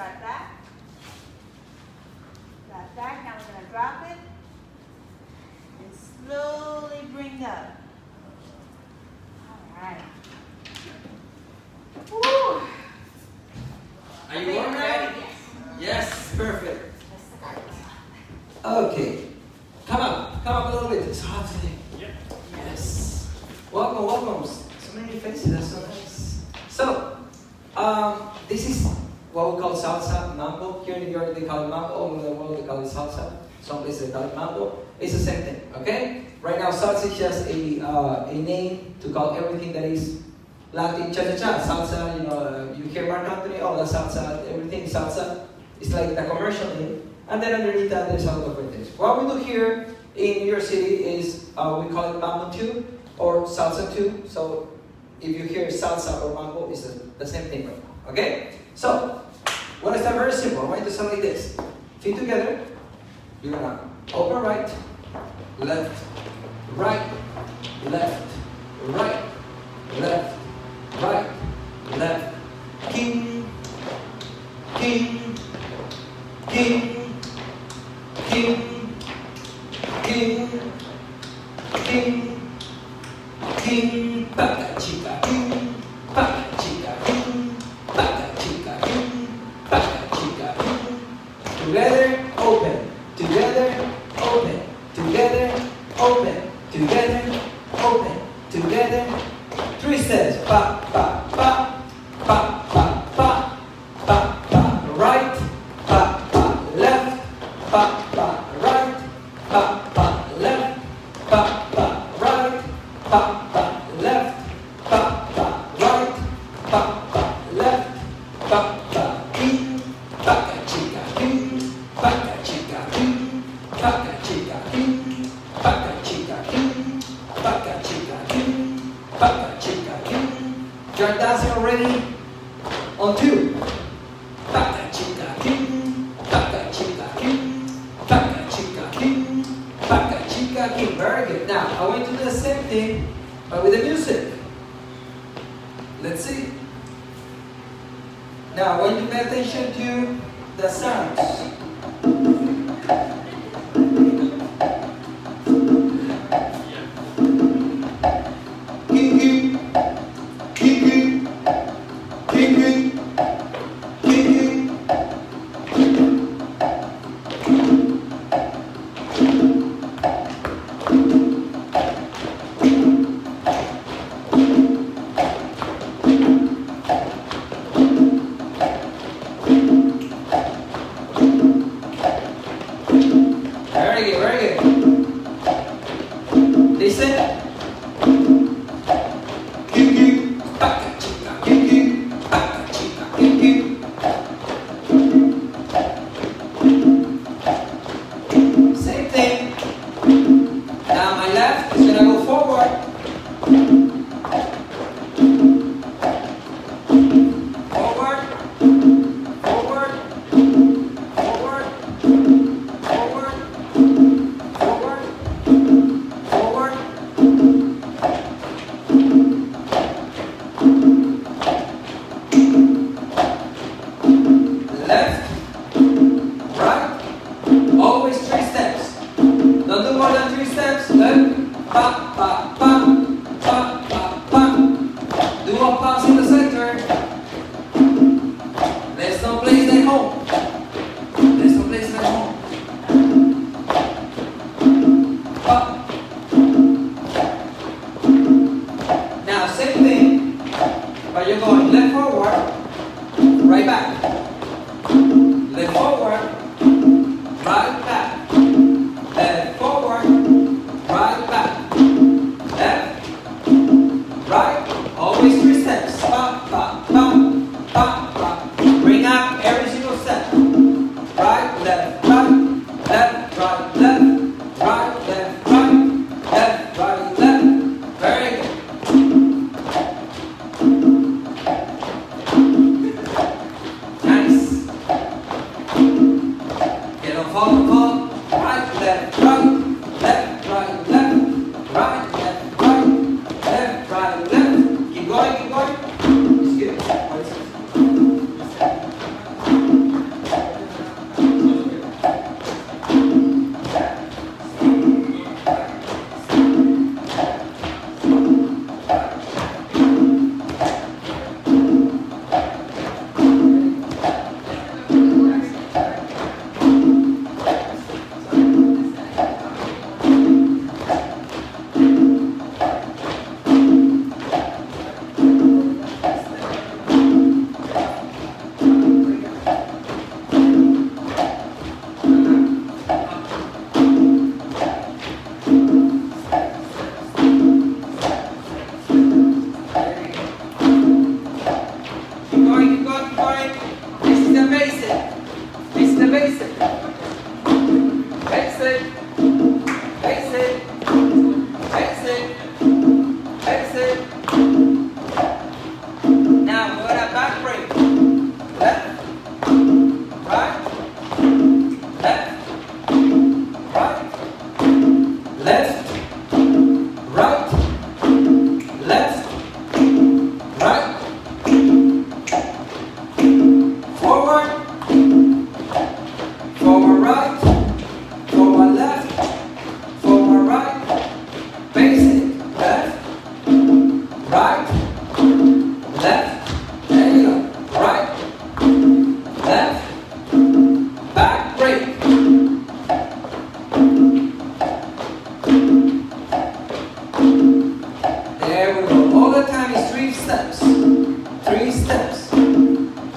got that. Got that. Now we're going to drop it and slowly bring up. All right. Woo. Are you warm now? Yes. Yes, perfect. Okay. Come up a little bit. It's hot today. Yep. Yes. Welcome, welcome. So many faces, that's so nice. So, this is what we call salsa, mambo. Here in New York they call it mambo, all over the world they call it salsa. Some places they call it mambo. It's the same thing, okay? Right now salsa is just a name to call everything that is Latin, cha-cha-cha, salsa, you know, you hear Mark Anthony, oh that's salsa, everything is salsa. It's like the commercial name. And then underneath that there's a lot of different things. What we do here in New York City is, we call it mambo 2 or salsa 2. So if you hear salsa or mambo, it's the same thing right now, okay? So, we're gonna start very simple. I want you to sound like this. Feet together. You're gonna open right, left, right, left, right, left, right, left. King, king, king, king, king, king, king, paca chica, king, paca chica, king, paca chica, king, paca chica, king. Together, open, together, open, together, open, together, open, together. 3 steps. Pa, pa, pa, pa, pa, pa, pa, pa, right, pa, pa, left, pa, pa, right, pa, pa, left, pa, pa, right, pa, pa, left, pa, pa, right, pa, pa, left, pa, pa, king, paca chica, king, paca chica, king, paca chica, king, paca chica, king, paca chica, king, paca chica, king. You're dancing already on 2. Paca chica, king, paca chica, king, paca chica, king, paca chica, king. Very good. Now, I want you to do the same thing, but with the music. Let's see. Now, I want you to pay attention to the sounds.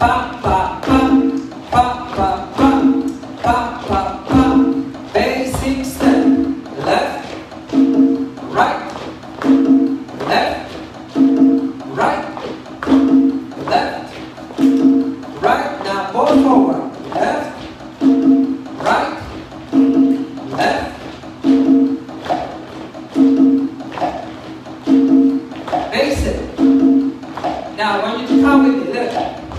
pa pa pa, pa pa pa, pa pa pa. Basic step. Left, right, left, right, left, right. Now both forward. Left, right, left. Basic. Now I want you to count with me. Look.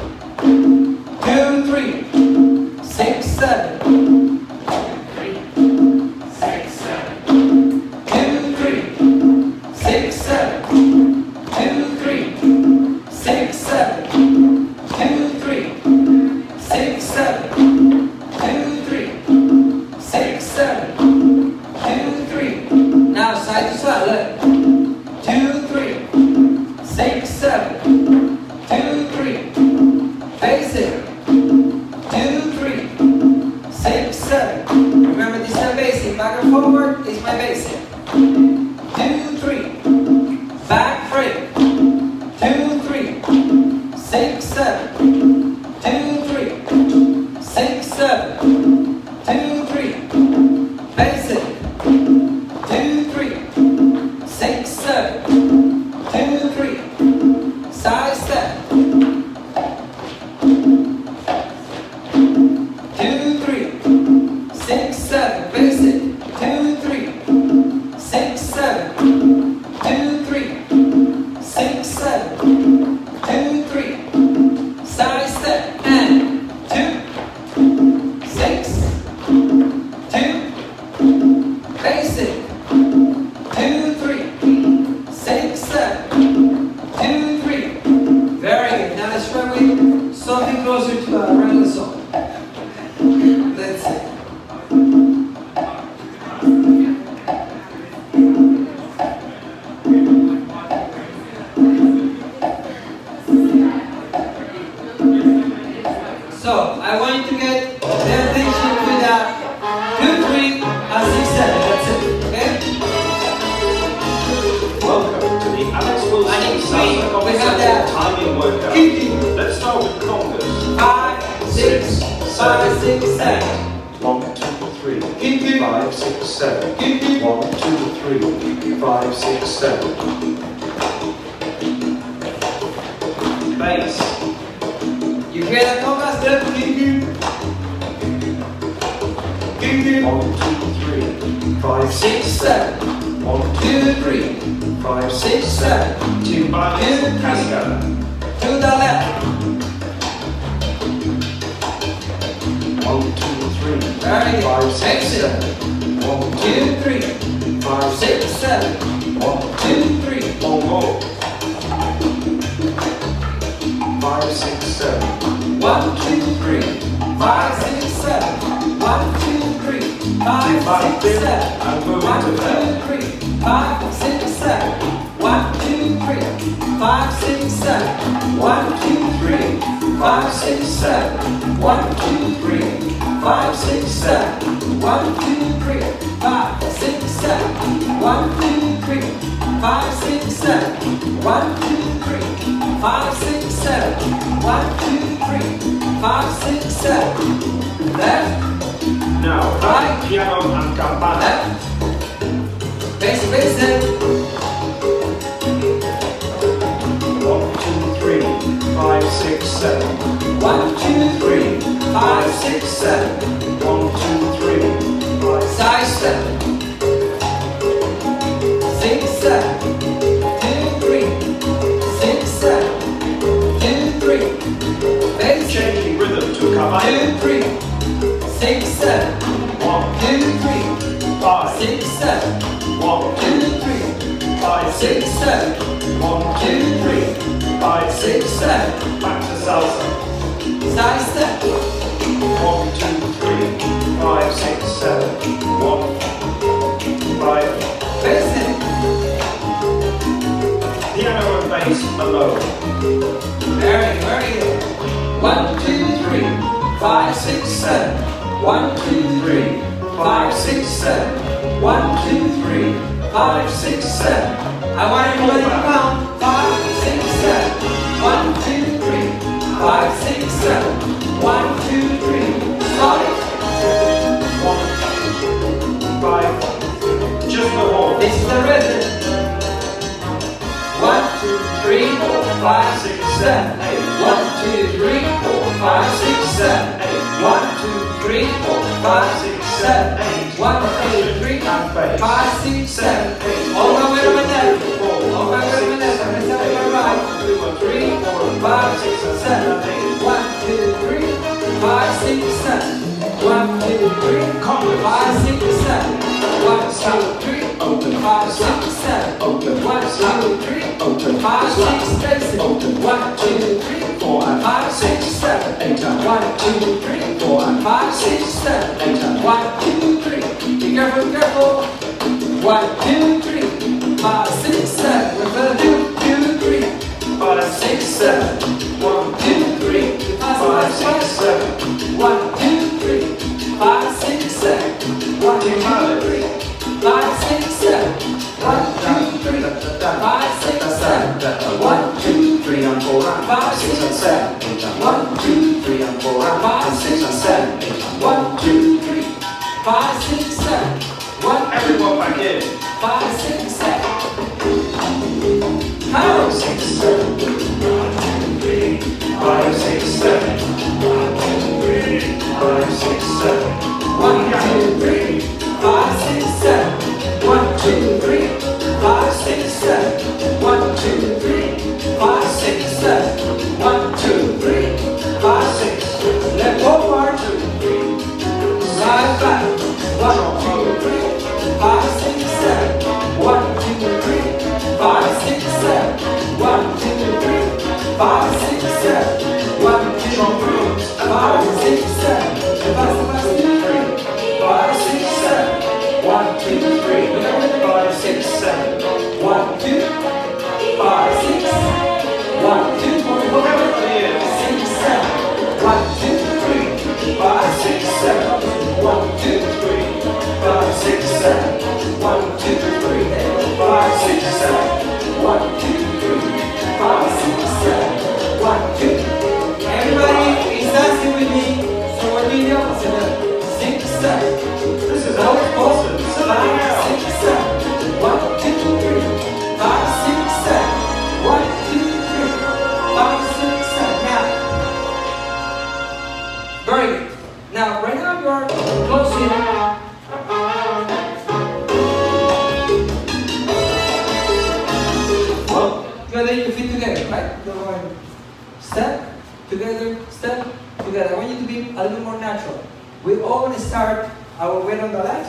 2, 3, 6, 7. 3, 6, 7. 2, 3, 6, 7. 2, 3, 6, 7. 2, 3, 6, 7. 2, 3, 6, 7. 2, 3. Now side to side. Look. 2, 3, 6, 7. 2, 3. Face it. 2, 3, 6, 7. Remember, this is my basic. Back and forward is my basic. 2, 3. Back 3. 2, 3, 6, 7. 2, 3, 6, 7. 2, 3. Basic. 2, 3, 6, 7. 2, 3. Side step. 2, 3, 6, 7. Basic. 2, 3, 6, 7. 2, 3, 6, 7. 2, 3. Side step. And 2, 6, 2. Basic. 2, 3, 6, 7. 2, 3. Very good. Now let's try with something closer to a regular song. Let's see. So I want you to get their attention with that 2, 3, and 6, 7. That's it. Okay? Welcome to the Alex Wilson And in Salsa between, we have that timing workout. kicking. Let's start with congas. 5, 6, 5, 6, 7. 1, 2, 3, Keep it. 5, 6, 7. Keep it. 1, 2, 3, 5, 6, 7. Bass. You hear that congas? Keep it. Keep it. 1, 2, 3, 5, 6, 7. 1, 2, 3, 5, 6, 7. 2 balance cascada. To the left. 1, 2, 3, Very good. 5, 6, Exit. 7. 1, 2, 3, 5, 6, 7. 1, 2, 3. 1 more. 5, 6, 7. 1, 2, 3, 5, 6, 7. 1, 2, 3, 5, 6, 7. And move 1, into 2, there. 3, 5, 6, 7. 1, 2, 3, 5, 6, 7. 1, 2, 3, 5, 6, 7. 1, 2, 3, 5, 6, 7. 1, 2, 3, 5, 6, 7. 1, 2, 3, 5, 6, 7. 1, 2, 3, 5, 6, 7. 1, 2, 3, 5, 6, 7. Left, Now, Right. piano and campana. left. Basic, basic. 1, 2, 3, 5, 6, 7. 1, 2, 3, 5, 6, 7. 1, 2, 3, 5, Side step. 6, 7. 2, 3, 6, 7. 2, 3. Basic. changing rhythm to campana. 2, 3, 6, 7. 1, 2, 3, 5, 6, 7. 1, 2, 3, 5, 6, 7. 1, 2, 3, 5, 6, 7. back to salsa. Side step. 1, 2, 3, 5, 6, 7. 1, 5. Basic. Piano and bass alone. Very, very good. 1, 2, 3, 5, 6, 7. 1, 2, 3, 5, 6, 7. 1, 2, 3, 5, 6, 7. I want everybody to count. 5, 6, 7. 1, 2, 3, 5, 6, 7. 1, 2, 3, 4, 5, 6, 7, 8. 1, 2, 3, 4, 5, 6, 7, 8. 1, 2, 3, 5, 6, 7, 8. All the way to my left. All the way to my left. I'm going to tell you right. 3, 4, 5, 6, 7, 8. 1, 2, 3, 5, 6, 7. 1, 2, 3, 5, 6, 7. 1, 2, 3, open, 5, 6, 7. Open, 1, 2, 3, open, 5, 6, spaces. Open, 1, 2, 3, 4, 5, 6, 7. 8, 1, 2, 3, 4, 5, 6, 7. 8, 1, 2, 3. Be careful, be careful. 1, 2, 3, 5, 6, 7. We're gonna do 2, 3, 5, 6, 7. 1, 2, 3, 5, 6, 7. 1, 2, 3, 5, 6, 7. 1, 2, 3, 5, 6, 7. 1, 2, 3, 5, 6, 7. 1, 2, 3, and 4, 5, 6, and 7. 1, 2, 3, and 4, 5, 6, and 7. 1, 2, 3, 5, 6, 7. 1, Everyone back in. 5, 6, 7. 5, 6, 7. 3, 5, 6, 7. 3, 5, 6, 7. 1, 2, 3, 5, 6, 7. 1, 2, 3, 5, 6, 7. 1, 2, 3, 5, 6, 7. 1, 2, 3, 5, 6. Left forward. Right back. 1, 2, 3, 5, 6, 7. 1, 2, 3, 5, 6, 7. 1, 2, 3, 5, 6, 7. 1, 2, 3, 5, 6, 7. 5, 6, 7. 1, 2, 3, 5, 6, 7. 1, 2, 5, 6. 1, 2, 6, 7. 1, 2, 3, 5, 6, 7. 1, 2, 3, 5, 6, 7. 1, 2, 3, 5, 6, 7. 1, 2, 3, 5, 6, 7. 1, 2. Everybody is dancing with me. So we're doing the opposite. 6, 7. This is how it's awesome. 5, 6, 7. 1, 2, 3, 5, 6, 7. 1, 2, 3, 5, 6, 7. Now, very good. Now, right now you are closing. Well, you are letting your feet together, right? You're going step together, step together. I want you to be a little more natural. We always start our weight on the left.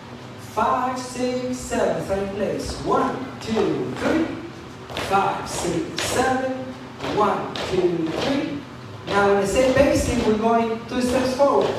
5, 6, 7. Start in place. 1, 2, 3. 5, 6, 7. 1, 2, 3. Now, in the same pacing, we're going 2 steps forward.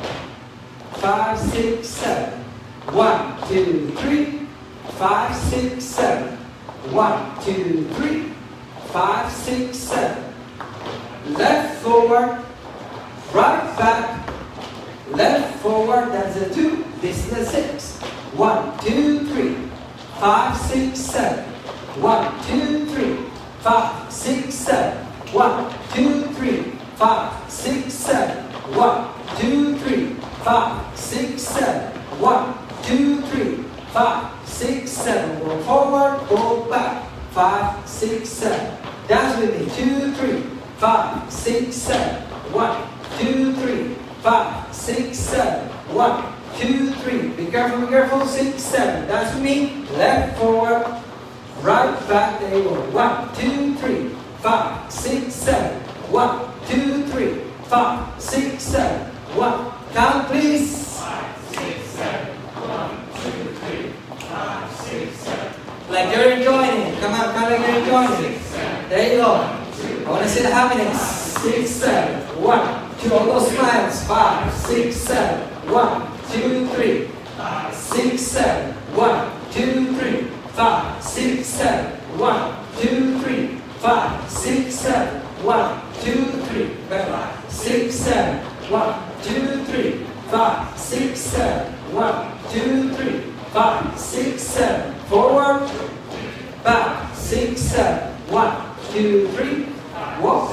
5, 6, 7. 1, 2, 3. 5, 6, 7. 1, 2, 3. 5, 6, 7. Left forward. Right back. Left forward. That's a 2. This is a 6. 1, 2, 3. 5, 6, 7. 1, 2, 3. 5, 6, 7. 1, 2, 3. 5, 6, 7. 1, 2, 3. 5, 6, 7. 1, 2, 3. 5, 6, 7. Go forward, go back. 5, 6, 7. Dance with me. 2, 3. 5, 6, 7. 1, 2, 3. 5, 6, 7. 1, 2, 3. Be careful, be careful. 6, 7. Dance with me. Left forward, right back. There you go. 1, 2, 3. 5, 6, 7. 1, 2, 3. 5, 6, 7. 1. Count, please. 5, 6, 7. 1, 2, 3. 5, 6, 7. Like you're enjoying it. Come on, come like you're enjoying it. There you go. I want to see the happiness. 6, 7. 1, 2. All those smiles. 5, 6, 7. 1, 2, 3. 5, 6, 7. 1, 2, 3. 5, 6, 7. 1, 2, 3. 5, 6, 7. 1, 2, 3. 5, 6, 7. 1, 2, 3. 5, 6, 7. 1, 2, 3. 5, 6, 7. Forward. Back. 6, 7. 1, 2, 3. Walk.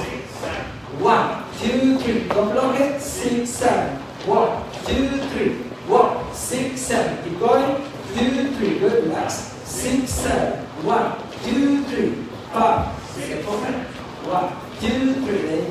1, 2, 3. Don't block it. 6, 7. 1, 2, 3. Walk. 6, 7. Keep going. 2, 3. Good. Relax. 6, 7. 1, 2, 3. 5. Step forward. 1, 2, 3. There you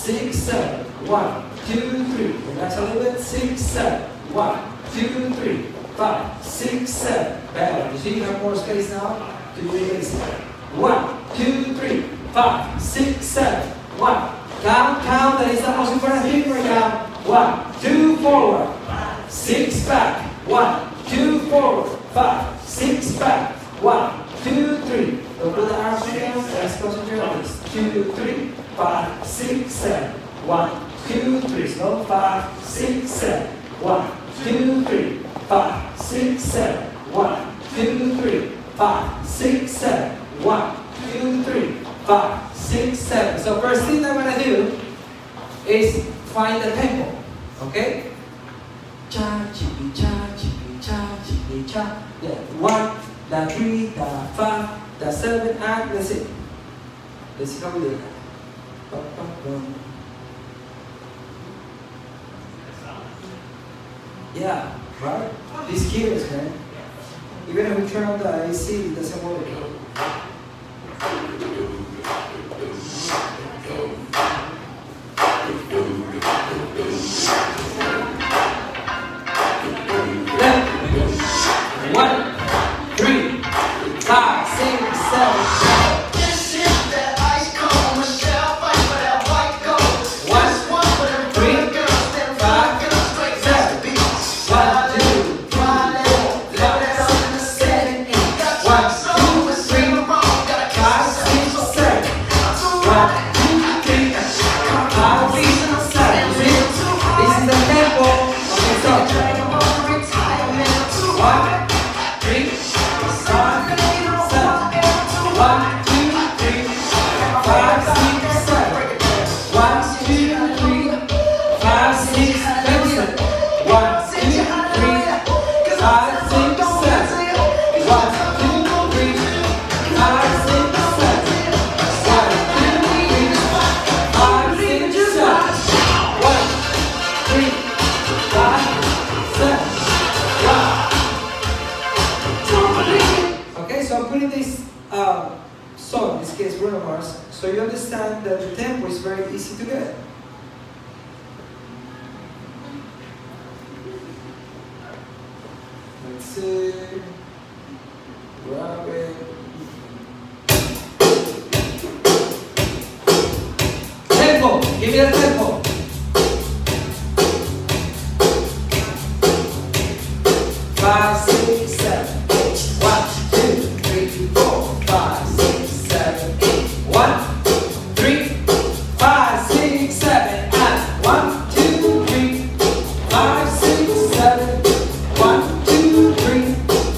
6, 7. 1, 2, 3. Relax a little bit. 6, 7. 1, 2, 3, 5, 6, 7. Better. You see you have more space now to do this. 1, 2, 3, 5, 6, 7. 1. Count, count. That is the most important thing right now. 1, 2, forward. 6 back. 1, 2, forward. 5, 6 back. 1, 2, 3. Don't put the arms together. Let's concentrate on this. 2, 3, 5, 6, 7. 1, 2, 3. Slow. 5, 6, 7. 1, 2, 3, 5, 6, 7. 1, 2, 3, 5, 6, 7. 1, 2, 3, 5, 6, 7. So first thing I'm gonna do is find the tempo. Okay? Cha, chibi, cha, chibi, cha, chibi, cha. Yeah. 1, the 3, the 5, the 7, and that's it. Let's see how we do that. Bum, bum, bum. Yeah, right? These gears, man. Even if we turn on the AC, it doesn't work. Left. 1, 3, 5, 6, 7, 8. This is that ice cold Michelle fight for that white gold. This one for them pretty girls, them fly girls straight past the beach. 1, 2, 3, 4, 5, 6, 7, 8. 1, 2, 3, 5, 6, 7. 1, 2, 3, 5, 6, 7. This is the tempo of the song. 1, 3, 5, 7. 1, 2, 3, 5, 6, 7. 1, 2, 3, 5, 6, 7. 1, 2, 3, 5, 6, 7. 1, 2, 3, 5, 6, 7. 1, 2, 3, 5, 6, 7. 1, 3, 5, 7. Okay, so I'm putting this song, in this case Bruno Mars, so you understand that the tempo is very easy to get. Let's see. Grab it. Tempo! Give me the tempo! Five, 6, 7, 8. 1, 2, 3, 4, 5, 6, 7, 8. 1, 3, 5, 6, 7, and 1, 2, 3, 5, 6, 7. 1, 2, 3.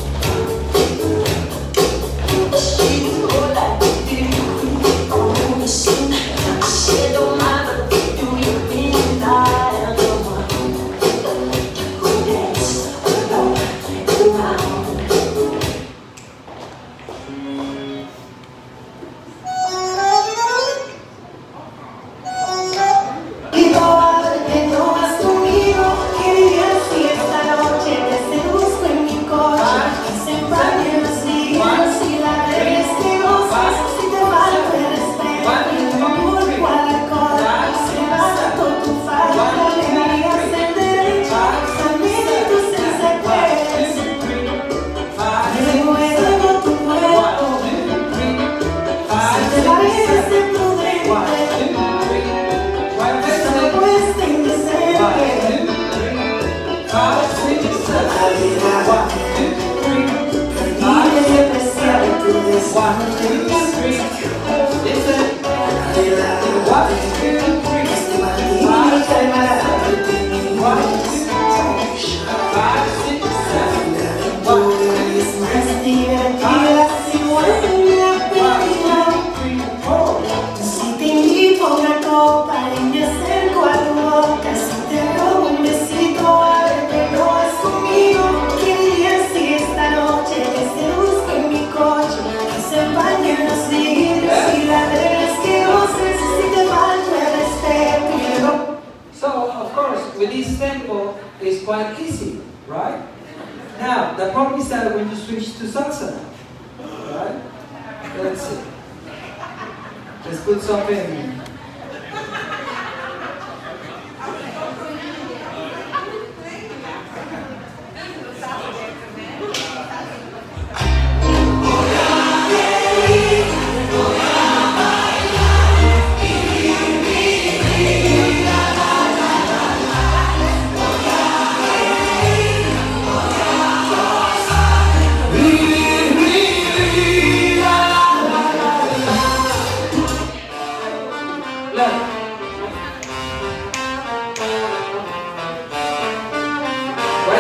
With this tempo, it's quite easy, right? Now, the problem is that when you switch to salsa now, right? Let's see. Let's put something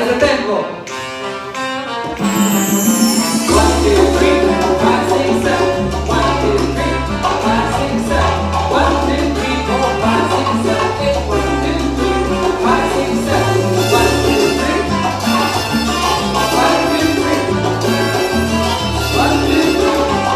Nuestro tempo. 1, 2, 3, 4, 5, 6, 7. 1, 2, 3, 4, 5, 6, 7. 1, 2, 3, 4, 5, 6, 7. 1, 2, 3, 4, 5, 6, 7. 1, 2, 3. 1, 2, 3. 1, 2, 3.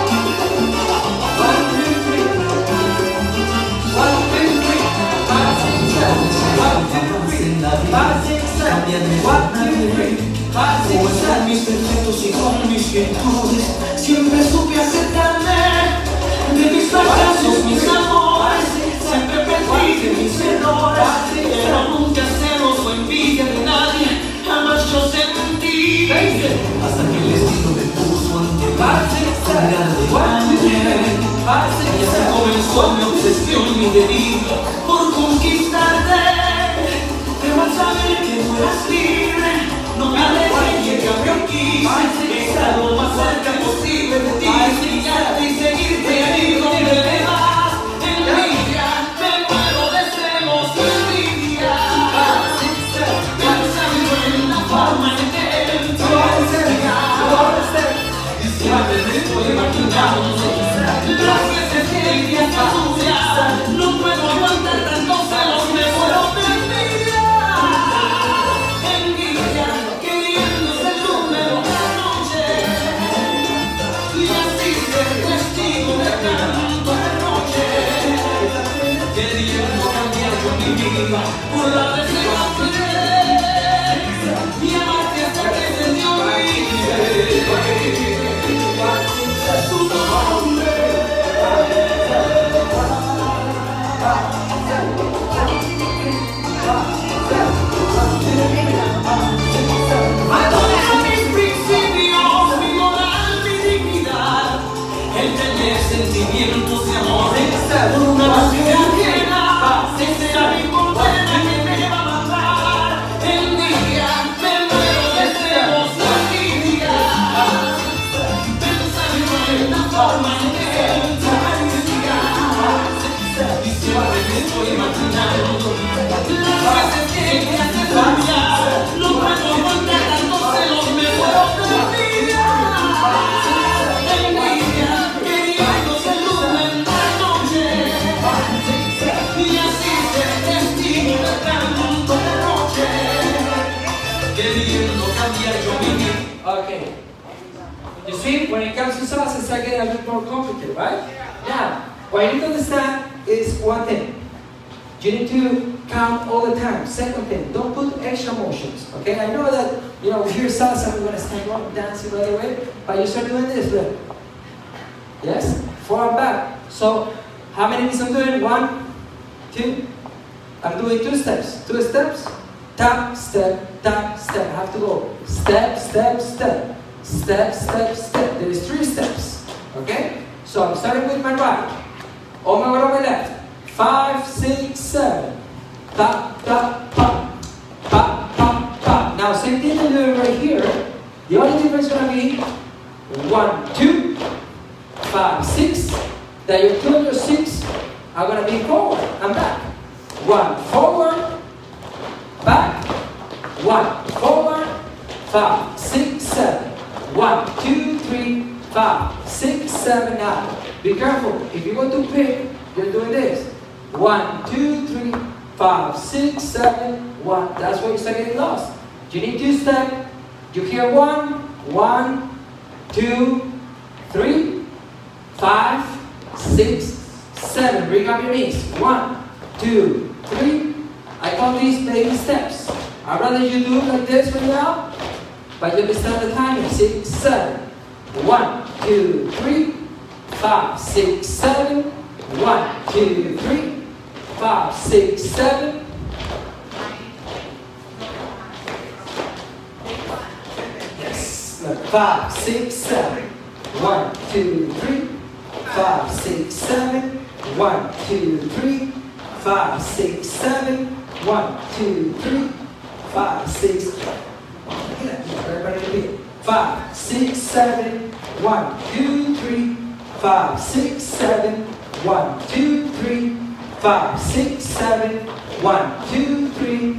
1, 2, 3. 1, 2, 3. 5, 6, 7. 1, 2, 3. 5, 6, 7. 1, 2, 3. 5, 6, 7. Mis defectos y con mis virtudes, siempre supe aceptarme. De mis fracasos, mis amores, siempre aprendí de mis errores. Pero nunca celos o envidia de nadie, jamás yo sentí. Hasta que el destino me puso ante mí, con ganas de grande. Y así comenzó mi obsesión, mi delirio por conquistarte. Pero al saber que tú eras libre, no me alejé y en cambio quise estar lo más cerca posible de ti, enseñarte y seguirte ahí donde me vas. Envidia, me muero de celos y envidia, pensando en la forma en que tú y siempre me estoy imaginando las veces que el día está sucia. No puedo aguantar tantos celos, me muero de envidia. Envidia, queriendo ser número de la noche. Y así ser testigo de tanto derroche. Queriendo cambiar yo mi vida por la vez que más querer. Y amarte hasta que se te olvide tu nombre. Adoro mis principios, mi moral, mi dignidad. El tener sentimientos de amor por una pasión ajena. Esa será mi condena que me va a matar. Envidia, me muero de celos y envidia. Pensando en la forma en que tú me envías. Y siempre me estoy imaginando las veces que me haces cambiar. No puedo aguantar tantos celos, me muero de envidia. Envidia, queriendo ser luz en la noche. Y así ser testigo de tanto derroche. Queriendo cambiar yo mi vida. Okay. You see, when it comes to salsa, it's getting a bit more complicated, right? Now, what you need to understand is one thing. You need to count all the time. Second thing, don't put extra motions. Okay? I know that, we hear salsa, we're going to stand up and dancing right away, but you start doing this, look. Yes? Forward, back. So, how many is I'm doing? 1, 2. I'm doing 2 steps. 2 steps. Tap, step, tap, step. I have to go step, step, step. Step, step, step. There is 3 steps. Okay? So I'm starting with my right. On my right, on my left. 5, 6, 7. Tap, tap, pop. Pop, pop, pop. Now same thing I'm doing right here. The only difference is going to be 1, 2, 5, 6. Then your 2 and your 6 are going to be forward and back. 1 forward, back. 1 forward, 5, 6, 7. 1, 2, 3, 5, 6, 7, 9. Be careful. If you go to pick, you're doing this. 1, 2, 3, 5, 6, 7, 1. That's why you start getting lost. You need to step. You hear 1, 1, 2, 3, 5, 6, 7. Bring up your knees. 1, 2, 3. I call these baby steps. I'd rather you do it like this when you're out. But you understand the timing. 6, 7. 1, 2, 3, 5, 6, 7. 1, 2, 3, 5, 6, 7. Yes. Look. 5, 6, 7. 1, 2, 3, 5, 6, 7. 1, 2, 3, 5, 6, 7. 1, 2, 3, 5, 6. Everybody repeat. 5, 6, 7. 1, 2, 3, 5, 6, 7. 1, 2, 3, 5, 6, 7. 1, 2, 3,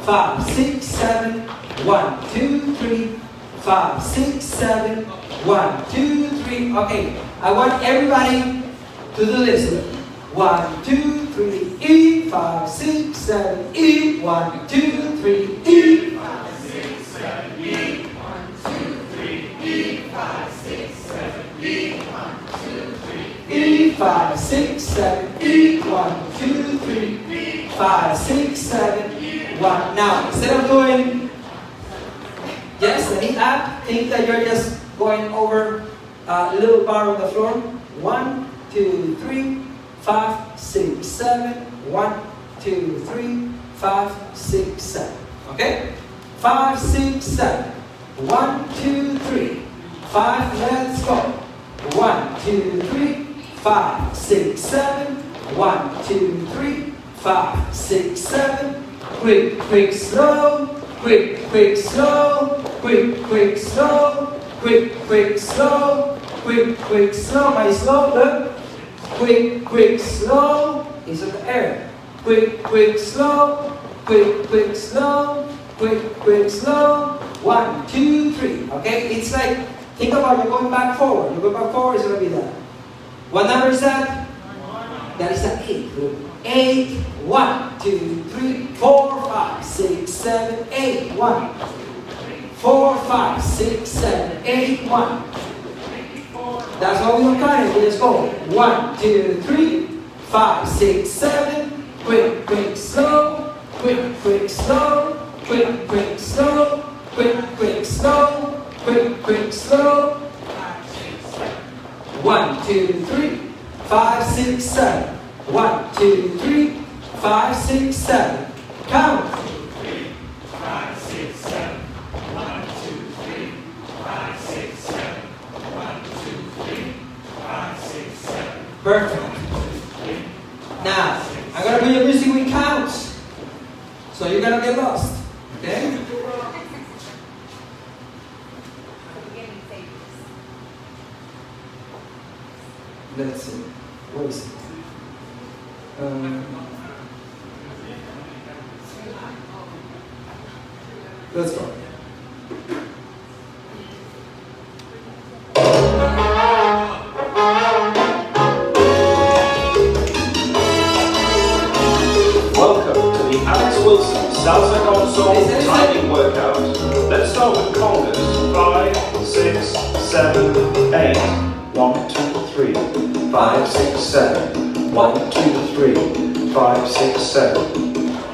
5, 6, 7, 1, 2, 3, 5, 6, 7, 1, 2, 3. Okay, I want everybody to do this. 1, 2, 3, E, 5, 6, 7, E, 1, 2, 3, E, 5, 6, 7, E, 1, 2, 3, E, 5, 6, 7, E, 1, 2, 3, E, 5, 6, 7, E, 1, 2, 3, 5, 6, 7, 1. Now, instead of doing yes, the knee up, think that you're just going over a little bar on the floor. 1, 2, 3, 5, 6, 7, 1, 2, 3, 5, 6, 7. Okay? 5, 6, 7. 1, 2, 3, 5, let's go. 1, 2, 3, 5, 6, 7, 1, 2, 3, 5, 6, 7. Quick, quick, slow, quick, quick, slow, quick, quick, slow, quick, quick, slow, quick, quick, slow. My slow, look. Quick, quick, slow is in the air. Quick, quick, slow, quick, quick, slow, quick, quick, slow. 1, 2, 3. Okay? It's like, think about you're going back forward. You go back forward, it's going to be that. What number is that? That is an 8. 8, 1, 2, 3, 4, 5, 6, 7, 8, 1. 4, 5, 6, 7, 8, 1. That's why we don't count it. We just go 1, 2, 3, 5, 6, 7. Quick, quick, slow. Quick, quick, slow. Quick, quick, slow. Quick, quick, slow. Quick, quick, slow. 1, 2, 3, 5, 6, 7. 1, 2, 3, 5, 6, 7. Count. 5, 6, 7. 1, 2, 3, 5, 6, 7. 1, 2, 3, 5, 6, 7. Perfect. Now, I'm going to put your music with counts. So you're going to get lost. Okay? Let's see. Where is it? Let's go. Welcome to the Alex Wilson Salsa Console timing workout. Let's start with congas. 5, 6, 7, 8. 1, 2, 3. 5, 6, 7. 1, 2, 3. 5, 6, 7.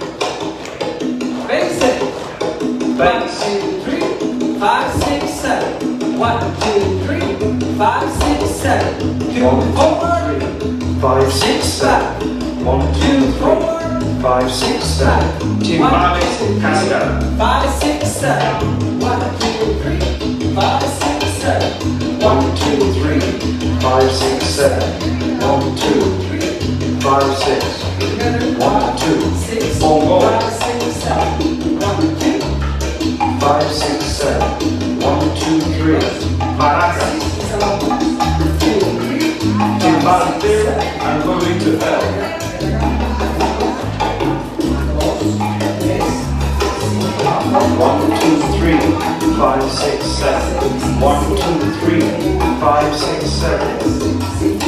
Basic. Bass. 1, 2, 3, 5, 6, 7. 1, 2, 3, 5, 6, 7. 2, 4, 5, 6, 7. 1, 2, 3. 5, 6, 7. Timbales Cascada. 5, 6, 7. 1, 2, 3, 5, 6, 7. 1, 2, 3. 5, 6, 7. 1, 2, 3. 5, 6. 1, 2. 6, Bongo. 5, 6, 7. 1, 2. 5, 6, 7. 1, 2, 3. Maracas. Timbal there and moving to L. 1, 2, 3. 5, 6, 7. 1, 2, 3. 5, 6, 7.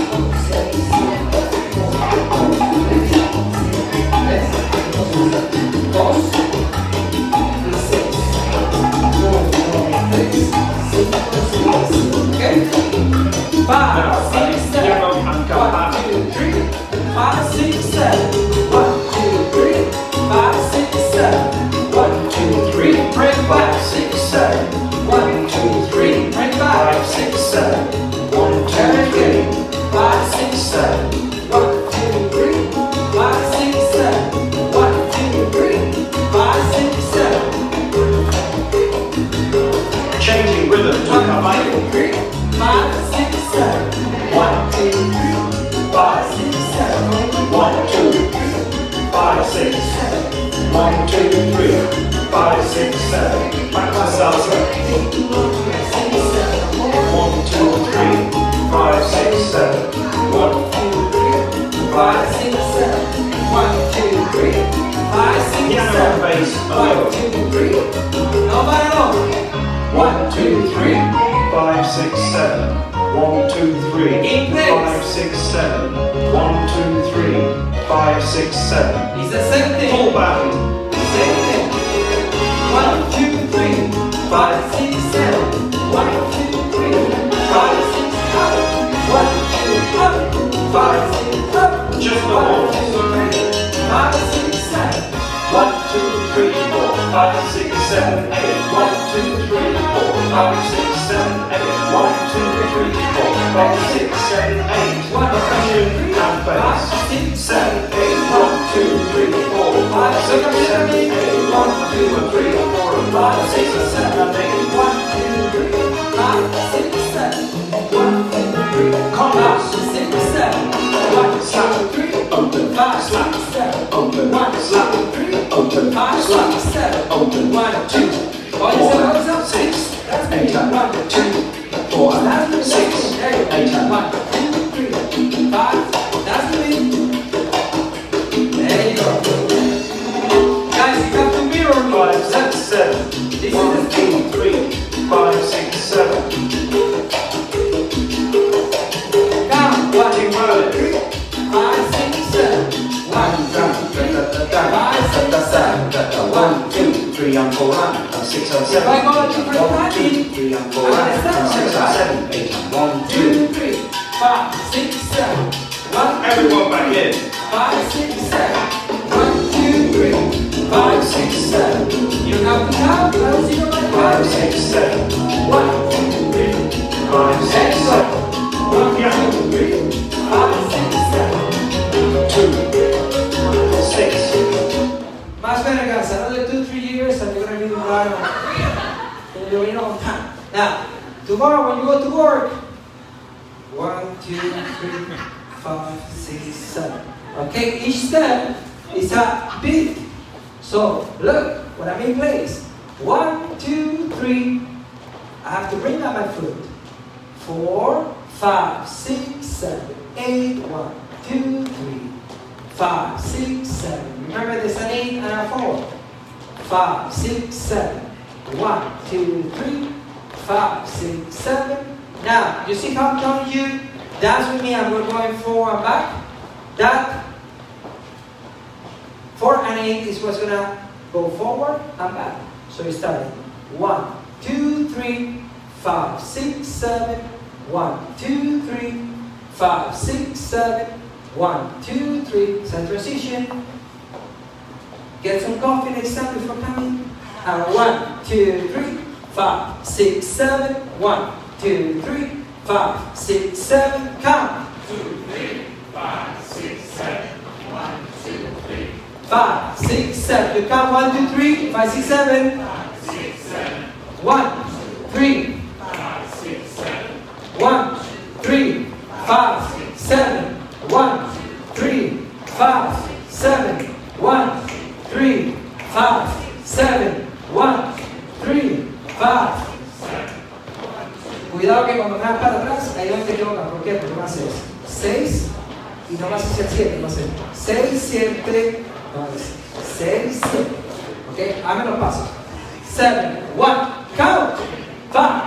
Okay? 5, Now, 6, 7. Piano and 1, Campana. 2, 3, 5, 6, 7. 1, 2, 3, 5, 6, 7. 1, 2, 3, break 5, 6, 7. 1, 2, 3, break 5, 6, 7. 1, 2, 3, 5, 6, 7. 1, 2, 3, 5, 6, 7. 1, 2, 3, 5, 6, 7. Changing rhythm to Caballo. 3, 5, 6, 7. 1, 2, 3, 5, 6, 7. 1, 2, 3, 5, 6, 7. 1, 2, 3, 5, 6, 7. Back to salsa. 1, 2, 3, 5, 6, 7. 1, 5, 6, 7. 1, 2, 3, 5, 6, Piano 7. and bass 1, 2, 3. Nobody knows. 1, 2, 3. 5, 6, 7. 1, 2, 3. In place. 5, 6, 7. 1, 2, 3. 5, 6, 7. It's the same thing. Full band. Same thing. 1, 2, 3. 5, 6, 7. 1, 2, 3. 5, 6, up. 1, 2, up. 5, 6, up. Just the 1, one. 2, 3. 5, 6, 7. 1, 2, 3, 4. 5, 6, 7, 8. 1, 2, 3, 4. 5, 6, 7, 8. 1, 2, 3, 4. 5, 6, 7, 8. Percussion and bass. 7, 8. 1, 2, 3, 4. 5, 6, 7, 8. 1, 2, 3, 4. 5, 6, 7, 8. 1, 2, 3. 5, 6, 7. 1, 2, 3. Congas. 6, 7. 1, 2, 3. Open. 5, Slap. 6, 7. Open. 1, Slap. 2, 3. Open. 5, Slap. 6, 7. Open. 1, 2. What is it? 6. That's me. 8, 1, 2. 4, That's me. 6, There you go. 8, 1, 2, 3. 5. That's me. There you go. Guys, you have to mirror me. 5, 6, 7. This is 1, the thing. 2, 3. 5, 6, 7. Count. 1, 2, Roll it. 3. 5, 6, 7. 1, 2, 3. 5, 6, 7. 1, 2, 3 and 4 and 6 and 7. If I go a different 1, 2, timing, 3 and 4 I'm and gonna 6 start, and right? 7, 8 and 1, 2. 2, 3, 5, 6, 7. 1, Everyone back in. 5, 6, 7. 1, 2, 3, 5, 6, 7. You have to count. Let's see what 5, 6, 7. 1, 2, 3. 5, 6, Let's 7. go. 1, 2, 3, 5, 6, 7. 2, 6. Más better, guys. Another 2-3 years, and you're gonna be right on. And you're in on time. Now, tomorrow when you go to work, 1, 2, 3, 5, 6, 7. Okay, each step is a beat. So look, when I'm in place, 1, 2, 3. I have to bring down my foot. 4, 5, 6, 7, 8. 1, 2, 3, 5, 6, 7. Remember there's an 8 and a 4. 5, 6, 7. 1, 2, 3, 5, 6, 7. Now, you see how I'm telling you? Dance with me and we're going forward and back. That 4 and 8 is what's gonna go forward and back. So you're starting 1, 2, 3, 5, 6, 7. 1, 2, 3, 5, 6, 7. 1, 2, 3. Side transition. Get some coffee next time before coming. And 1, 2, 3, 5, 6, 7. 1, 2, 3, 5, 6, 7. Count. 2, 3, 5, 6, 7. 1, 2, 3, 5, 6, 7. You count 1, 2, 3, 5, 6, 7. 5, 6, 7. 1, 3, 5, 6, 7. 1, 3, 5, 7. 1, 3, 5, 7. 1, 3, 5, 7. 1, 3, 5. Cuidado que cuando me vas para atrás, ahí no te equivocas. ¿Por qué? Porque va a ser 6 y no vas a hacer 7, va a ser 6, 7, no, 6, 7. Ok, hazme los pasos. 7, 1, count. 5,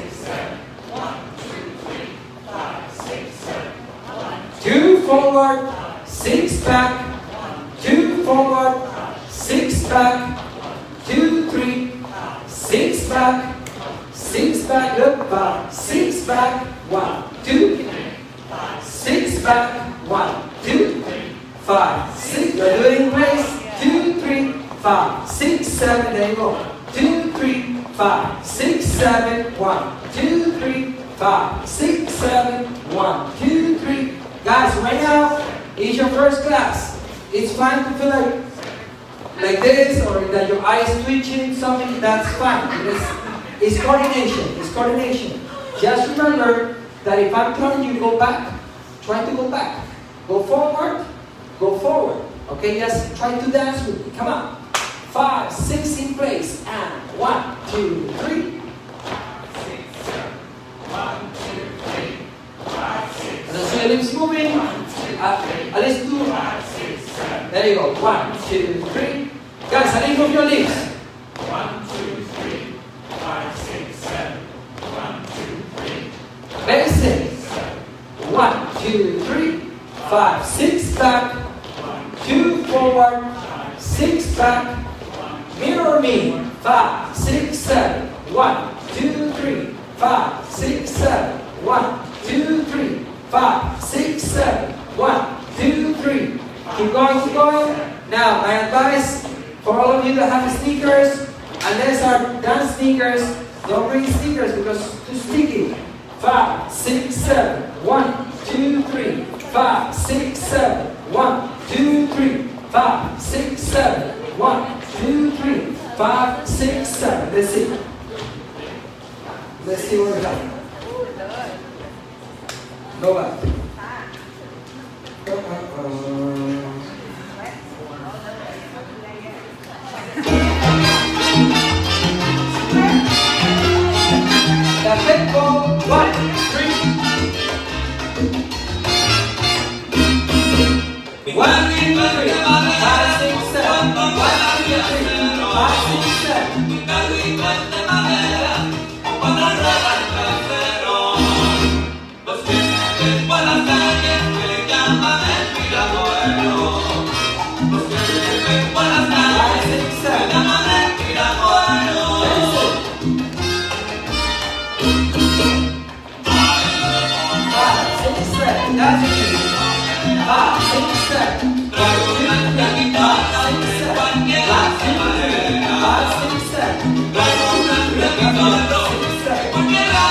2 forward, 6 back, 2 forward, 6 back, 2, 3, 6 back, 6 back, look back, 6 back, 1, 2, 6 back, 1, 2, 5, 6, you're doing in place, 2, 3, 5, 6, 7, there you go, 2, 3, 5, 6, 7, 1, 2, 3, 5, 6, 7, 1, 2, 3. Guys, right now, it's your first class. It's fine to feel like this or that your eyes twitching, something, that's fine. It's coordination, it's coordination. Just remember that if I'm telling you go back, try to go back. Go forward. Okay, just try to dance with me. Come on. 5, 6 in place, and 1, 2, 3. 1, 2, 3, 5, 6, And so your lips moving. Let's do 5, 6, There you go. 1, 2, 3. Guys, I need move your legs. 1, 2, 3, 5, 6, 7. 1, 2, 3. Very simple. 1, 2, 3, 5, 6 back, 2 forward, 6 back, mirror me, 5, 6, 7, 1, 2, 3, 5, 6, 7, 1, 2, 3, 5, 6, 7, 1, 2, 3. Keep going, keep going. Now, my advice for all of you that have sneakers, unless are dance sneakers, don't bring sneakers because it's too sticky. 5, 6, 7, 1, 2, 3, 5, 6, 7, 1, 2, 3, 5, 6, 7, 1, 2, 3, 5, 6, 7. Let's see. Let's see where we go. Go back. Perfecto. 1, 3. 1, 2, 3, 5, 6, 7. 1, 2, 3, 5, 6, 7. That's it. 5, 6, 7. 1, 2, 3, 5, 6, 7. 1, 2, 3, 5, 6, 7. 1, 2, 3, 5, 6, 7.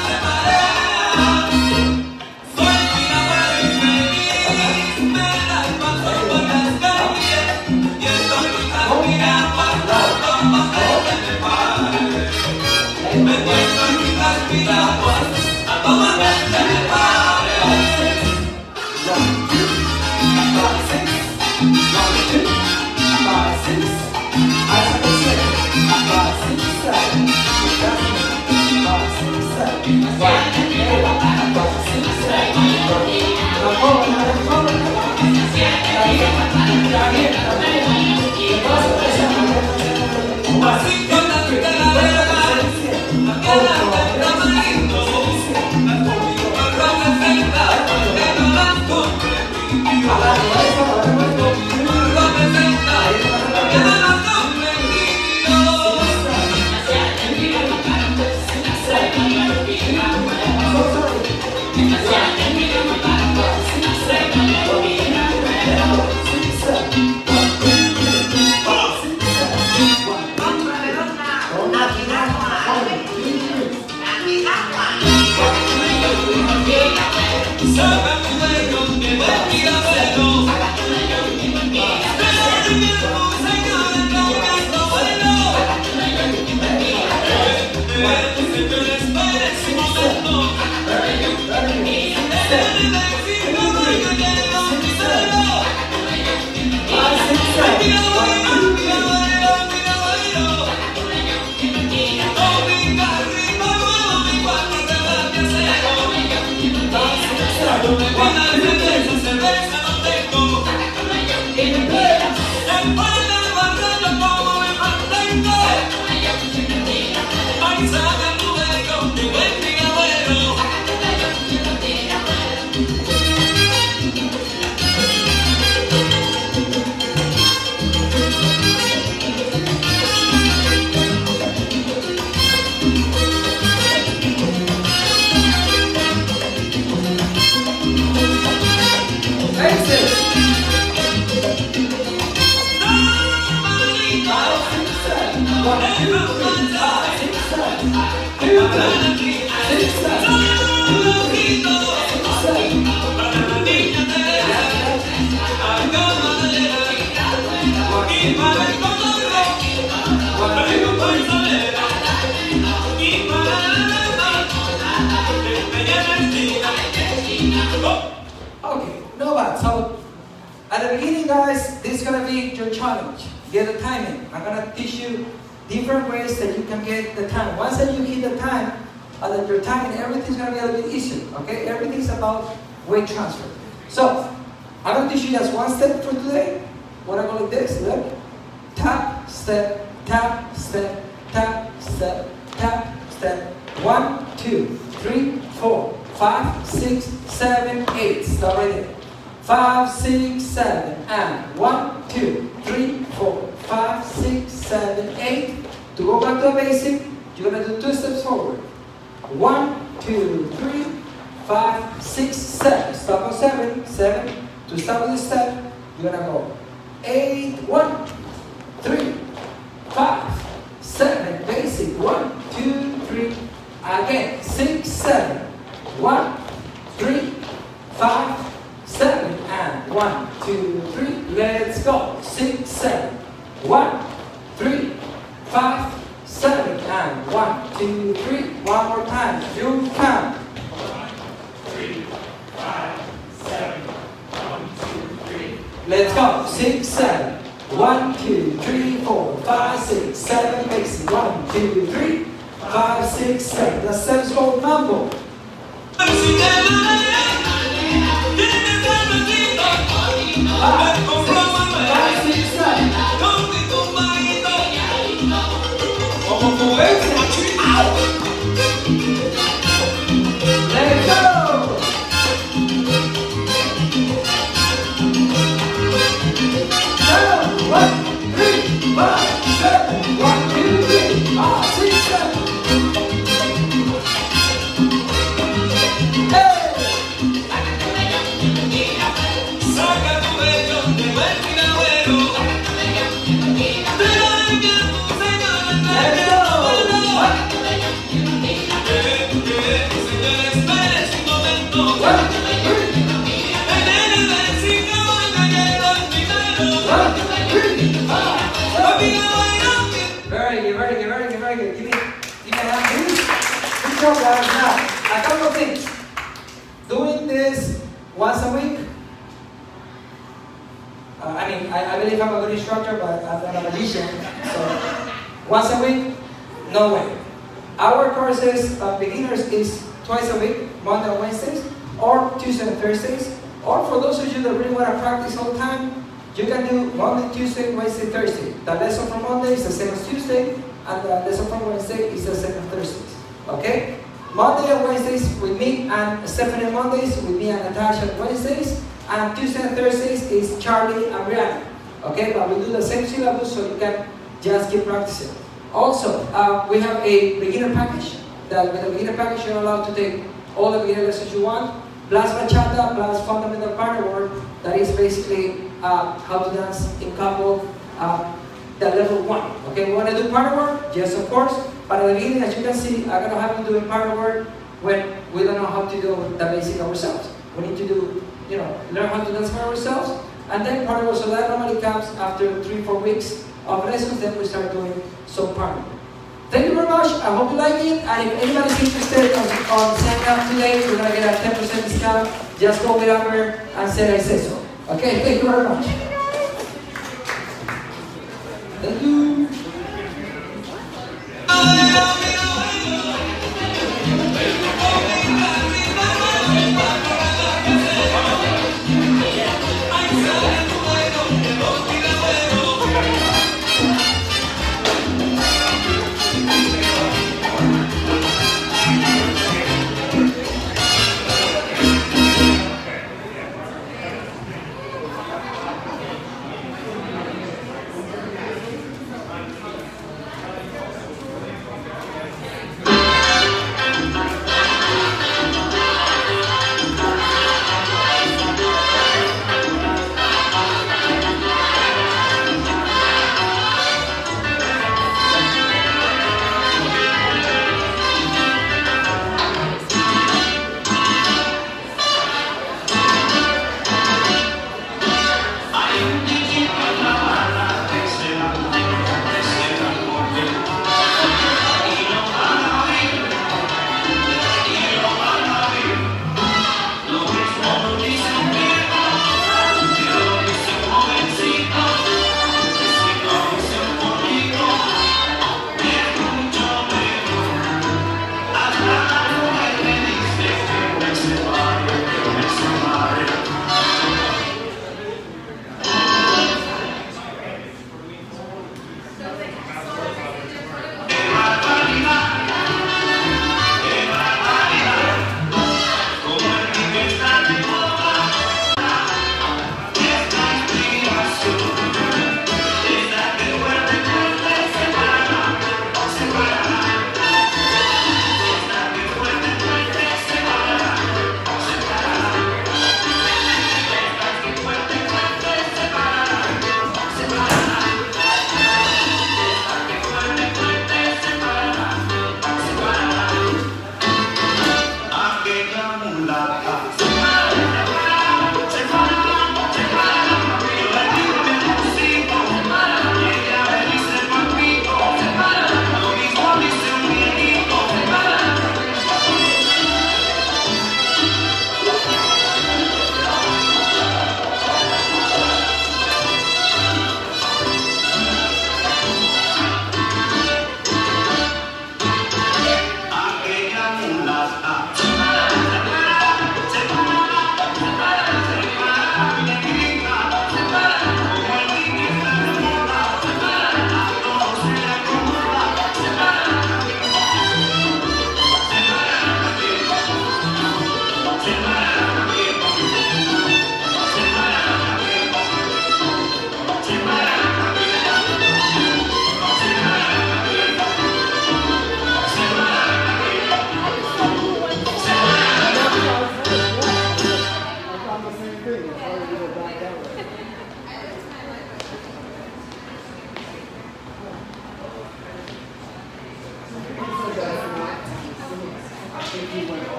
Okay, no bad. So at the beginning, guys, this is gonna be your challenge. Get the timing. I'm gonna teach you different ways that you can get the time. Once that you hit the time, that your timing, everything's gonna be a little bit easier. Okay, everything's about weight transfer. So I'm gonna teach you just one step for today, Wanna go like this? Look. Tap, step, tap, step, tap, step, tap, step. 1, 2, 3, 4, 5, 6, 7, 8. Stop right there. 5, 6, 7, and 1, 2, 3, 4, 5, 6, 7, 8. To go back to the basic, you're gonna do 2 steps forward. 1, 2, 3, 5, 6, 7. Stop on 7, 7. To start with the step, you're gonna go 8, 1, 3, 5, 7. Basic. 1, 2, 3. Again. 6, 7. 1, 3, 5, 7. And 1, 2, 3. Let's go. 6, 7. 1, 3, 5, 7. And 1, 2, 3. One more time. You count. 1, 3, 5, 7. 1, 2, 3. Let's go. 6, 7. 1, 2, 3, 4, 5, 6, 7. Basic. 1, 2, 3, 5, 6, 7. The steps called Mambo. 5, 6, 7. Let's go. 1, 3, 5, 7. 1, 2, 3, 5, 6, 7. Hey! Saca tu vello de buen tiragüero. Let's go! Señores, esperen un momento. 1, 3, En el México llegó el primero. 1, 3, 5, 7. Very good. Very good, very good, very good. Give me a hand, please. Good job, guys. Now, a couple of things. Doing this once a week. I believe I'm a good instructor, but I'm not a magician. So, once a week, no way. Our courses, beginners, is twice a week, Monday and Wednesdays, or Tuesday and Thursdays. Or for those of you that really want to practice all the time, you can do Monday, Tuesday, Wednesday, Thursday. The lesson from Monday is the same as Tuesday, and the lesson from Wednesday is the same as Thursdays. Okay? Monday and Wednesdays with me and Stephanie on Mondays, with me and Natasha on Wednesdays, and Tuesday and Thursdays is Charlie and Brianna. Okay? But we do the same syllabus so you can just keep practicing. Also, we have a beginner package. That with the beginner package, you're allowed to take all the beginner lessons you want, plus bachata, plus fundamental partner work. That is basically how to dance in couple, the level 1. Okay, we want to do partner work? Yes, of course. But at the beginning, as you can see, I'm going to have you doing partner work when we don't know how to do the basic ourselves. We need to do, learn how to dance by ourselves. And then partner work, so that normally comes after 3-4 weeks of lessons, then we start doing some partner work. Thank you very much. I hope you like it. And if anybody's interested on signing up today, we're going to get a 10% discount. Just call me over and say I say so. Okay, thank you very much. Thank you.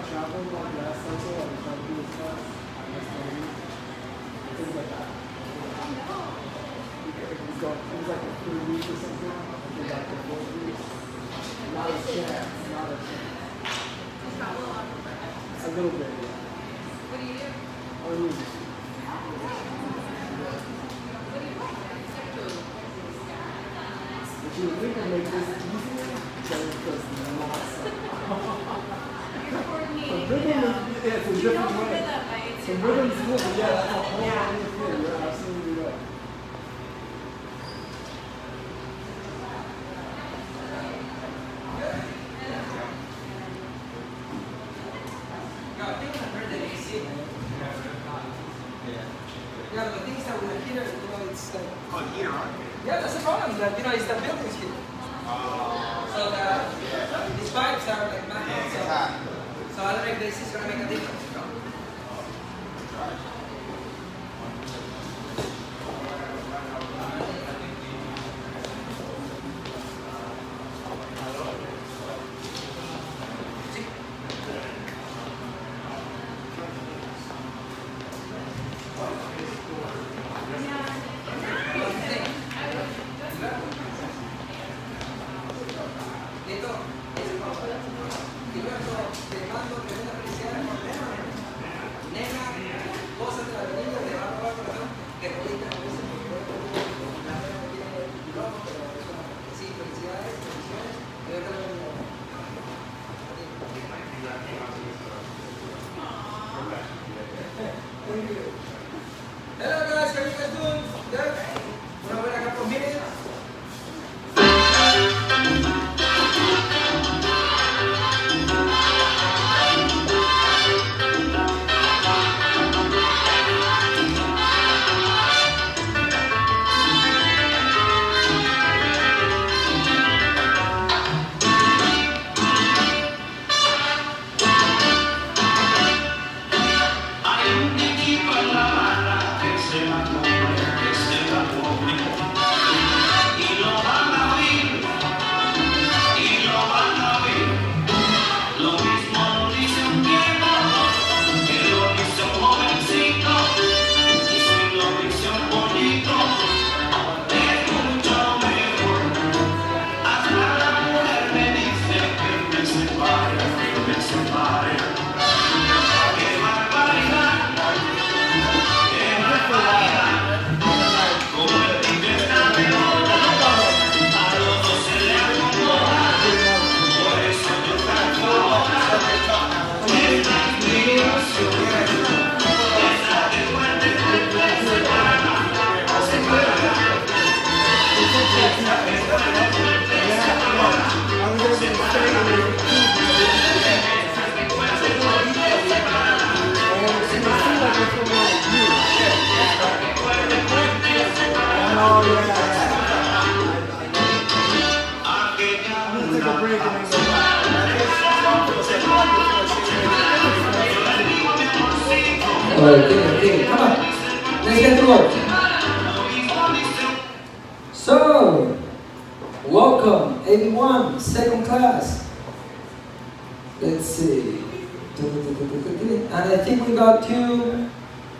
traveling like last cycle, like trying to do this class, I missed my week. Things like that. It was like a 3 week or something. I came back for 4 weeks. Not a chance. Not a chance. A little bit, yeah. What do you do? I'm a musician. But you would think it would make this easier, but it does not. You're coordinating. The rhythm is, yeah, it's a different way. The rhythm's good, but yeah, that's a whole other thing. You're absolutely right. Yeah, the things that we are here, it's like... Oh, here, aren't Yeah, that's the problem, that, it's the buildings here. So these pipes are like magnets, so I don't know if this is going to make a difference, Hello guys, how are you guys doing? Good? Wanna wait a couple of minutes? Hay un equipo en la barra que se la come, que se la come. Y lo van a oír, y lo van a oír. Lo mismo lo dice un viejo, que lo dice un jovencito. Y si lo dice un pollito, es mucho mejor. Hasta la mujer me dice que me separe, que me separe. ¡Qué barbaridad! ¡Qué barbaridad! Como el tigre está de moda, a los dos se le acomoda. Por eso yo canto ahora esta inspiración. Esa que fuerte separada, separada. Esa que fuerte Okay, come on. Let's get to work. So, welcome everyone, second class. Let's see. And I think we got two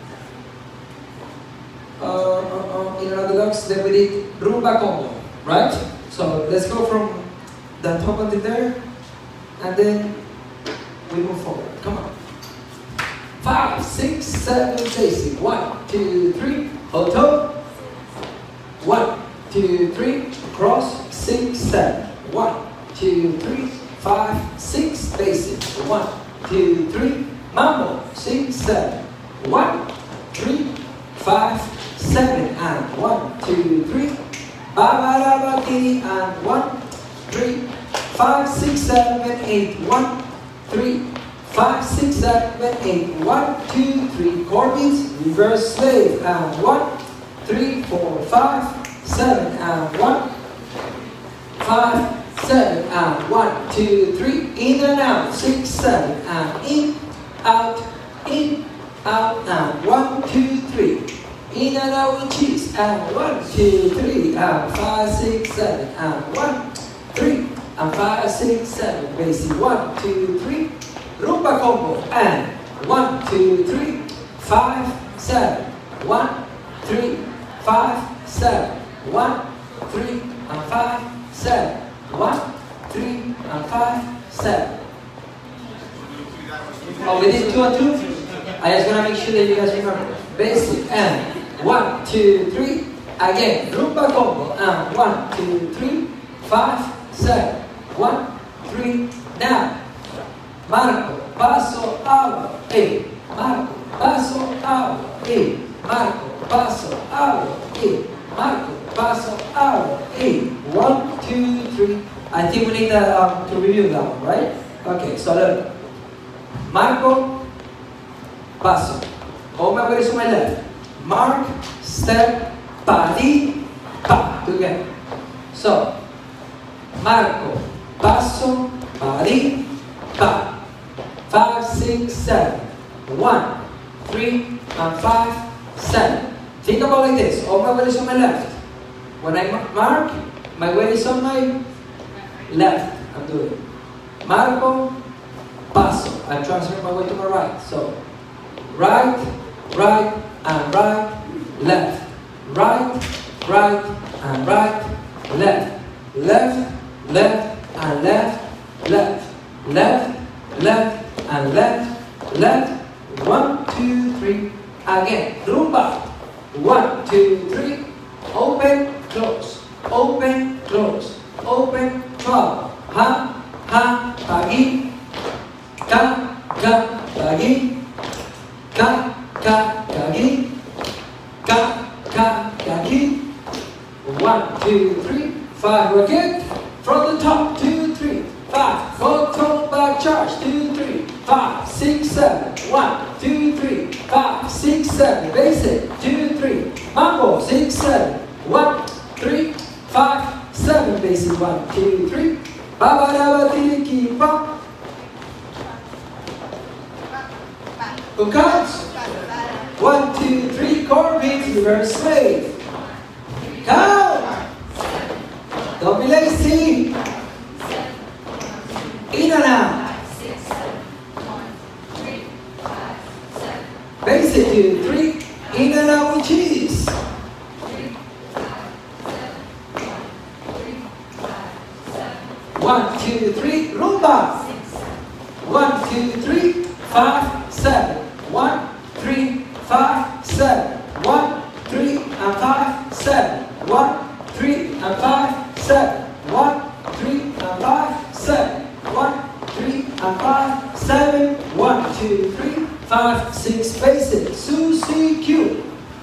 in another box that we did rumba combo, right? So let's go from the top until there, and then we move forward. Come on. 5, 6, 7, basic. 1, 2, 3, hold toe. 1, 2, 3, cross, 6, 7. 1, 2, 3, 5, 6, basic. 1, 2, 3, mambo, 6, 7. 1, 3, 5, 7, and 1, 2, 3. Ba-ba-da-ba-dee, and 1, 3, 5, 6, 7, 8. 1, 3, 5, 6, 7, 8. 1, 2, 3. Corbins, reverse slave, and 1, 3, 4, 5, 7, and 1, 5, 7, and 1, 2, 3. In and out, 6, 7, and in, out, and 1, 2, 3. In and out with cheese, and 1, 2, 3, and 5, 6, 7, and 1, 3, and 5, 6, 7. Basic 1, 2, 3. Rumba combo. And 1, 2, 3, 5, 7. 1, 3, 5, 7. 1, 3, and 5, 7. 1, 3, and 5, 7. Oh, we did 2 and 2? I just want to make sure that you guys remember. Basic and 1, 2, 3. Again, rumba combo. And 1, 2, 3, 5, 7. 1, 3. Now, Marco, paso, hablo, Marco, paso, hablo, Marco, paso, hablo, Marco, paso, hablo, 1, 2, 3. I think we need to review that one, right? Okay, so look. Marco, paso. All my way to my left. Mark, step, padi, pa. Together. So, Marco, paso, padi, pa. 5, 6, 7. 1, 3, and 5, 7. Think about like this. All my weight is on my left. When I mark, my weight is on my left. I'm doing Marco, paso. I'm transferring my weight to my right. So, right, right, and right, left. Right, right, and right, left. Left, left, and left, left. Left, left, and left, left. 1, 2, 3. Again, rumba. 1, 2, 3. Open, close. Open, close. Open, travel. Ha, ha, pagi. Ka, pagi. Ka, pagi. Ka, pagi. 1, 2, 3. 5. We're good. From the top. 2, 3. 5. Go front back charge. 2, 3. 5, 6, 7. 1, 2, 3. 5, 6, 7. Basic. 2, 3. Mambo. 6, 7. 1, 3, 5, 7. Basic. 1, 2, 3. Baba daba tiki pa. Who counts? 1, 2, 3. Core beats. Reverse slave. Count. Don't be lazy. In and out. Basic 2, 3. In and out with cheese. 1, 2, 3. Rumba. 1, 2, 3. 5, 7. 1, 3, 5, 7. 1, 3, and 5, 7. 1, 3, and 5, 7. 1, 3, and 5, 7. 1, 3, and 5, 7. 1, 2, 3, 5, 6. Basic. Susie Q.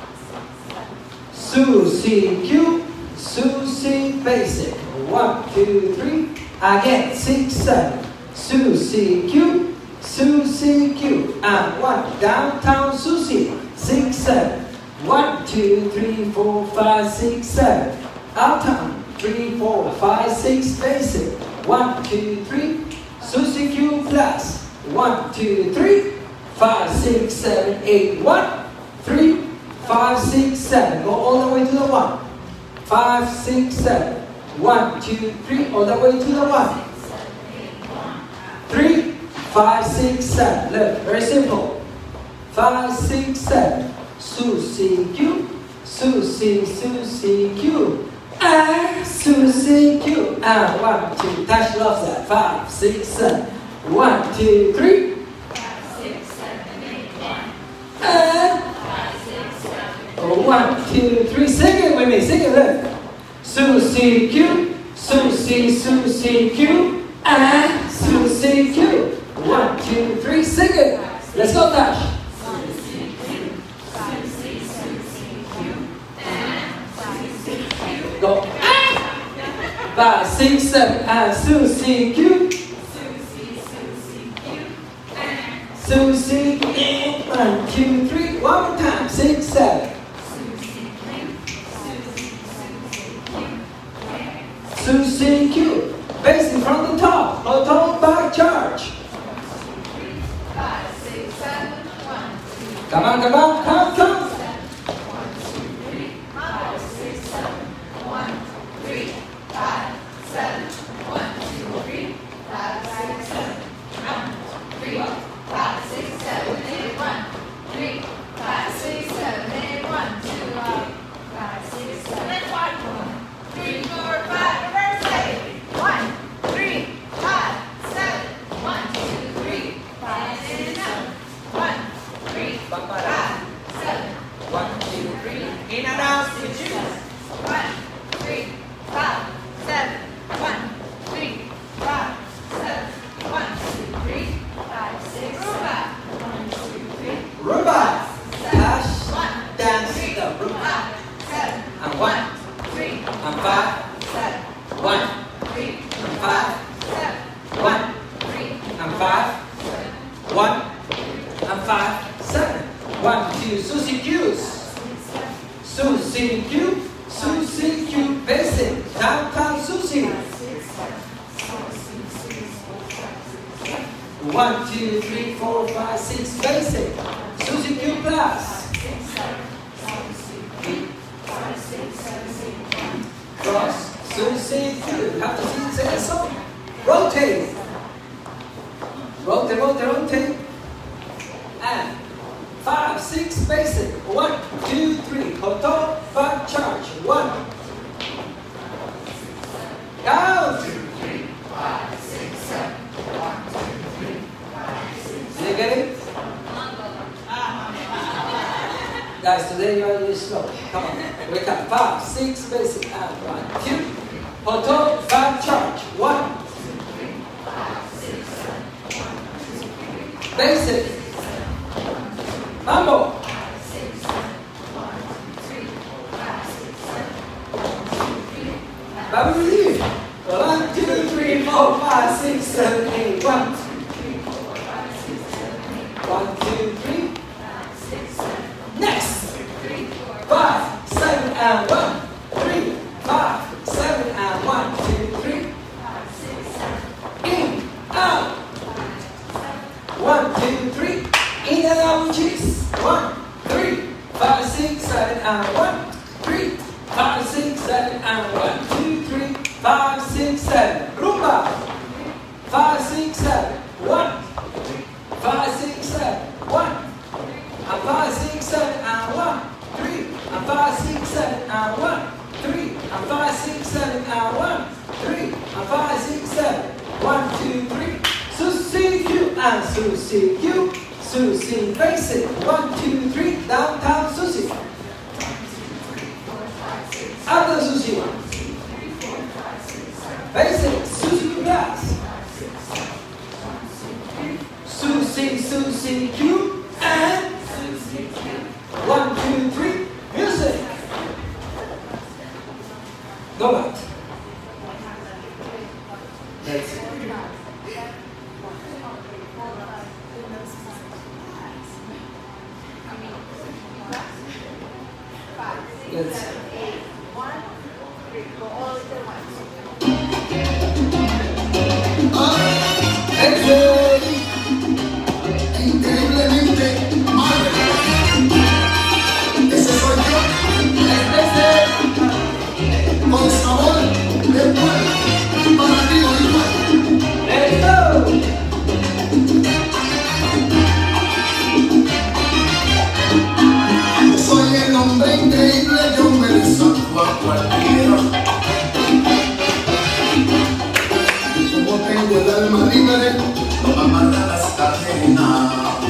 Susie Q. Susie basic. 1, 2, 3. Again. 6, 7. Susie Q. Susie Q. And 1. Downtown Susie. 6, 7. 1, 2, 3, 4, 5, 6, 7. Uptown. 3, 4, 5, 6. Basic. 1, 2, 3. Susie Q plus. 1, 2, 3. 5, 6, 7, 8. 1, 3, 5, 6, 7. Go all the way to the 1. 5, 6, 7. 1, 2, 3. All the way to the 1. 3, 5, 6, 7. Look, very simple. 5, 6, 7. Susie Q. Susie, Susie Q. And Susie Q. And 1, 2. Tash loves that. 5, 6, 7. 1, 2, 3. 1, 2, 3. Sing it with me. Sing it. Look. Susie Q. Susie, Susie Q. And Susie Q. 1, 2, 3. Sing it. Let's go, Tash. Go. 5, 6, 7. And Susie Q. Susie Q. 1, 2, 3. One more time. 6, 7. Susie Q. Basing from the top. Bottom back charge. 5, 6, 7, 1, 2. Come on, come on, come, come. 5, 6, 7, 1, 3, 5, 7, 1, 2, 3, 5, 6, 7, 1, 3. and 5, 1, and 5, 1, and 5, 1, and 5, 7. 1, 2, Susie Q's. Susie Q, Susie Q, basic, downtown Susie. 1, 2, 3, 4, 5, 6, basic, Susie Q plus. Cross, Susie Q, have to sing the song. Rotate. Rotate, rotate, rotate. And 5, 6, basic. 1, 2, 3. Hotel, back charge. 1. Down. 2, 3, 5, 6, 7. 1, 2, 3, 5, 6. Did you get it? Guys, today you are really slow. Come on. Wake up. 5, 6, basic. And 1, 2. Hotel, back charge. 1. 2, 3, 5, 6, 7. Basic. Mambo. 5, 6, 7, 1, 2, 3, 5, 6, 7, 1, 2, 3, 5. Baby relief. 1, 2, 3, 4, 5, 6, 7, 8. 1, 2, 3, 4, 5, 6, 7, 8. 1, 2, 3, 5, 6, 7. Next. 5, 7, and 1, 3, 5, 7, and 1, 2, 3, 5, 6, 7. In, out. 1, 2, 3. In and out cheese. 1, 3, 5, 6, 7, and 1, 3, 5, 6, 7, and 1, 2, 3, 5, 6, 7. Rumba. 5, 6, 7. 1, 5, 6, 7. 1, and 5, 6, 7, and 1, 3, and 5, 6, 7, and 1, 3, and 5, 6, 7, and 1, 3, and 5, 6, 7. 1, 2, 3. Susie Q and Susie Q. Susie basic. 1, 2, 3. Downtown Susie. Other Susie. Basic. Susie plus. Susie Q and 1, 2, 3. Music. Go back. Let's see. Let's see. Increíblemente madre. Ese soy yo. Con sabor de pueblo. Para ti lo igual. Let's go. Yo soy el hombre increíble, yo me desafío a cualquiera. Como tengo el alma libre, no me amarran las cadenas.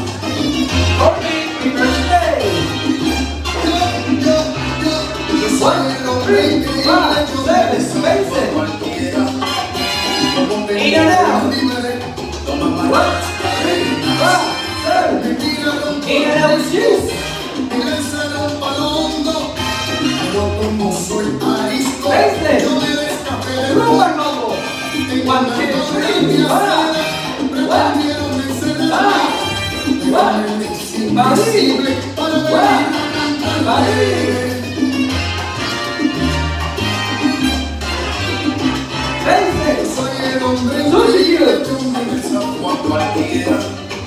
Yo soy el hombre increíble, yo me desafío a cualquiera. Como tengo el alma libre, no me amarran las cadenas. Me tiraron por en el salón palondo, pero como soy arisco, yo me destapé del mundo. En la noche pretendieron encerrarme, pero me es imposible para venir a cantarle. Soy el hombre increíble, yo me desafío a cualquiera.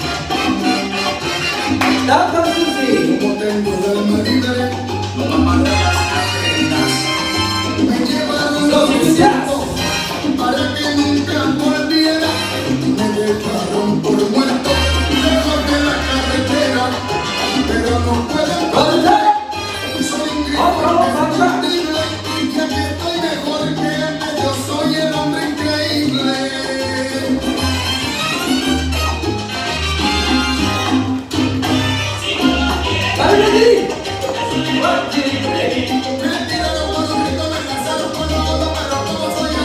Como tengo el alma libre, no me amarran las cadenas. Me llevaron los tiempos para que nunca volviera. Me dejaron por muerto lejos de la carretera, pero no pueden volver. Soy increíble, y aquí estoy mejor que antes. Yo soy el hombre increíble. Me tiraron por un rico, me casaron por lo otro, pero como soy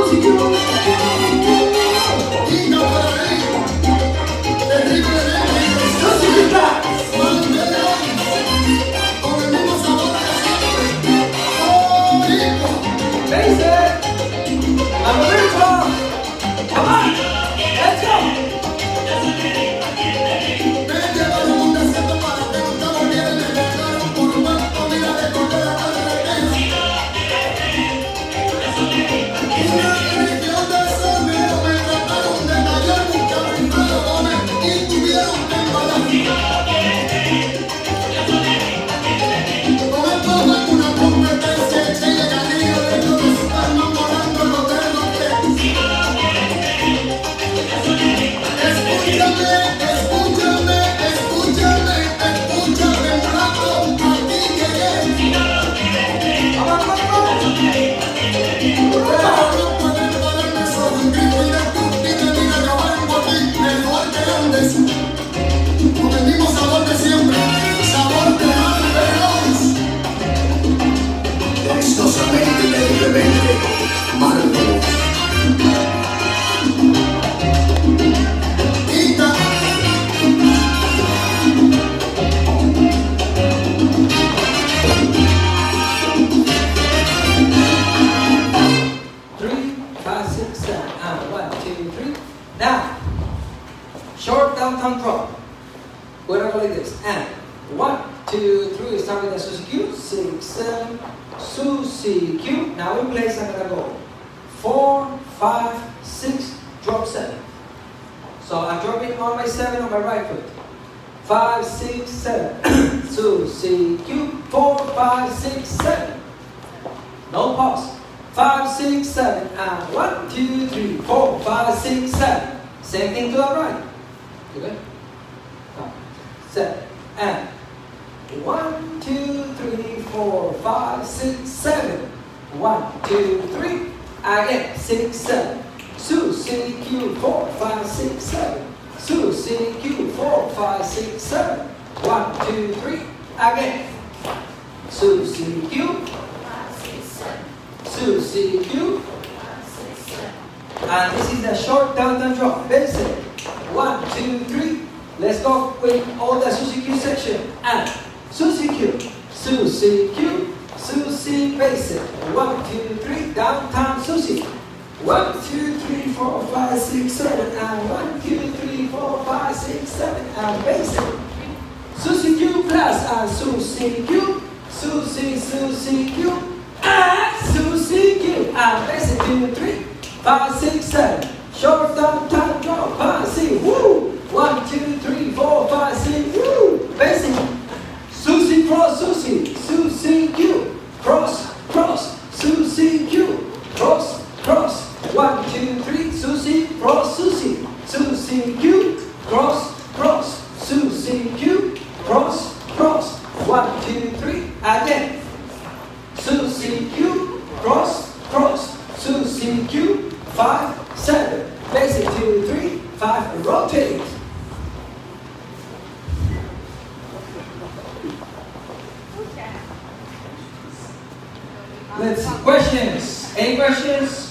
Let's see. Questions? Any questions?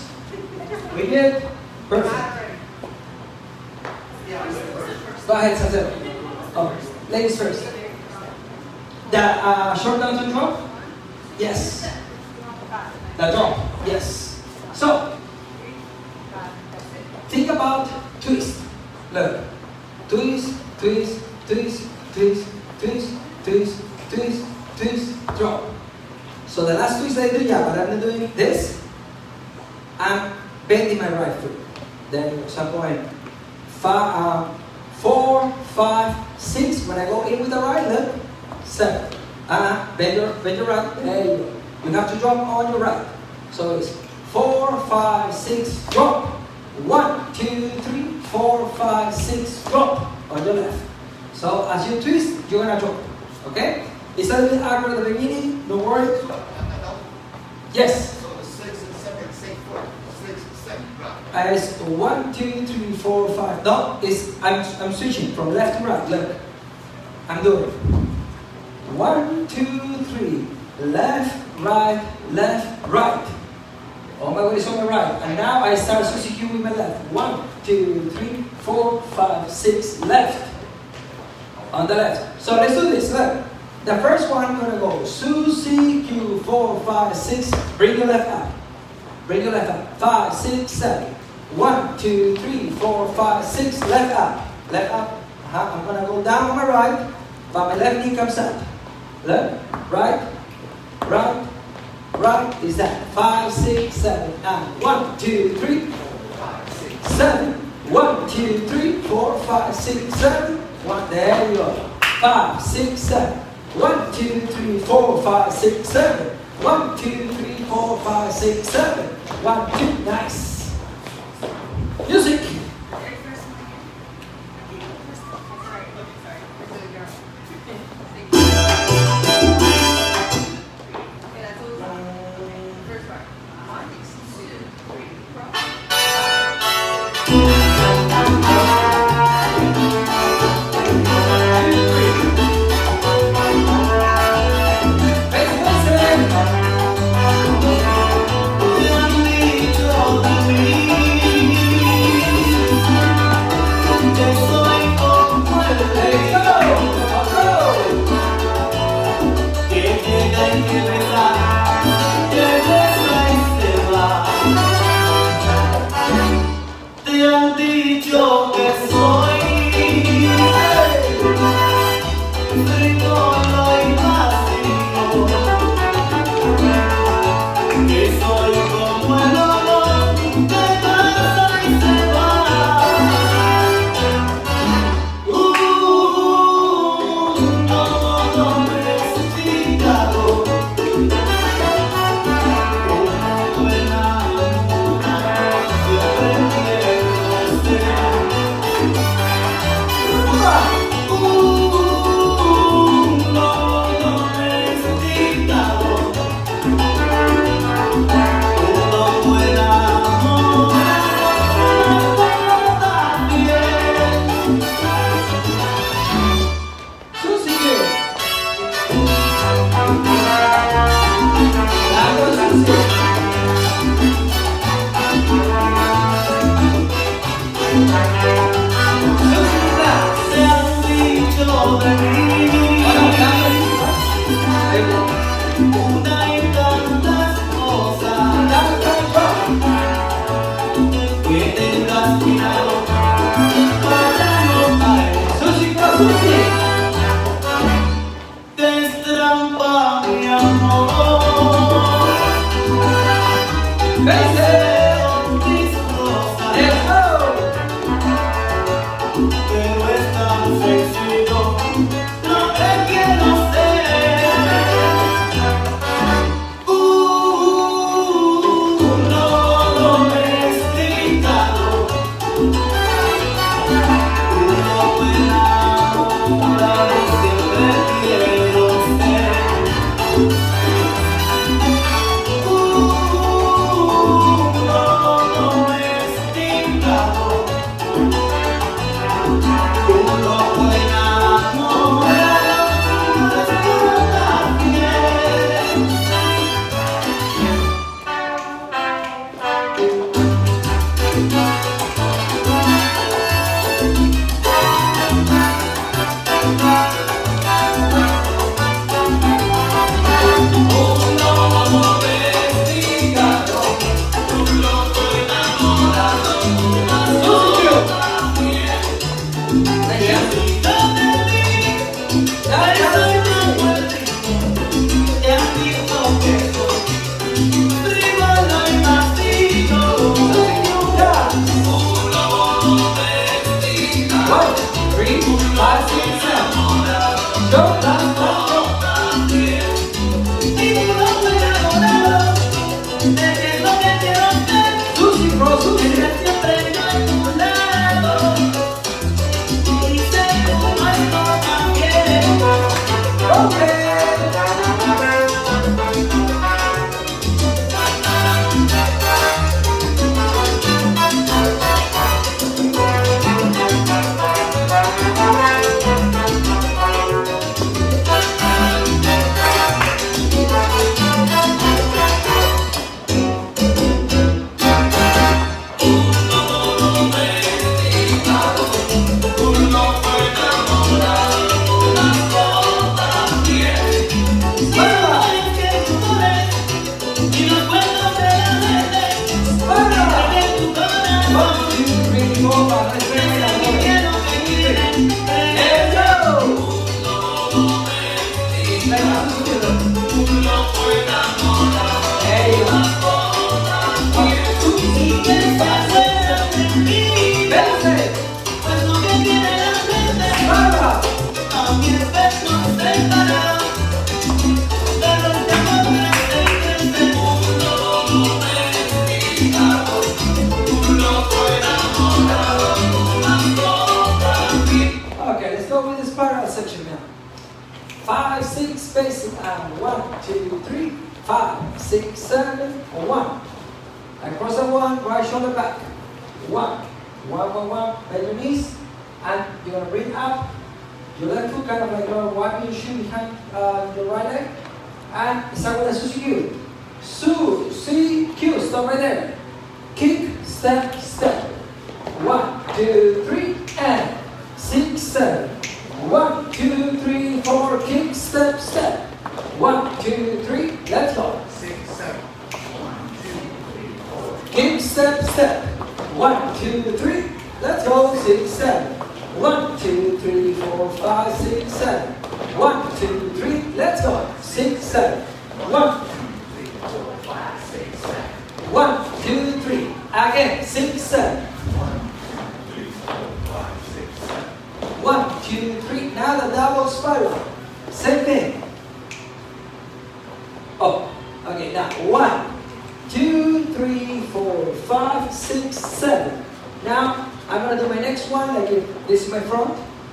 We good? Perfect. Go ahead, Sazel. Oh, ladies first. The short down to drop? Yes. The drop? Yes. So, think about twist. Look. Twist, twist, twist, twist, twist, twist, twist, twist, drop. So the last twist I do, yeah, but I'm not doing this. I'm bending my right foot. Then, for example, I'm 4, 5, 6. When I go in with the right, look, 7. Bend your right. There you go. You have to drop on your right. So it's 4, 5, 6, drop. 1, 2, 3, 4, 5, 6, drop on your left. So as you twist, you're gonna drop. Okay? It's a little bit awkward at the beginning. Don't worry. Yes. So the 6 and 7, same foot. 6 and 7, drop. It's 1, 2, 3, 4, 5. No, I'm switching from left to right. Look, I'm doing 1, 2, 3, left, right, left, right. All my weight is on my right. And now I start Susie Q with my left. 1, 2, 3, 4, 5, 6, left. On the left. So let's do this. Look. The first one, I'm going to go Susie Q, 4, 5, 6. Bring your left up. Bring your left up. 5, 6, 7. 1, 2, 3, 4, 5, 6. Left up. Left up. I'm going to go down on my right, but my left knee comes up. Left, right, right, right. Is that 5, 6, 7, and 1, 2, 3, 5, 6, 7. 1, 2, 3, 4, 5, 6, 7. 1. There you go. 5, 6, 7. 1, 2, 3, 4, 5, 6, 7. 1, 2, 3, 4, 5, 6, 7. 1, 2. Nice. Music. 5, 6, basic, and 1, 2, 3, 5, 6, 7, 1. Across the 1, right shoulder back. 1, 1, 1, 1, bend your knees, and you're going to bring up your left foot, kind of like you're wiping your shoe behind your right leg, and start with a Suzy-Q. Suzy-Q, stop right there. Kick, step, step. 1, 2, 3, and 6, 7. 1, 2, 3, 4, kick, step, step. 1, 2, 3, let's go. 6, 7. 1, 2, 3, 4. Kick, step, step. 1, 2, 3, let's go. 6, 7. 1, 2, 3, 4, 5, 6, 7. 1, 2, 3, let's go. 6, 7. 1, 2, 3, 4, 5, 6, 7. 1, 2, 3, again. 6, 7. 1, 2, 3. Now the double spiral. Same thing. Oh, okay. Now 1, 2, 3, 4, 5, 6, 7. Now I'm gonna do my next one. Like if this is my front.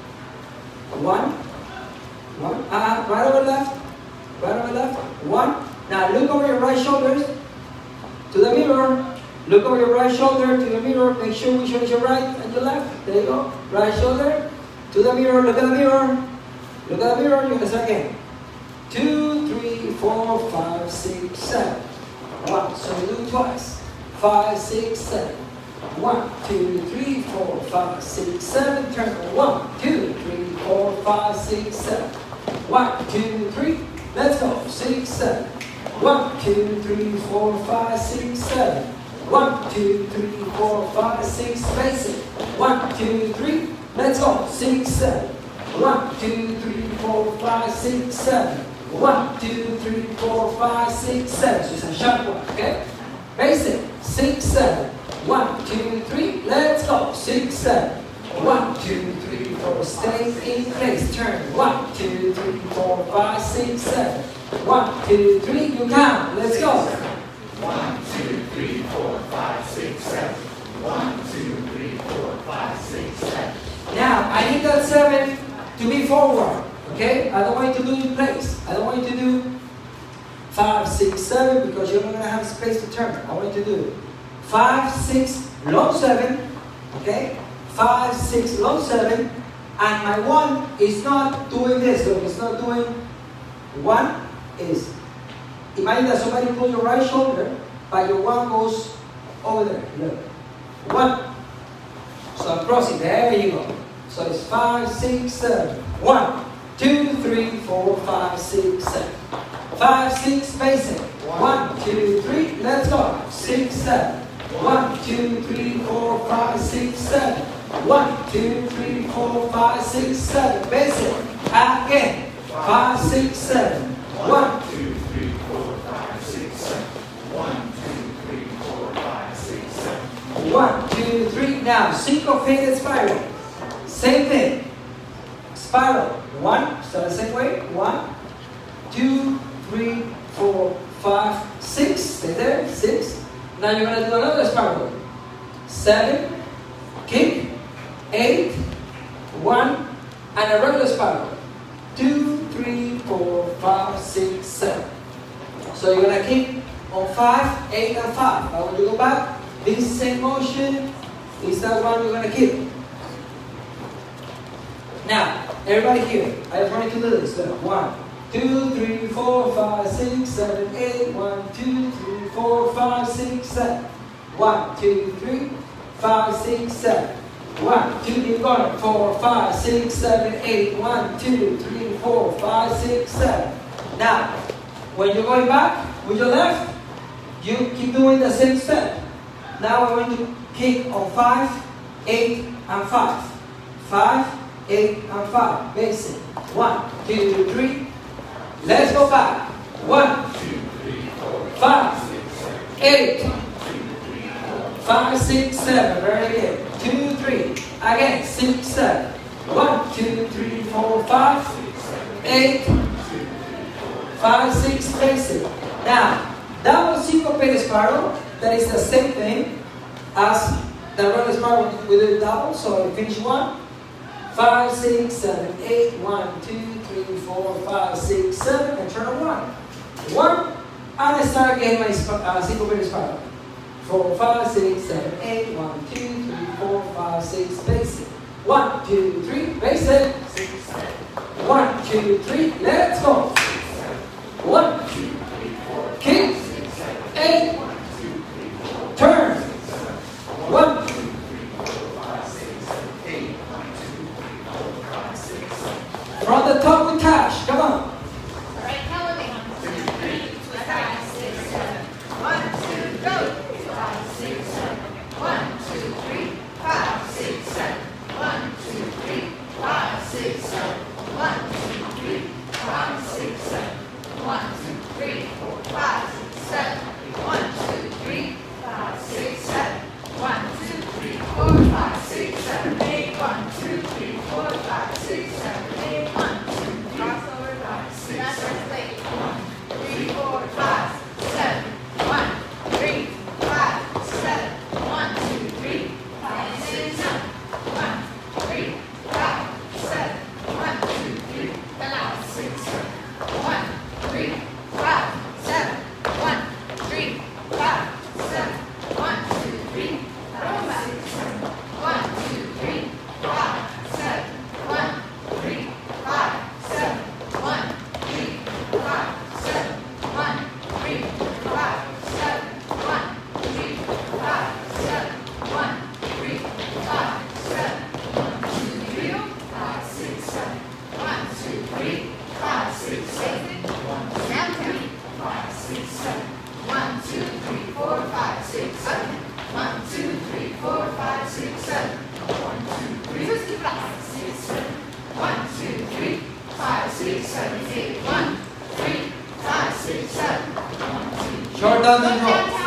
1, 1. Right over left. Right over left. 1. Now look over your right shoulders to the mirror. Look over your right shoulder to the mirror. Make sure which one is your right and your left. There you go. Right shoulder to the mirror. Look at the mirror. Look at the mirror. You're gonna start again. 2, 3, 4, 5, 6, 7. 1. So we do it twice. 5, 6, 7. 1, 2, 3, 4, 5, 6, 7. Turn. 1, 2, 3, 4, 5, 6, 7. 1, 2, 3. Let's go. 6, 7. 1, 2, 3, 4, 5, 6, 7. 1, 2, 3, 4, 5, 6. Basic. 1, 2, 3. Let's go. 6, 7. 1, 2, 3, 4, 5, 6, 7. 1, 2, 3, 4, 5, 6, 7. So it's a sharp one, okay? Basic. 6, 7. 1, 2, 3. Let's go. 6, 7. 1, 2, 3, 4. Stay in place. Turn. 1, 2, 3, 4, 5, 6, 7. 1, 2, 3. You count. Let's go. 1, 2, 3, 4, 5, 6, 7. 1, 2, 3, 4, 5, 6, 7. Now, I need that 7 to be forward. Okay? I don't want you to do it in place. I don't want you to do 5, 6, 7 because you're not going to have space to turn. I want you to do 5, 6, long 7. Okay? 5, 6, long 7. And my 1 is not doing this. Look, it's not doing 1 is. Imagine that somebody pulls your right shoulder, but your 1 goes over there. Look. 1. So I'm crossing. There you go. So it's 5, 6, 7. 1, 2, 3, 4, 5, 6, 7. 5, 6, basic. 1, 2, 3, let's go. 6, 7. 1, 2, 3, 4, 5, 6, 7. 1, 2, 3, 4, 5, 6, 7. Basic. Again. 5, 6, 7. 1, 2, 3, 4, 5, 6, 7. 1, 2, 3, 4, 5, 6, 7. 1, 2, 3. Now, syncopated spiral. Same thing. Spiral. 1. So the same way. 1, 2, 3, 4, 5, 6. Stay there. 6. Now you're going to do another spiral. 7. Kick. 8. 1. And a regular spiral. 2, 3, 4, 5, 6, 7. So you're going to kick on 5, 8, and 5. Now when you go back, this same motion is that one you're going to kick. Now, everybody here, I just want you to do this. Look, 1, 2, 3, 4, 5, 6, 7, 8. 1, 2, 3, 4, 5, 6, 7. 1, 2, 3, 5, 6, 7. 1, 2, keep going. 4, 5, 6, 7, 8. 1, 2, 3, 4, 5, 6, 7. Now, when you're going back with your left, you keep doing the same step. Now we're going to kick on 5, 8, and 5. 5, 8, and 5. Basic. 1, 2, 3. Let's go back. 1, 2, 3, 4, 5, 8, 5, 6, 7. Very good. 2, 3. Again. 6, 7. 1, 2, 3, 4, 5, 8, 5, 6. Basic. Now, double syncopated spiral. That is the same thing as the regular spiral with the double. So you finish 1, 5, 6, 7, 8. 1, 2, 3, 4, 5, 6, 7. And turn on 1. 1. And I start again my syncopated spiral. 4, 5, 6, 7, 8. 1, 2, 3, 4, 5, 6. Basic. 1, 2, 3. Basic. 1, 2, 3. Let's go. 1, 2, 3, 4. Kick. 8. Turn. 1, 2, 3, 4, 5, 6, 7, 8. 1, 2, 3, 4, 5, 6, 7. From the top with cash. Come on. All right, count with me. 1, 2, 3, 4, 5, 6, 7. 1, 2, go. 5, 6, 7. 1, 2, 3, 5, 6, 7. 1, 2, 3, 5, 6, 7. 1, 2, 3, 5, 6, 7. 1, 2, 3, 4, 5, 6, 7. 1, 2, 3, 5, 6, 7. 1, 2, 3, 4, 5, 6, 7, 8. 1, 2, 3, 4, 5, 6, 7, 8. 1, 2, 3, crossover 5, 6, 7, 8. 1, 3, 4, 5, 7. 1, 3, 5, 7. 1, 2, 3, 5, 6, 7. 1, 3, 5, 7. 1, 2, 3, 5, 6, 7. 1, 3, 5, 7. 1, 3, 5, 7. 1, 2, 3, 5, 6, 7. 1, 2, 3, 5, 7. 1, 3, 5, 7. 1, 3, 5, 7. 1, 3, 5, 7. 1, 3, 5, 7. 1, 3, 5, 7. 1, 2, 3, 5, 6, 7. 1, 2, 3, 5, 6, 7. 1, 2, 3, 5, 6, 7. 1, 2, 3, 4, 5, 6, 7. 1, 2, 3, 4, 5, 6, 7. 1, 2, 3, 5, 6, 7. 1, 2, 3, 5, 6, 7, 8. 1, 3, 5, 6, 7. 1, 2, Short down the rope.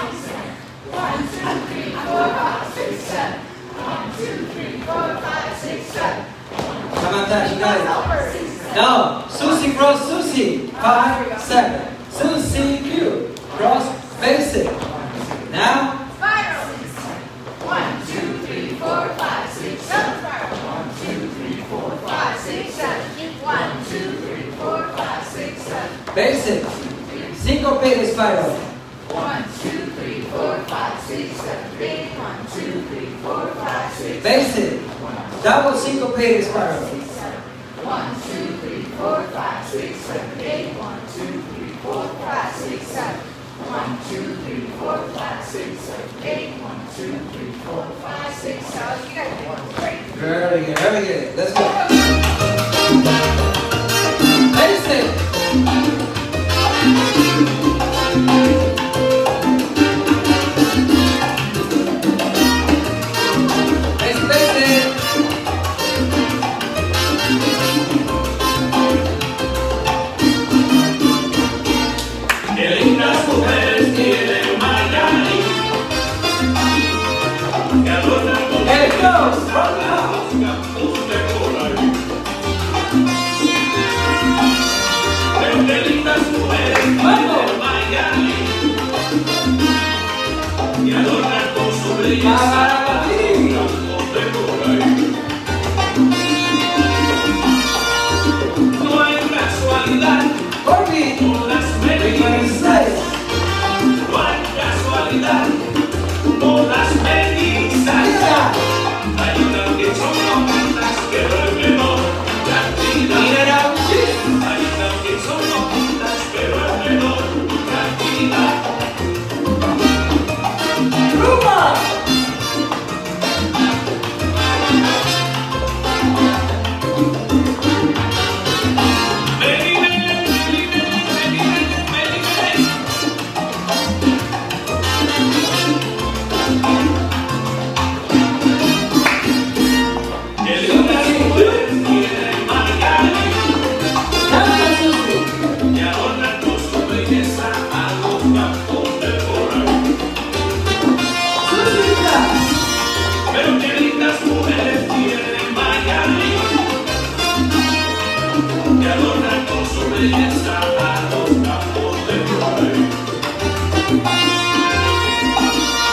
1, 2, 3, 4, 5, 6, 7. 1, 2, 3, 4, 5, 6, 7. Come on, Tash, you got it. Now, Susie cross Susie. 5, 7. Susie Q. Cross basic. Now, Spiral. 1, 2, 3, 4, 5, 6, 7. Spiral. 1, 2, 3, 4, 5, 6, 7. 1, 2, 3, 4, 5, 6, 7. basic. Syncopated spiral. 1, 2, 3, 4, 5, 6, 7, 8. 1, 2, 3, 4, 5, 6, 7. Basic. Double syncopated spiral. 1, 2, 3, 4, 5, 6, 7, 8. 1, 2, 3, 4, 5, 6, 7. 1, 2, 3, 4, 5, 6, 7, 8. 1, 2, 3, 4, 5, 6, 7. You guys are doing great. Very good, very good. Let's go. Basic. Basic, basic. Qué lindas mujeres tiene Miami, que adornan con Here it goes. los campos de coral. Pero qué lindas mujeres Mambo. tiene Miami, que adornan con su belleza los campos de coral. No hay casualidad Barbie. con las mellizas. No hay casualidad con las mellizas. Hay unas que son bonitas que duermen tranquila. Hay unas que son bonitas que duermen tranquila. Rumba.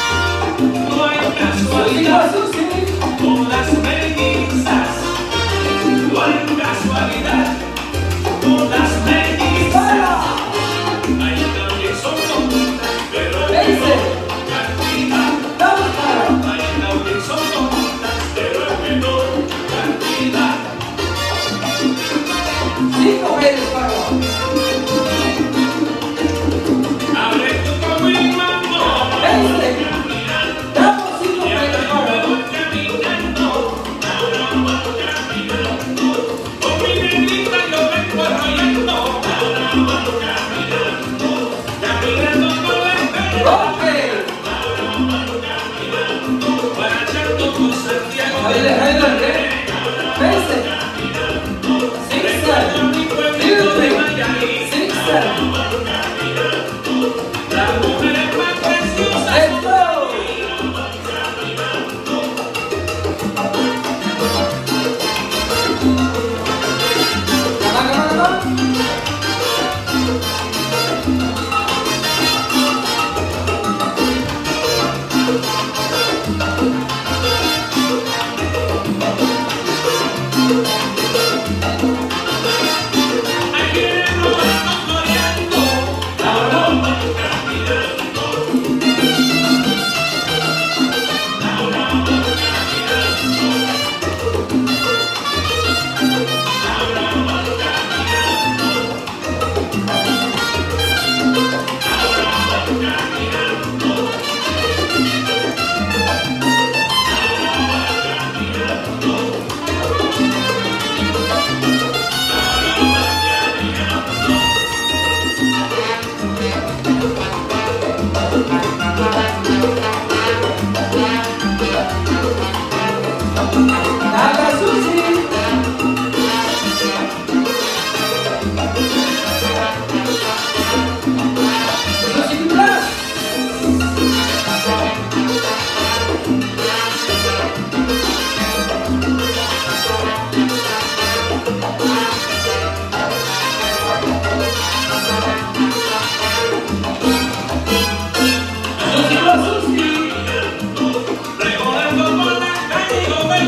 Con las mellizas,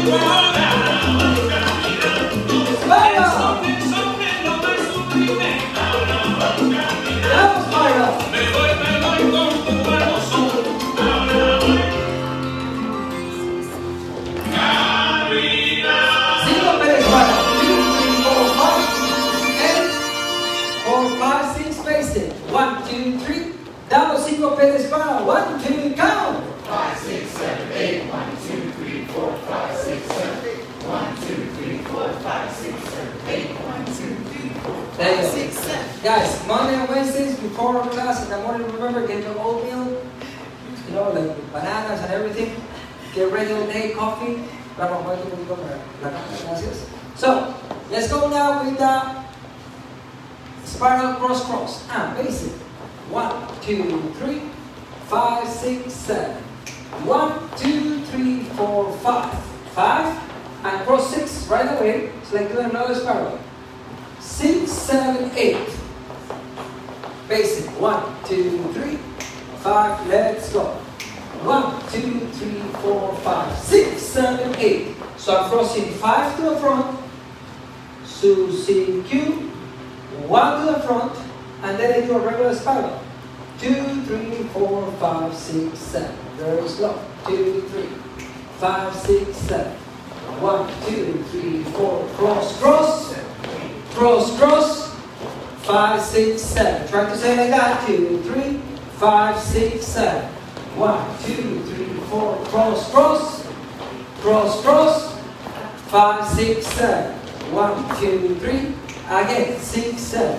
Double single pedal spiral. 1, 2, count. 5, 6, 7, 8. 1, 2, 3, 4, 5, 6, 7, 8. 1, 2, 3, 4, 5, 6, 7, 8. 1, 2, 3, 4, 5, 6, 7. Guys, Monday and Wednesdays before our class in the morning, remember, get your oatmeal, you know, like bananas and everything. Get ready all day, coffee. So, let's go now with the spiral cross cross. Basic. 1, 2, 3, 5, 6, 7. 1, 2, 3, 4, 5. 5 and cross 6 right away. It's like doing another spiral. 6, 7, 8. Basic. 1, 2, 3, 5. Let's go. 1, 2, 3, 4, 5, 6, 7, 8. So I'm crossing 5 to the front. So C, Q. 1 to the front. And then I do a regular spiral. 2, 3, 4, 5, 6, 7. Very slow. 2, 3, 5, 6, 7. 1, 2, 3, 4. Cross, cross. Cross, cross. 5, 6, 7. Try to say it like that. 2, 3, 5, 6, 7. 1, 2, 3, 4. Cross, cross. Cross, cross. 5, 6, 7. 1, 2, 3. Again. 6, 7.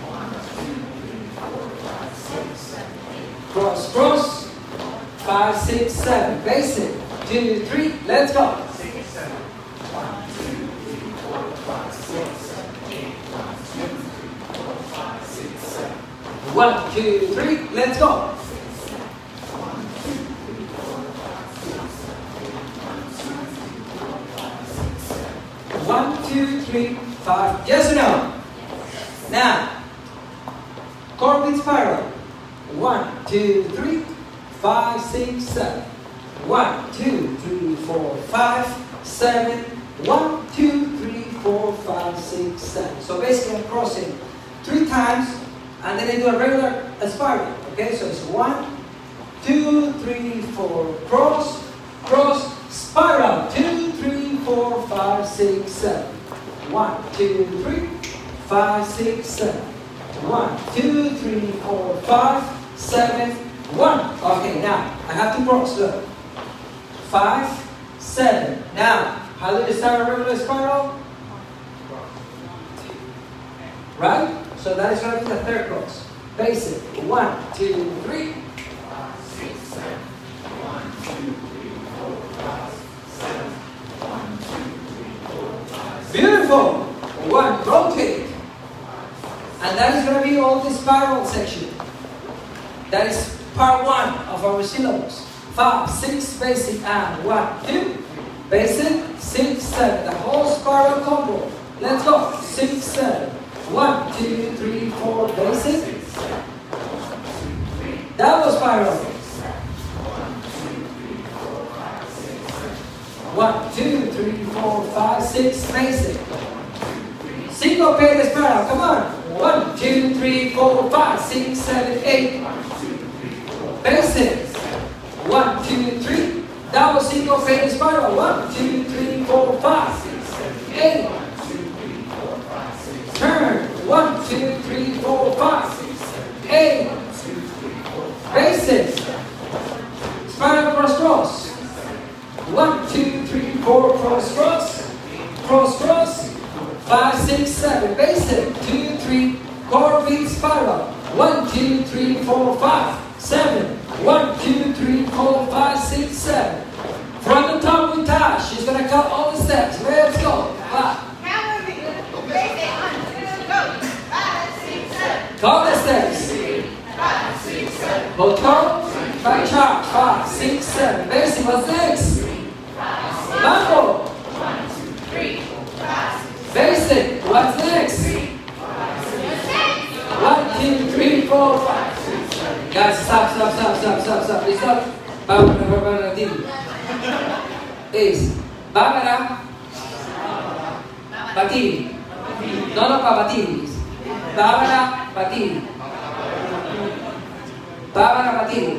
Cross, cross, 5, 6, 7. Basic. 2, 3. Let's go. 6, 7. 1, 2, 3, 4, 5, 6, 7, 8. 1, 2, 3, 4, 5, 6, 7. 1, 2, 3. Let's go. 1, 2, 3, 5. Yes or no? Now, Corbin spiral. 1, 2, 3, 5, 6, 7. 1, 2, 3, 4, 5, 7. 1, 2, 3, 4, 5, 6, 7. So basically I'm crossing 3 times and then I do a regular spiral. Okay, so it's 1, 2, 3, 4, cross, cross, spiral. 2, 3, 4, 5, 6, 7. 1, 2, 3, 5, 6, 7. 1, 2, 3, 4, 5, 7, 1. Okay, now I have to cross. Look. 5, 7. Now, how do you start a regular spiral? Right? So that is going to be the third cross. Basic. 1, 2, 3. 5, 6, 7. 1, 2, 3, 4, 5, 7. 1, 2, 3, 4, 5. Beautiful. 1, rotate. And that is going to be all the spiral section. That is part 1 of our syllabus. 5, 6, basic, and 1, 2. Basic, 6, 7. The whole spiral combo. Let's go. 6, 7. 1, 2, 3, 4, basic. Double spiral. 1, 2, 3, 4, 5, 6, basic. Single pedal spiral, come on. 1, 2, 3, 4, 5, 6, 7, 8. Basic. 1, 2, 3. Double single pedal spiral. 1, 2, 3, 4, 5, 8. Turn. 1, 2, 3, 4, 5, 8. Basic. Spiral cross cross. 1, 2, 3, 4, cross cross. Cross cross. 5, 6, 7. Basic. 2, 3. Core beat spiral. 1, 2, 3, 4, 5, 7. 1, 2, 3, 4, 5, 6, 7. From the top with Tash. She's gonna count all the steps. Let's go. 5. Count with me. Basic. 1, 2, go. 5, 6, 7. Count the steps. 5, 6, 7. Both count. 5 chart. 5, 6, 7. Basic. What's next? Mambo. 1, 2, 3, 5, 6, Basic. What's next? 1, 2, 3, 4, 5. Guys, stop. Please stop. Ace. Bárbara. Batiri. No, no, para Batiri. Bárbara Batiri. Bárbara Batiri.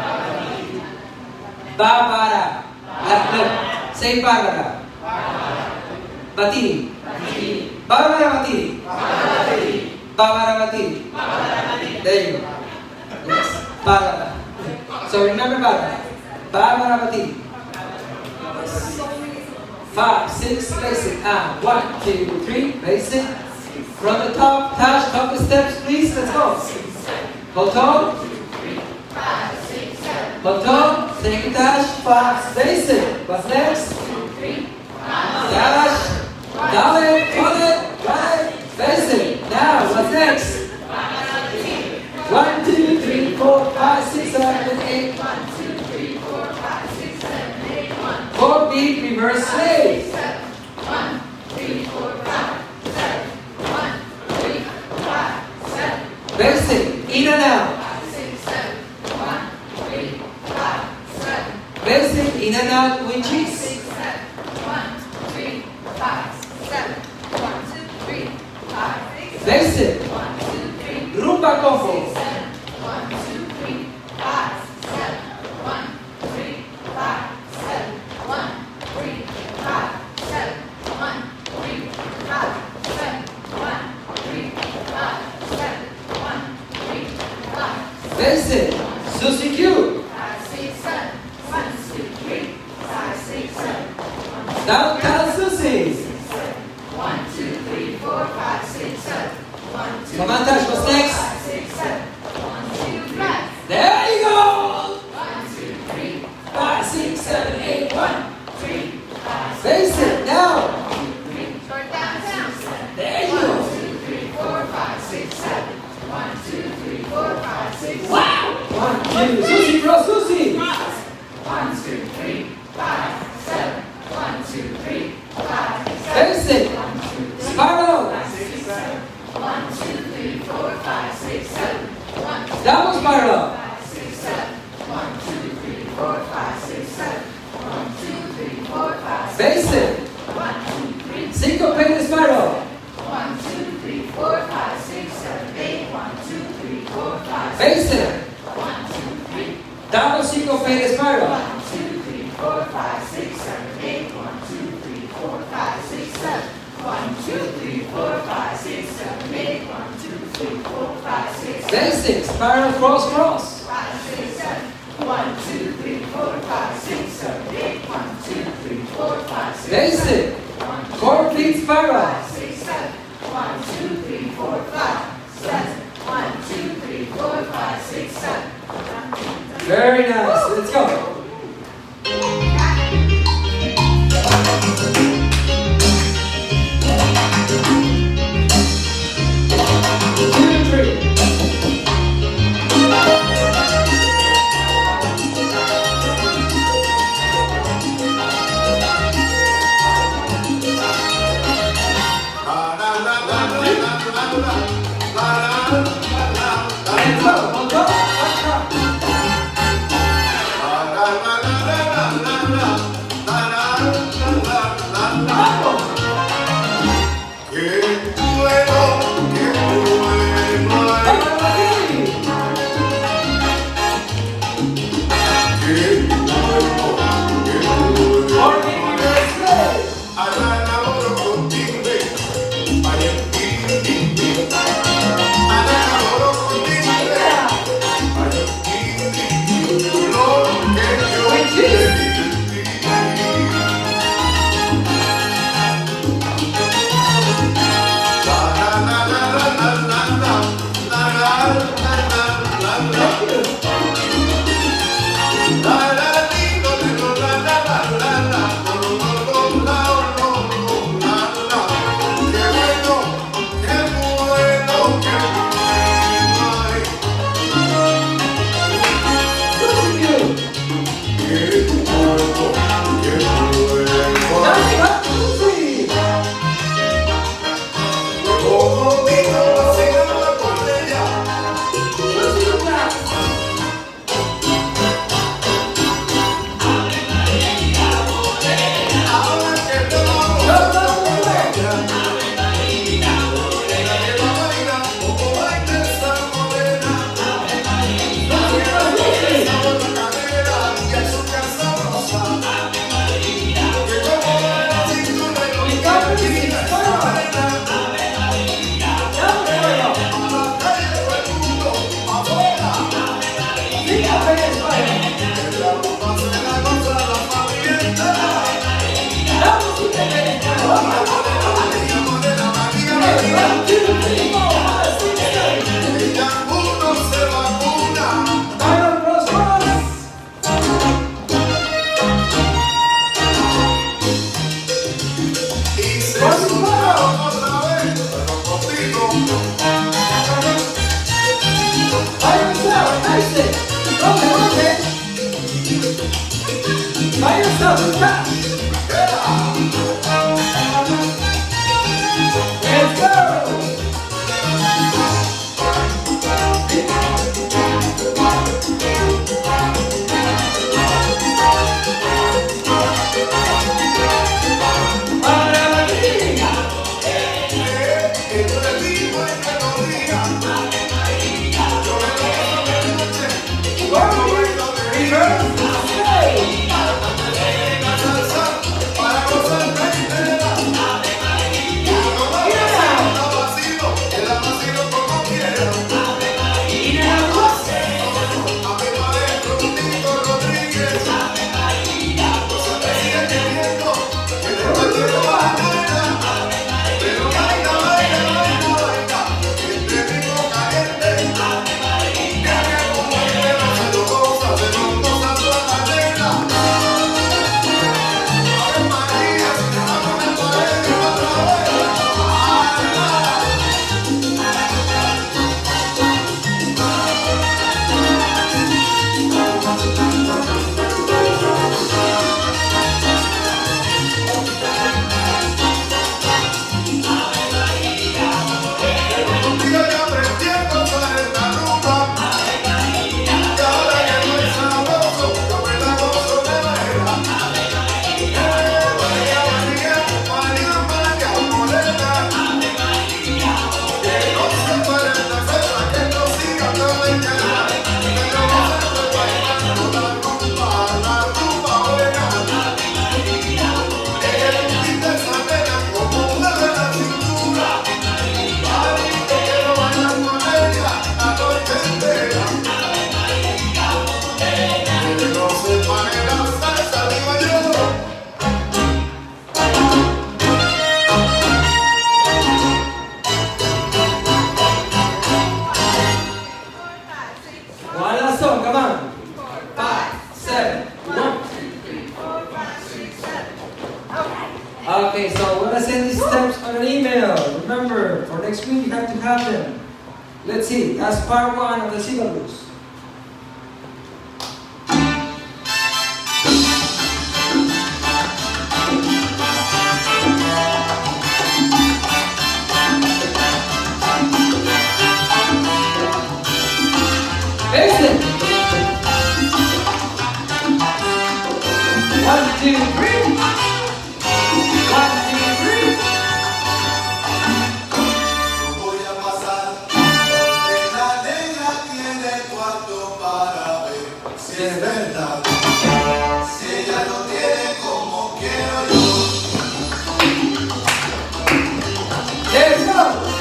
Bárbara. Look, say Bárbara. Batiri. Bárbara Batiri. Bárbara Batiri. There you go. Yes. Bárbara. So remember Bárbara. Bárbara Batiri. 5, 6, basic. And 1, 2, 3, basic. From the top, touch, couple steps, please. Let's go. Hold on. Hold on. Take a touch. 5, basic. What's next? Touch. Down it. Hold it. Right. Basic. Now, what's next? 1, 2, 3, 4, 5, 6, 7, 8. 4 beat reverse sway. 1, 3, 4, 5, 7. 1, 3, 5, 7. Basic, in and out. 5, 6, 7. 1, 3, 5, 7. Basic, in and out with cheese. 6, 7. 1, 3, 5, 7. 1, 2, 3, 5, 6. Basic. 1, 2, 3. Rumba combo. 6, 7. 1, 2, 3, 5, 7. 1, 3, 5, 7. 1, 3, 5, 7. 1, 3, 5, 7. 1, 3, 5, 7. 1, 3, 5. Basic. Susie Q. 5, 6, 7. 1, 2, 3, 5, 6, 7. Downtown Susie. 1, 2, 3, 4, 5, 6, 7. 1, 2, come on, touch. What's next? 5, 6, 7. 1, 2, 3. There you go. 1, 2, 3, 5, 6, 7, 8. 1, 3, 5. Basic. Now. Short downtown. There you go. 1, 2, 3, 4, 5, 6, 7. 1, 2, 3, 4, 5, 6. Wow. 1, 2, Susie, bro, Susie. 1, 2, 3, 5, 7. 1, 2, 3, 5, 6. Basic. Spiral. 1, 2, 3, 4, 5, 6, 7. 1, double spiral. 5, 6, 7. 1, 2, 3, 4, 5, 6, 7. 1, 2, 3, 4, 5. Basic. 1, 2, 3. Syncopated spiral. 1, 2, 3, 4, 5, 6, 7, 8. 1, 2, 3, 4, 5. Basic. 1, 2, 3. Double syncopated spiral. 1, 2, 3, 4, 5, 6, 7, 8. 1, 2, 3, 4, 5, 6, 7. 1, 2, 3, 4, 5, 6, 7, 8. 1, 2, 3, 4, 5, 6, 7. Basic. Spiral cross cross. 5, 6, 7. 1, 2, 3, 4, 5, 6, 7, 8. 1, 2, 3, 4, 5, 6, 7. Basic. Core feet spiral. 5, 6, 7. 1, 2, 3, 4, 5, 7. 1, 2, 3, 4, 5, 6, 7. Very nice. Let's go. 2, 3. And go, on go, on top. Okay, so when I send these steps on an email, remember, for next week you have to have them. Let's see, that's part 1 of the syllabus. Listen! 1, 2, 3. 1, 2, 3. Voy a pasar donde la negra tiene cuarto para ver si es verdad. Si ella lo tiene como quiero yo. Let's go!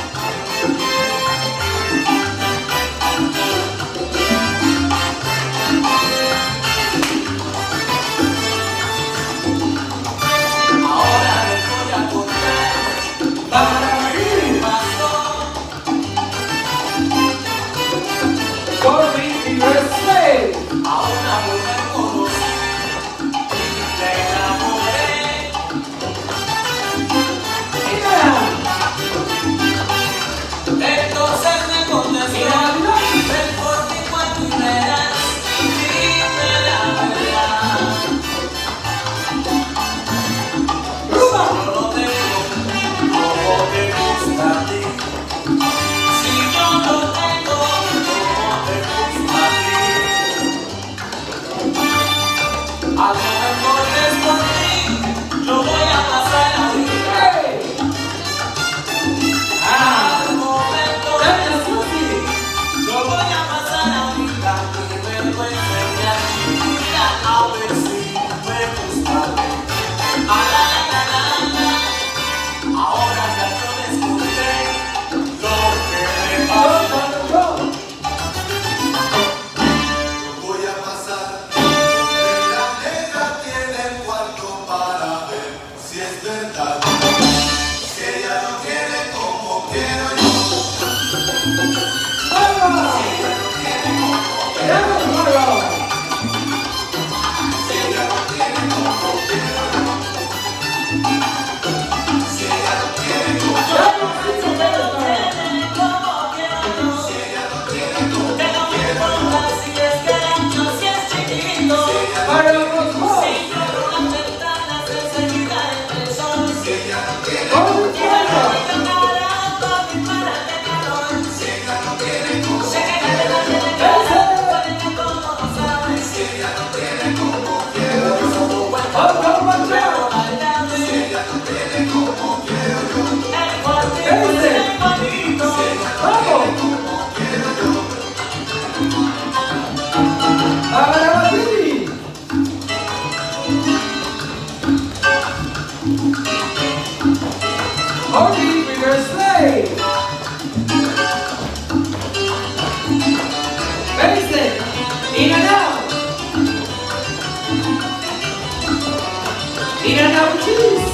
Eat it now with cheese.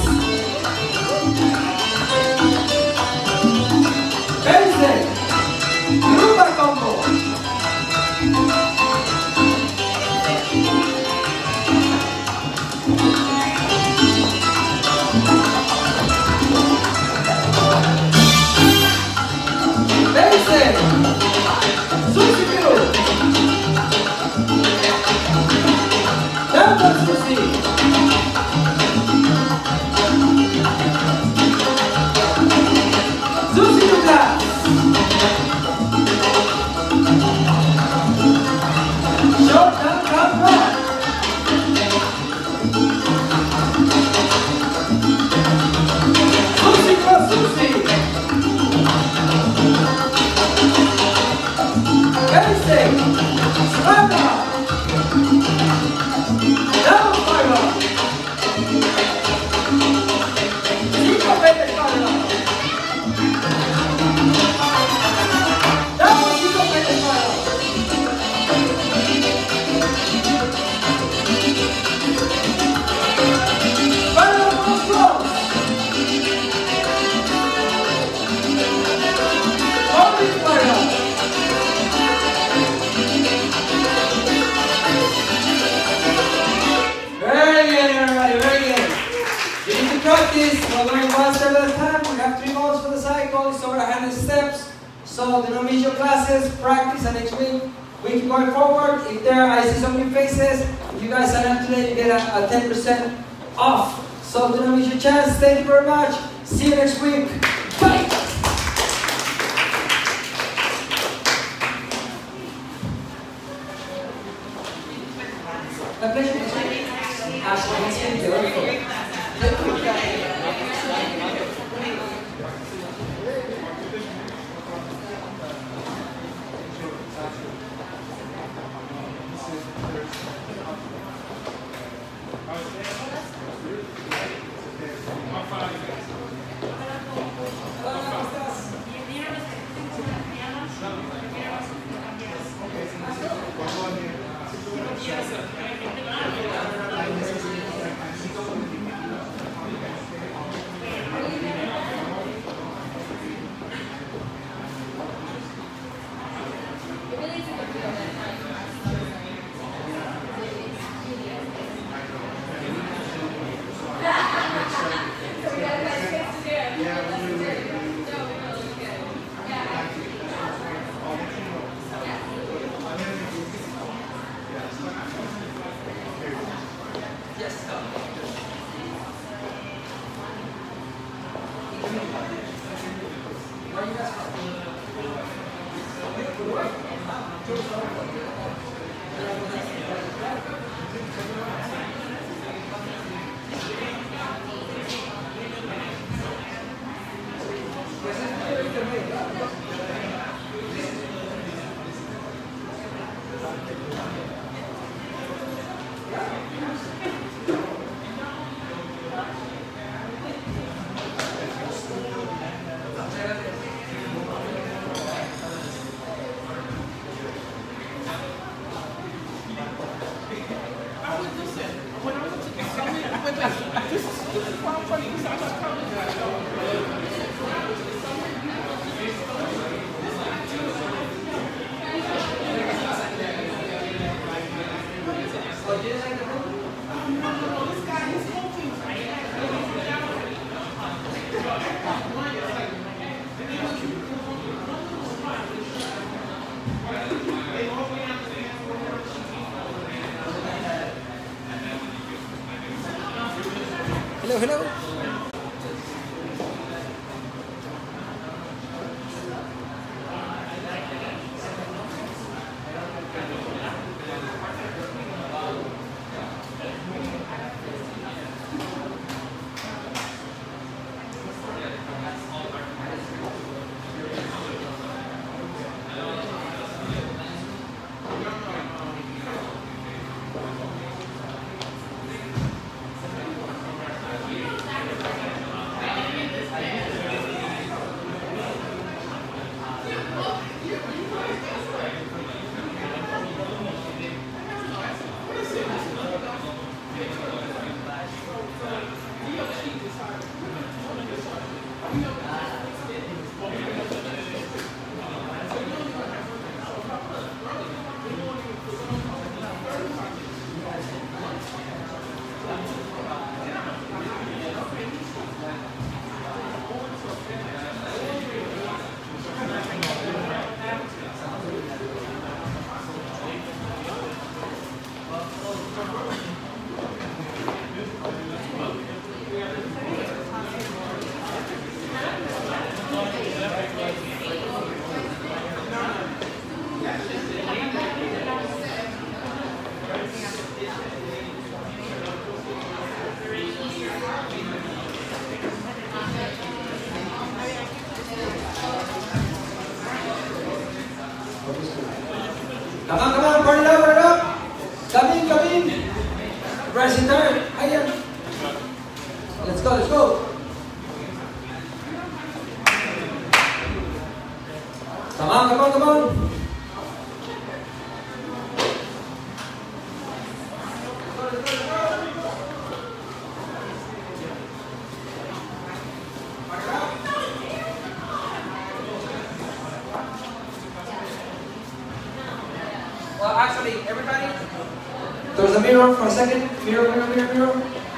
Wednesday, rumba combo. Wednesday, sushi meal. Downtown sushi. Sushi to glass. Short down, come back. Sushi cross sushi. Wednesday, spiral. Down spiral. Cinco veces spiral. Down 5 veces spiral. Spiral cross cross. Only spiral. Very good, everybody, very good. You need to practice. We're going one step at a time. We have 3 modes for the cycle. It's over 100 steps. So do not miss your classes. Practice, and next week we keep going forward. If there, I see some new faces. If you guys sign up today, you get a 10% off. So do not miss your chance. Thank you very much. See you next week. Bye. A pleasure. Ashley, nice to meet you. Hello, hello. go, let's go. Come on, come on, come on. Well, actually, everybody, there's a mirror for a second. Mirror, mirror, mirror, mirror.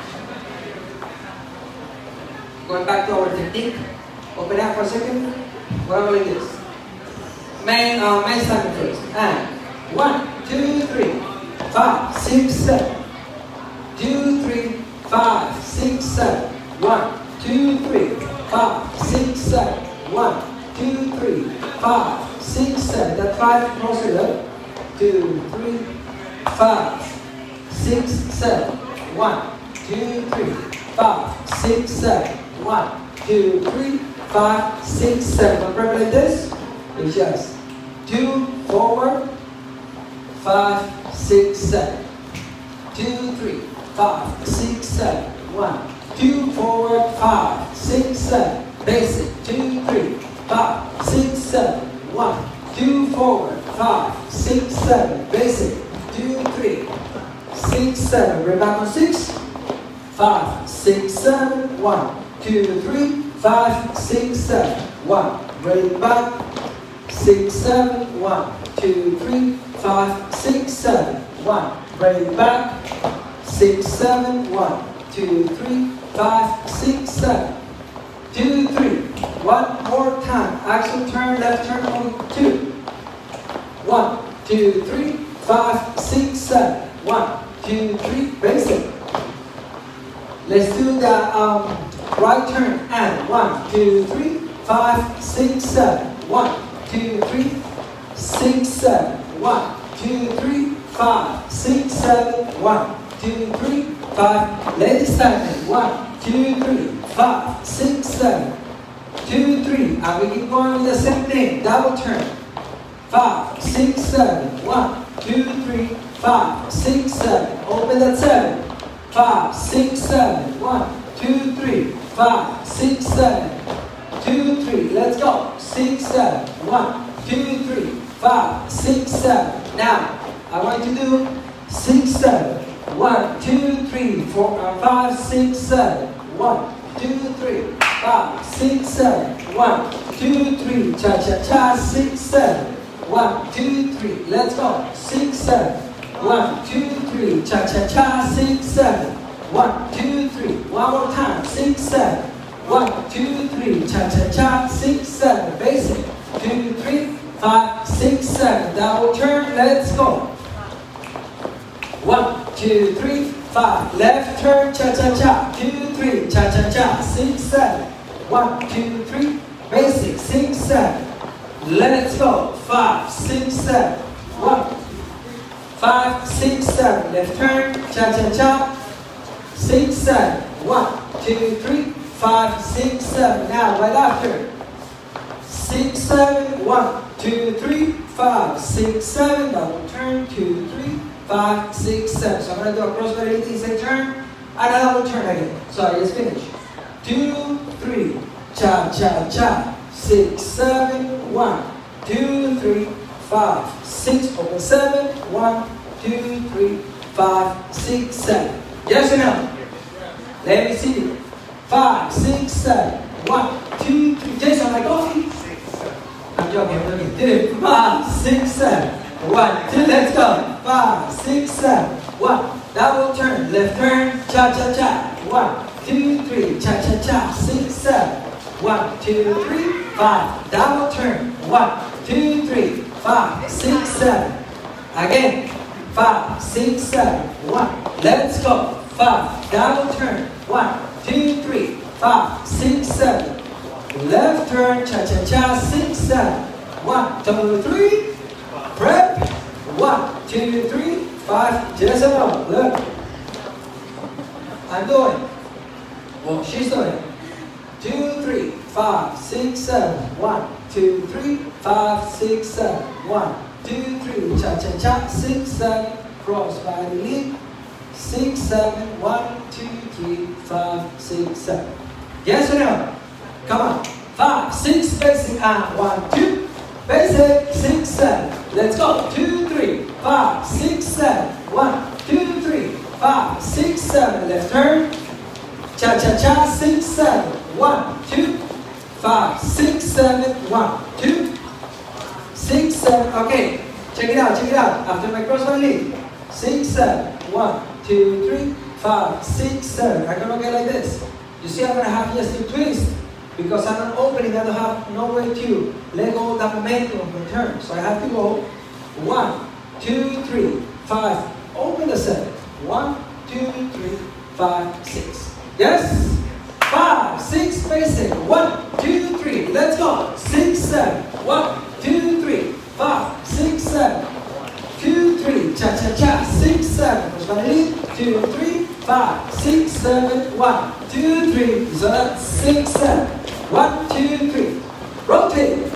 Going back to our technique. Open up for a second. Whatever it is. Main standing first. And 1, 2, 3, 5, 6, 7. 2, 3, 5, 6, 7. 1, 2, 3, 5, 6, 7. 1, 2, 3, 5, 6, 7. That 5 closer. 2, 3, 5, 6, 7. 1, 2, 3, 5, 6, 7. 1, 2, 3, 5, 6, 7. But remember like this? It's just 2 forward, 5, 6, 7. 2, 3, 5, 6, 7. 1, 2 forward, 5, 6, 7. Basic. 2, 3, 5, 6, 7. 1, 2 forward, 5, 6, 7. Basic. 2, 3, 6, 7. We're back on 6, 5, 6, 7. 1, 2, 3, 5, 6, 7. 1. Ready back. 6, 7. 1, 2, 3, 5, 6, 7. 1. Ready back. 6, 7. 1, 2, 3, 5, 6, 7. 2, 3. One more time. Action turn, left turn on 2. 1, 2, 3, 5, 6, 7. 1, 2, 3. Basic. Let's do the right turn and 1, 2, 3, 5, 6, 7. 1, 2, 3, 6, 7. 1, 2, 3, 5, 6, 7. 1, 2, 3, 5. Ladies standing. 1, 2, 3, 5, 6, 7. 2, 3. And we keep going with the same thing. Double turn. 5, 6, 7. 1, 2, 3, 5, 6, 7. Open that 7. 5, 6, 7. 1, 2, 3, 5, 6, 7. 2, 3. Let's go. 6, 7. 1, 2, 3, 5, 6, 7. Now, I want you to do 6, 7. 1, 2, 3, 4, 5, 6, 7. 1, 2, 3, 5, 6, 7. 1, 2, 3. Cha cha cha. 6, 7. 1, 2, 3. Let's go. 6, 7. 1, 2, 3. Cha cha cha. 6, 7. 1, 2, 3. One more time. 6, 7. 1, 2, 3. Cha cha cha. 6, 7. Basic. 2, 3, 5, 6, 7. Double turn. Let's go. 1, 2, 3, 5. Left turn. Cha cha cha. 2, 3. Cha cha cha. 6, 7. 1, 2, 3. Basic. 6, 7. Let's go. 5, 6, 7. 1, 5, 6, 7. Left turn. Cha cha cha. 6, 7. 1, 2, 3, 5, 6, 7. Now, right after. 6, 7. 1, 2, 3, 5, 6, 7. Double turn. 2, 3, 5, 6, 7. So I'm going to do a cross variety, say turn, and a double turn again. So I just finished. 2, 3. Cha cha cha. 6, 7. 1, 2, 3, 5, 6. Open 7. 1, 2, 3, 5, 6, 7. Yes or no? Let me see. 5, 6, 7. 1, 2, 3. Jason, like coffee? I'm joking, I'm joking. 2, 5, 6, 7. 1, 2, let's go. 5, 6, 7. 1, double turn. Left turn. Cha cha cha. 1, 2, 3. Cha cha cha. 6, 7. 1, 2, 3, 5. Double turn. 1, 2, 3, 5, 6, 7. Again. 5, 6, 7. 1. Let's go. 5. Double turn. 1, 2, 3, 5, 6, 7. Left turn. Cha cha cha. 6, 7. 1, 2, 3. Prep. 1, 2, 3, 5. Just about. Look. I'm doing. Well, she's doing. 2, 3, 5, 6, 7. 1, 2, 3, 5, 6, 7. 1, 2, 3. Cha cha cha. 6, 7. Cross body leap. 6, 7. 1, 2, 3, 5, 6, 7. Yes or no? Come on. 5, 6, basic, and 1, 2. Basic, 6, 7. Let's go. 2, 3, 5, 6, 7. 1, 2, 3, 5, 6, 7. Left turn. Cha cha cha. 6, 7. 1, 2, 5, 6, 7. 1, 2, 6, 7. Okay. Check it out. Check it out. After my crossbar lead. 6, 7. 1, 2, 3, 5, 6, 7. I'm gonna get like this. You see, I'm gonna have just to twist. Because I'm not opening, I don't have no way to let go of that momentum of my turn. So I have to go 1, 2, 3, 5, open the 7. 1, 2, 3, 5, 6. Yes? 5, 6, basic. 1, 2, 3, let's go. 6, 7. 1, 2, 3, 5, 6, 7. 2, 3, cha cha cha. 6, 7. Who's gonna lead? 2, 3, 5, 6, 7. 1, 2, 3. So that's 6, 7. 1, 2, 3. Rotate.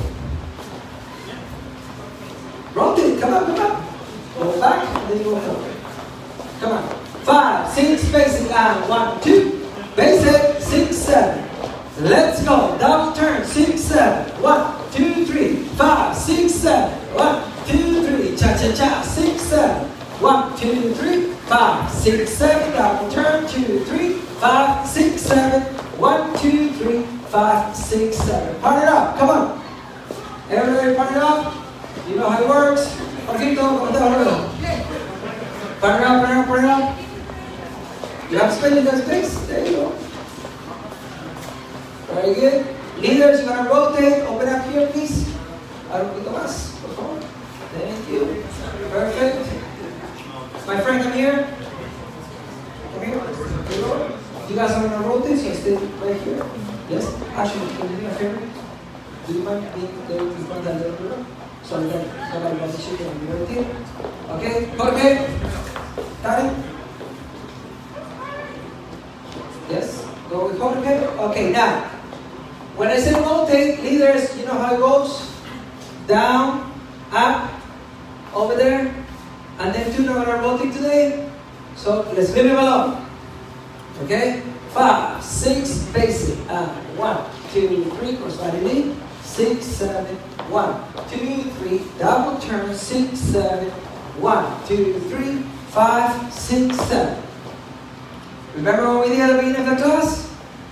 Rotate. Come on, come on. Go back, and then you go forward. Come on. 5, 6, basic, and 1, 2. Basic, 6, 7. Let's go. Double turn. 6, 7. 1, 2, 3, 5, 6, 7. 1, 2, 3. Cha cha cha. 6, 7. 1, 2, 3, 5, 6, 7. Double turn. 2, 3, 5, 6, 7. 1, 2, 3, 5, 6, 7. Part it up. Come on. Everybody part it up. You know how it works. Poquito, part it up, part it up, part it up. You have space in that space. There you go. Very good. Leaders, you're gonna rotate. Open up here, please. A poquito más, por favor. Thank you. Perfect. My friend, come here. Come here. Here you go. You guys are gonna rotate, so stay right here. Yes? Actually, can you do me a favor? Do you mind being there in front of the little? So I can watch the chicken and be right here. Okay? Jorge? Karen? Yes? Go with Jorge? Okay, now. When I say rotate, leaders, you know how it goes? Down, up, over there, and then two are gonna rotate today. So let's leave them alone. Okay? 5, 6, basic, and 1, 2, 3, crossbody lead, 6, 7, 1, 2, 3, double turn, 6, 7, 1, 2, 3, 5, 6, 7. Remember what we did at the beginning of the class?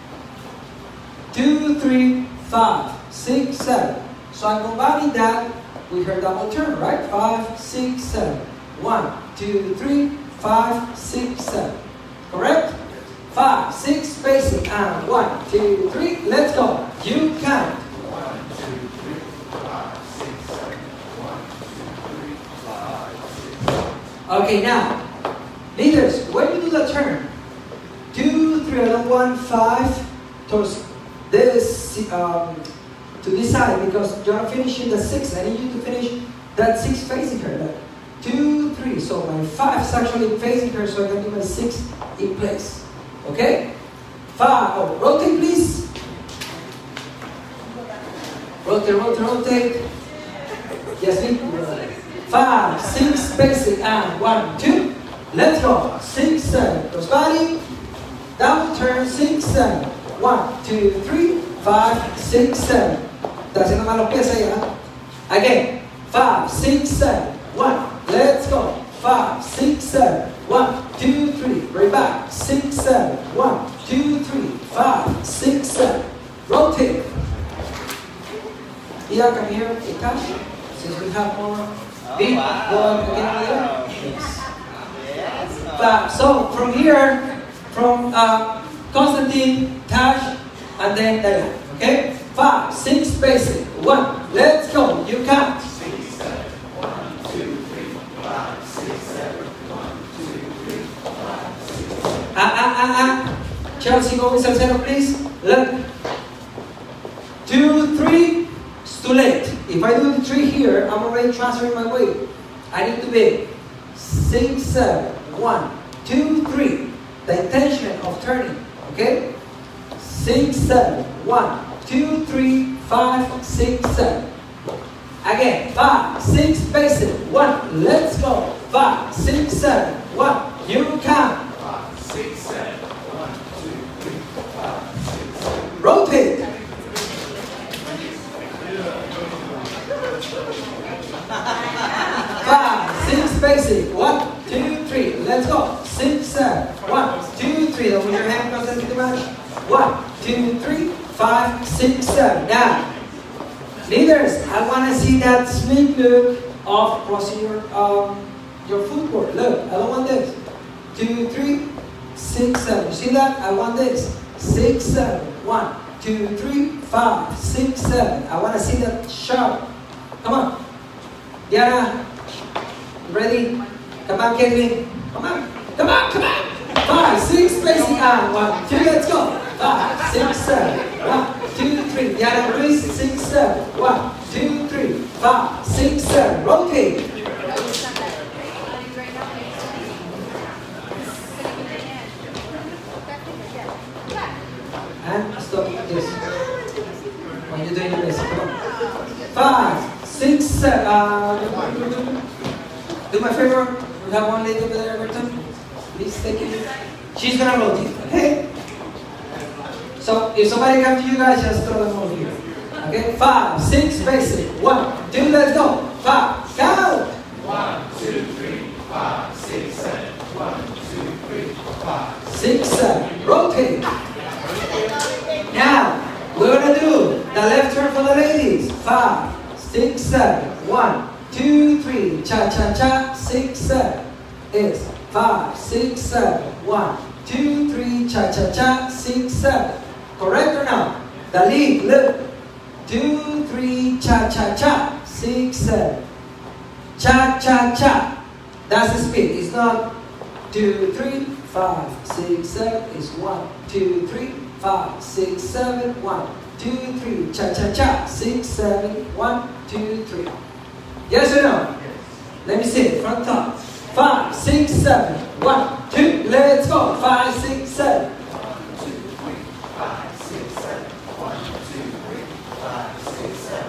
2, 3, 5, 6, 7. So I'm combining that with her double turn, right? 5, 6, 7. 1, 2, 3, 5, 6, 7. Correct? 5, 6, basic, and 1, 2, 3, let's go. You count. 1, 2, 3, 5, 6, 7. 1, 2, 3, 5, 6. Okay, now, leaders, when you do the turn, 2, 3, I don't want 5 towards this, to this side, because you're not finishing the 6. I need you to finish that 6 facing her. That 2, 3. So my 5 is actually facing her, so I can do my 6 in place. Okay? 5. Oh, rotate, please. Rotate, rotate, rotate. Yes, me. 5, 6, basic, and 1, 2. Let's go. 6, 7. Crossbody. Double turn. 6, 7. 1, 2, 3, 5, 6, 7. Está haciendo malos pies ahí, ¿eh? Again. 5, 6, 7. 1. Let's go. 5, 6, 7. 1, 2, 3. Right back. 6, 7. 1, 2, 3. 5, 6, 7. Rotate. Here, come here. Touch. Since we have more beat, go again there. Yes. So from here, from Constantine, Tash, and then Diane. Okay? 5, 6, basic. 1. Let's go. You count. 6, 7. 1, 2, 3, 5, 6, 7. 1, 2, 3, 5, 6, 7. Chelsea, go with Salcero, please. Look. 2, 3. It's too late. If I do the 3 here, I'm already transferring my weight. I need to be 6, 7. 1, 2, 3. The intention of turning. Okay? 6, 7. 1, 2, 3, 5, 6, 7. Again. 5, 6, basic. 1. Let's go. 5, 6, 7. 1, You count. 5, 6, 7. 1, 2, 3, 4, 5, 6, 7. Rotate. 5, 6, basic. 1, 2, 3. Let's go. 6, 7. 1, 2, 3. Don't move your hand constantly too much. 1, 2, 3, 5, 6, 7. Now, leaders, I want to see that sneak look of crossing your footboard. Look, I don't want this. 2, 3, 6, 7. You see that? I want this. 6, 7. 1, 2, 3, 5, 6, 7. I want to see that sharp. Come on. Diana, ready? Come on, Kevin. Come on. Come on, come on. 5, 6, basic arm. 1, 2, let's go. 5, 6, 7. 1, 2, 3. Diana, Luis, 6, 7. 1, 2, 3, 5, 6, 7. Rotate. And stop this. When you're doing this, come on. 5, 6, 7. Do my favor. We have one lady over there, Everton. Please take it. She's gonna rotate, okay? So if somebody comes to you guys, just throw them over here. Okay? 5, 6, basic. 1, 2, let's go. 5, count. 1, 2, 3, 5, 6, 7. 1, 2, 3, 5. 6, 7. Rotate. Now, we're gonna do the left turn for the ladies. 5, 6, 7. 1, 2, 3. Cha cha cha. 6, 7. Is 5, 6, 7. 1, 2, 3. Cha cha cha. 6, 7. Correct or not? The lead. Look. 2, 3. Cha cha cha. 6, 7. Cha cha cha. That's the speed. It's not 2, 3, 5, 6, 7. It's 1, 2, 3. 5, 6, 7, 1, 2, 3, cha cha cha, 6, 7, 1, 2, 3. Yes or no? Yes. Let me see it from top. 5, 6, 7, 1, 2, let's go. 5, 6, 7. 1, 2, 3, 5, 6, 7. 1, 2, 3, 5, 6, 7.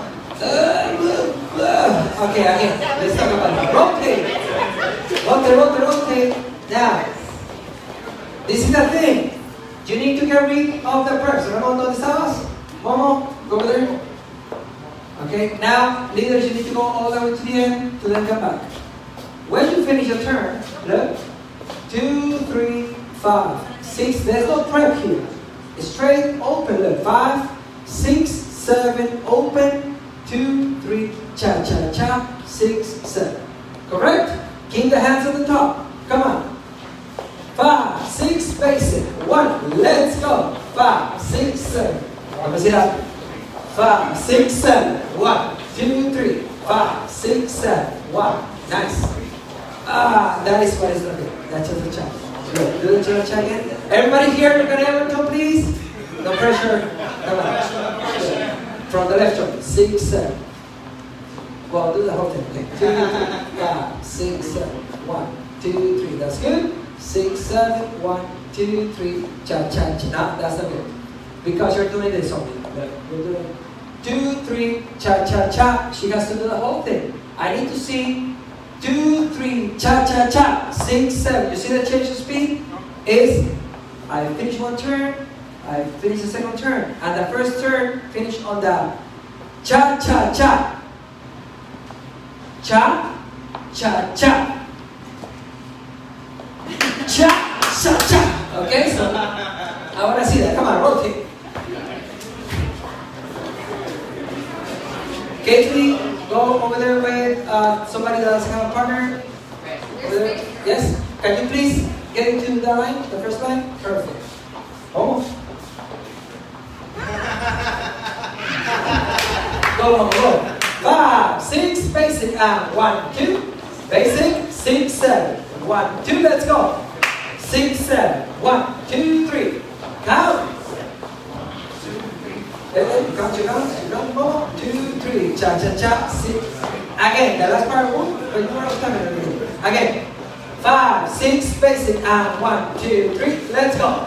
1. Okay, again. Let's talk about it. Rotate. Rotate, rotate, rotate. Now, this is the thing. You need to get rid of the press. Remember dónde estabas? Momo, go over there. Okay, now, leaders, you need to go all the way to the end to then come back. When you finish your turn, look. 2, 3, 5, 6. There's no prep here. Straight open. Look. 5, 6, 7. Open. 2, 3. Cha cha cha. 6, 7. Correct? Keep the hands on the top. Come on. 5, 6, basic. 1, let's go. 5, 6, 7. Let me see that. 5, 6, 7. 1, 2, 3. 5, 6, 7. 1. Nice. That is what is the thing. That's just the check. Good. Do the check again. Everybody here, look at Everton, please. No pressure. Come on. From the left shoulder. 6, 7. Well, do the whole thing. Okay. 2, 3, 5, 6, 7. 1, 2, 3. That's good. 6, 7, 1, 2, 3, cha cha cha. No, that's not good. Because you're doing this only. We're doing 2, 3, cha cha cha. She has to do the whole thing. I need to see 2, 3, cha cha cha. 6, 7. You see the change of speed? Is I finish one turn, I finish the second turn, and the first turn finish on the cha cha cha. Cha cha cha. Cha, cha, cha. Okay, so I want to see that. Come on, rotate. Caitlin, go over there with somebody that doesn't have a partner. Over there. Yes? Can you please get into the line, the first line? Perfect. Almost. Go. 5, 6, basic, and 1, 2, basic, 6, 7. 1, 2, let's go. 6, 7. 1, 2, 3. Count. Count. 1, 2, 3. Cha cha cha. 6. Again, the last part. But you don't time. Again. 5, 6, basic, and 1, 2, 3. Let's go.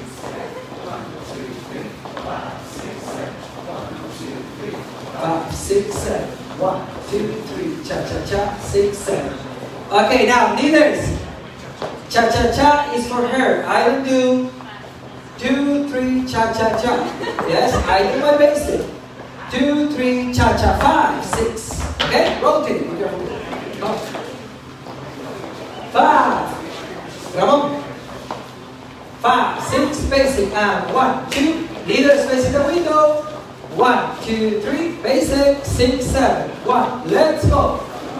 5, 6, 7. 1, 2, 3. Cha cha cha. 6, 7. Okay, now leaders. Cha-cha-cha is for her. I don't do 2, 3, cha-cha-cha. Yes, I do my basic. 2, 3, cha-cha, 5, 6. Okay, rotate. Go. 5. Ramon. 5, 6, basic, and 1, 2. Leaders facing the window. 1, 2, 3, basic, 6, 7. 1, let's go.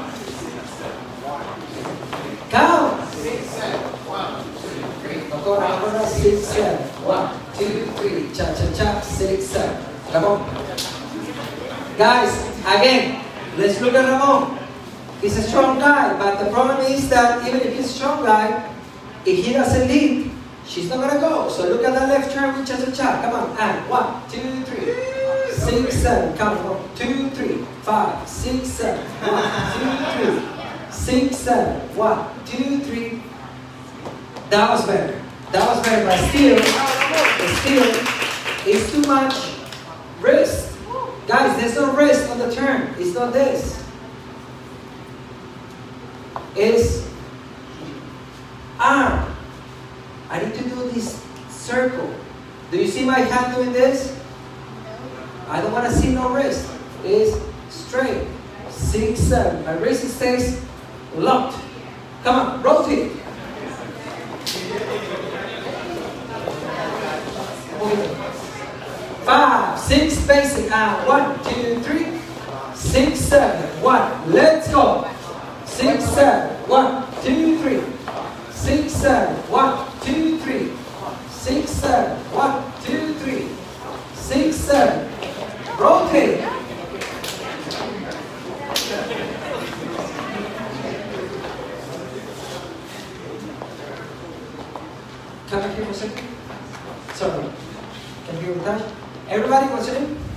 Count. 6, 7. 1, 2, 3. Ahora 6, 7. 1, 2, 3. Cha-cha-cha, 6, 7. Ramon. Guys, again, let's look at Ramon. He's a strong guy, but the problem is that even if he's a strong guy, if he doesn't lead, she's not gonna go. So look at that left turn with cha-cha-cha. Come on, and 1, 2, 3. 6, 7. Count. 1, 2, 3. 5, 6, 7. 1, 2, 3. 6, 7. 1, 2, 3. That was better. That was better, but still, it's too much wrist. Guys, there's no wrist on the turn. It's not this. It's arm. I need to do this circle. Do you see my hand doing this? I don't want to see no wrist. It's straight. 6, 7. My wrist stays locked. Come on, rotate. 5, 6, basic, and 1, 2, 3, 6, 7, 1, let's go. 6, 7, 1, 2, 3, 6, 7, 1, 2, 3, 6, 7, 1, 2, 3, 6, 7, rotate. Come back here for a second. Sorry. Can you touch? Everybody, what's your name?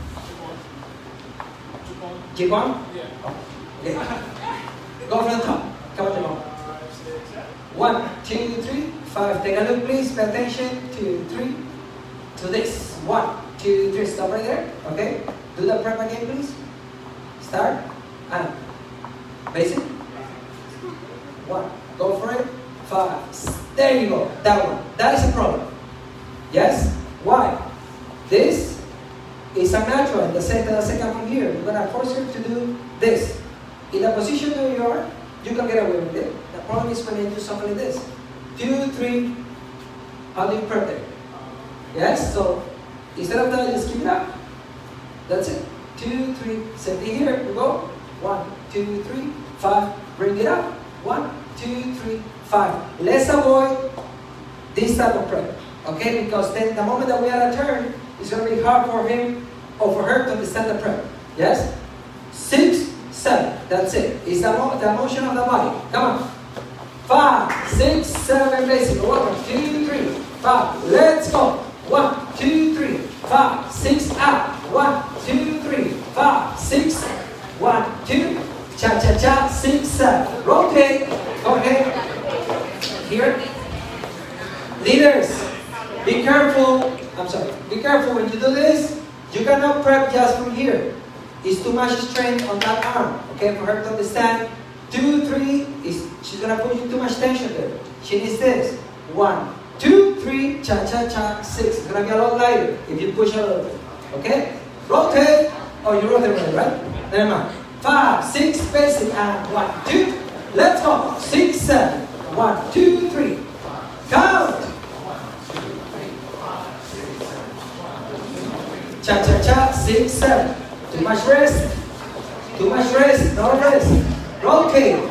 Keep on? Yeah. Okay. Go from the top. Come on, Jibon. 1, 2, 3, 5. Take a look, please. Pay attention. 2, 3. To this. 1, 2, 3. Stop right there. Okay. Do the prep again, please. Start. And basic. 1. Go for it. 5. There you go. That one. That is a problem. Yes? Why? This is unnatural in the second from here. We're going to force you to do this. In the position where you are, you can get away with it. The problem is when you do something like this. 2, 3. How do you prep there? Yes? So instead of that, just keep it up. That's it. 2, 3. Same thing here. We go. 1, 2, 3, 5. Bring it up. 1, 2, 3, 5. Let's avoid this type of prep. Okay, because then the moment that we add a turn, it's going to be hard for him or for her to understand the prep. Yes? 6, 7. That's it. It's the motion of the body. Come on. 5, 6, 7, basic. 1, 2, 3, 5. Let's go. 1, 2, 3, 5, 6, out. 1, 2, 3, 5, 6. 1, 2. Cha-cha-cha. 6, 7. Rotate. Go ahead. Here. Leaders. Be careful. Be careful when you do this. You cannot prep just from here. It's too much strain on that arm. Okay, for her to understand. 2, 3 she's gonna put you too much tension there. She needs this. 1, 2, 3, cha cha cha. 6. It's gonna be a lot lighter if you push a little bit. Okay? Rotate. Oh, you rotate right? Never mind. 5, 6, basic, and 1, 2. Let's go. 6, 7. 1, 2, 3. Count. Cha-cha-cha, 6, 7. Too much rest. Too much rest. No rest. Rotate.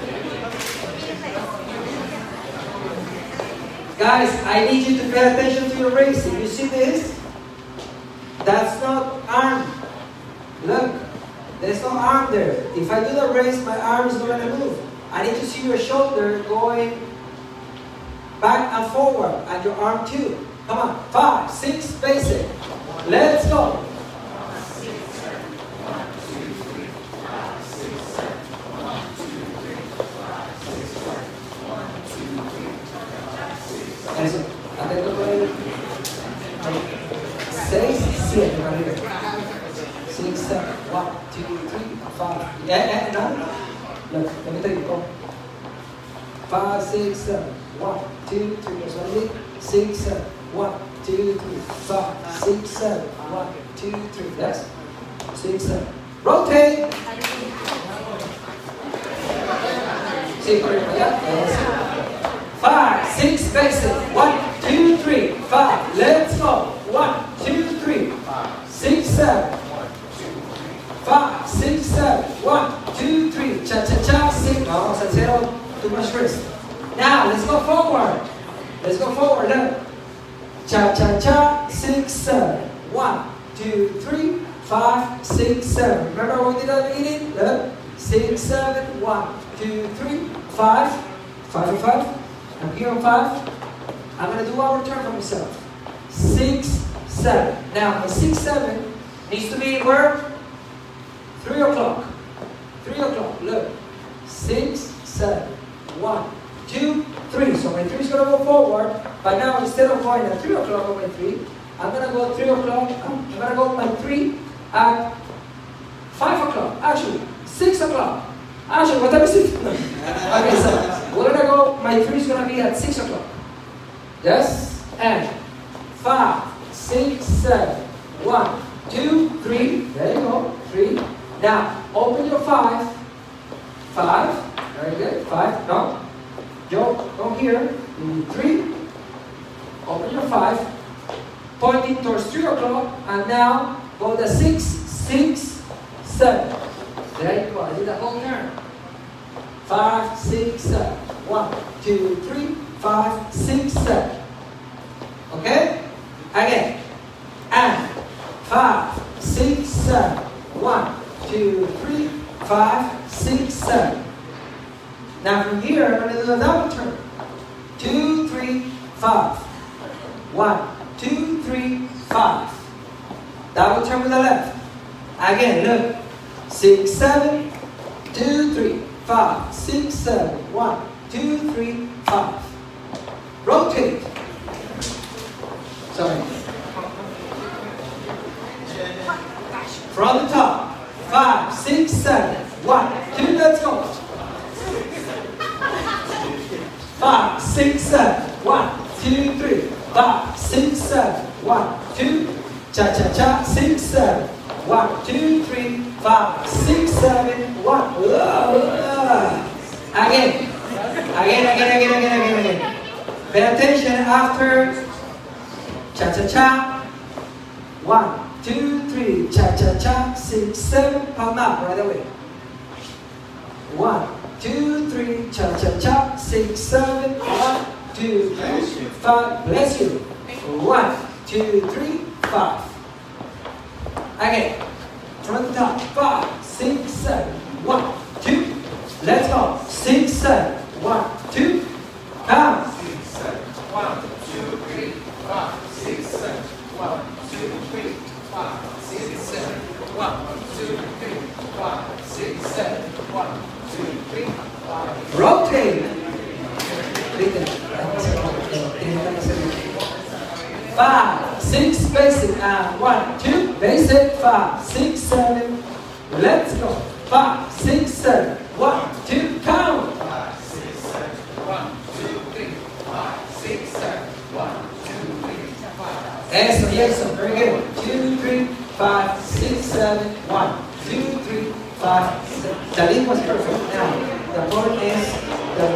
Guys, I need you to pay attention to your wrist. If you see this, that's not arm. Look, there's no arm there. If I do the wrist, my arm is not going to move. I need to see your shoulder going back and forward, and your arm too. Come on. 5, 6, basic. Let's go. Eso, atento por ahí. 6, 7, para arriba. 6, 7, 1, 2, 3, 5. No. Look, let me take it. 5, 6, 7, 1, 2, 3. There's only 6, 7. 1, 2, 3, 5, 6, 7. 1, 2, 3. Yes. 6, 7. Rotate. See, yeah. 5, 6, basic. 1, 2, 3, 5. Let's go. 1, 2, 3, 6, 7. 5, 6, 7. 1, 2, 3. Cha cha cha. 6. No, salsero. Too much risk. Now let's go forward. Let's go forward. Look. Cha cha cha. 6, 7. 1, 2, 3, 5, 6, 7. Remember what we did at the beginning? Look. 6, 7. 1, 2, 3, 5. 5 and 5. I'm here on 5. I'm going to do one more turn for myself. 6, 7. Now, the 6, 7 needs to be where? 3 o'clock. 3 o'clock. Look. 6, 7. 1, 2, 3. So my 3 is going to go forward. But now, instead of going at 3 o'clock on my 3, I'm going to go 3 o'clock. I'm going to go my 3 at 5 o'clock. Actually, 6 o'clock. Actually, what time is it? Okay, so we're going to go. My 3 is going to be at 6 o'clock. Yes? And 5, 6, 7. 1, 2, 3. There you go. 3. Now, open your 5. 5. Very good. 5. No. Go here. 3. Open your 5. Pointing towards 3 o'clock. And now, go the 6, 6, 7. There you go. I did the whole turn. 5, 6, 7. 1, 2, 3, 5, 6, 7. Okay? Again. And 5, 6, 7. 1, 2, 3, 5, 6, 7. Now from here, I'm going to do a double turn. 2, 3, 5. 1, 2, 3, 5. Double turn with the left. Again, look. 6, 7. 2, 3, 5. 6, 7. 1, 2, 3, 5. Rotate. Sorry. From the top. 5, 6, 7. 1, 2, let's go. 5, 6, 7. 1, 2, 3. 5, 6, 7. 1, 2. Cha cha cha. 6, 7. 1, 2, 3, 5, 6, 7. 1. Again. Again. Pay attention after cha cha cha. 1, 2, 3, cha cha cha. 6, 7. Palm up right away. 1, 2, 3, cha cha cha. 6, 7. 1, 2, 3, 5. Bless you. 1, 2, 3, 5. Again. From the top. 5, 6, 7. 1, 2. Let's go. 6, 7. 1, 2. Count. 6, 7. 1, 2, 3, 5, 6, 7. 1, 2, 3, 5, 6, 7. 1, 2, 3, 5, 6, 7. 1, 2, 3, 5. Rotate. 5, 6, basic, and 1, 2, basic, 5, 6, 7. Let's go. 5, 6, 7. 1, 2, count. 5, 6, 7. 1, 2, 3, 5, 6, 7. 1, 2, 3, 5. Yes, very good. 2, 3, 5, 6, 7. 1, 2, 3, 5, 6. The lead was perfect. Now, the point is that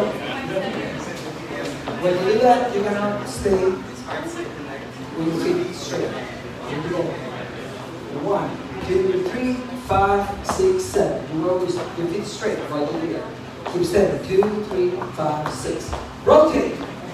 when you do that, you cannot stay with your feet straight. You go 1, 2, 3, 5, 6, 7. You go with your feet straight while you do that. Keep steady. 2, 3, 5, 6. Rotate.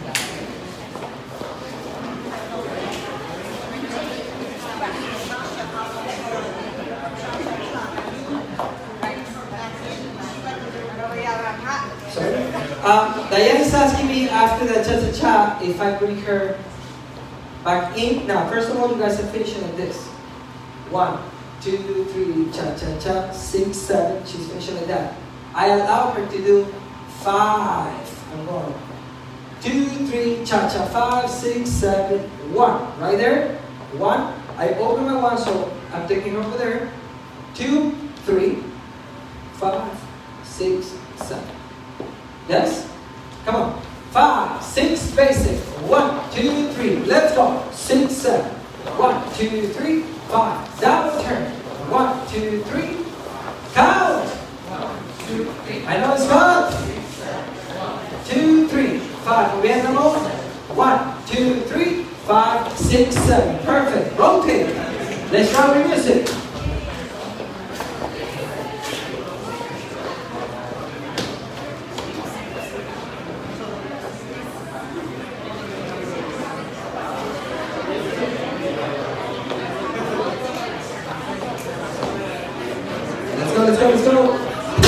Diane is asking me after the cha-cha-cha if I bring her back in. Now, first of all, you guys are finishing like this. 1, 2, 3, cha-cha-cha, 6, 7. She's finishing like that. I allow her to do 5. I'm going 2, 3, cha-cha, 5, 6, 7, 1. Right there. 1. I open my 1, so I'm taking her over there. 2, 3, 5, 6, 7. Yes? Come on. 5, 6, basic. 1, 2, 3, let's go. 6, 7. 1, 2, 3, 5. Double turn. 1, 2, 3. Count. 1, 2, 3. I know it's hard. 2, 3, 5. We have the moment. 1, 2, 3, 5, 6, 7. Perfect. Rotate. Let's try the music. Let's go, let's go.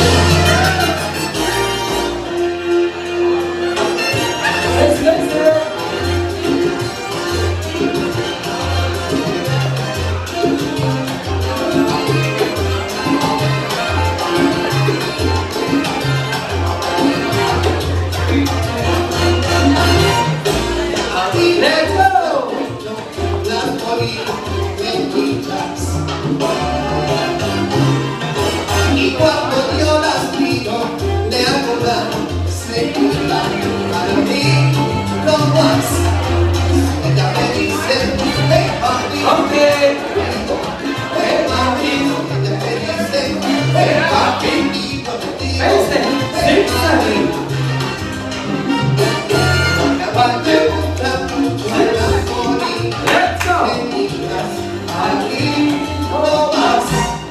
Y cuando yo las miro, me acordan, se quedan para mí lo más. Ella me dice, ven papi, ven papi, ella me dice, ven papi, y yo te digo, ven papi. Me gusta mucho la bonita, me digas, aquí no más.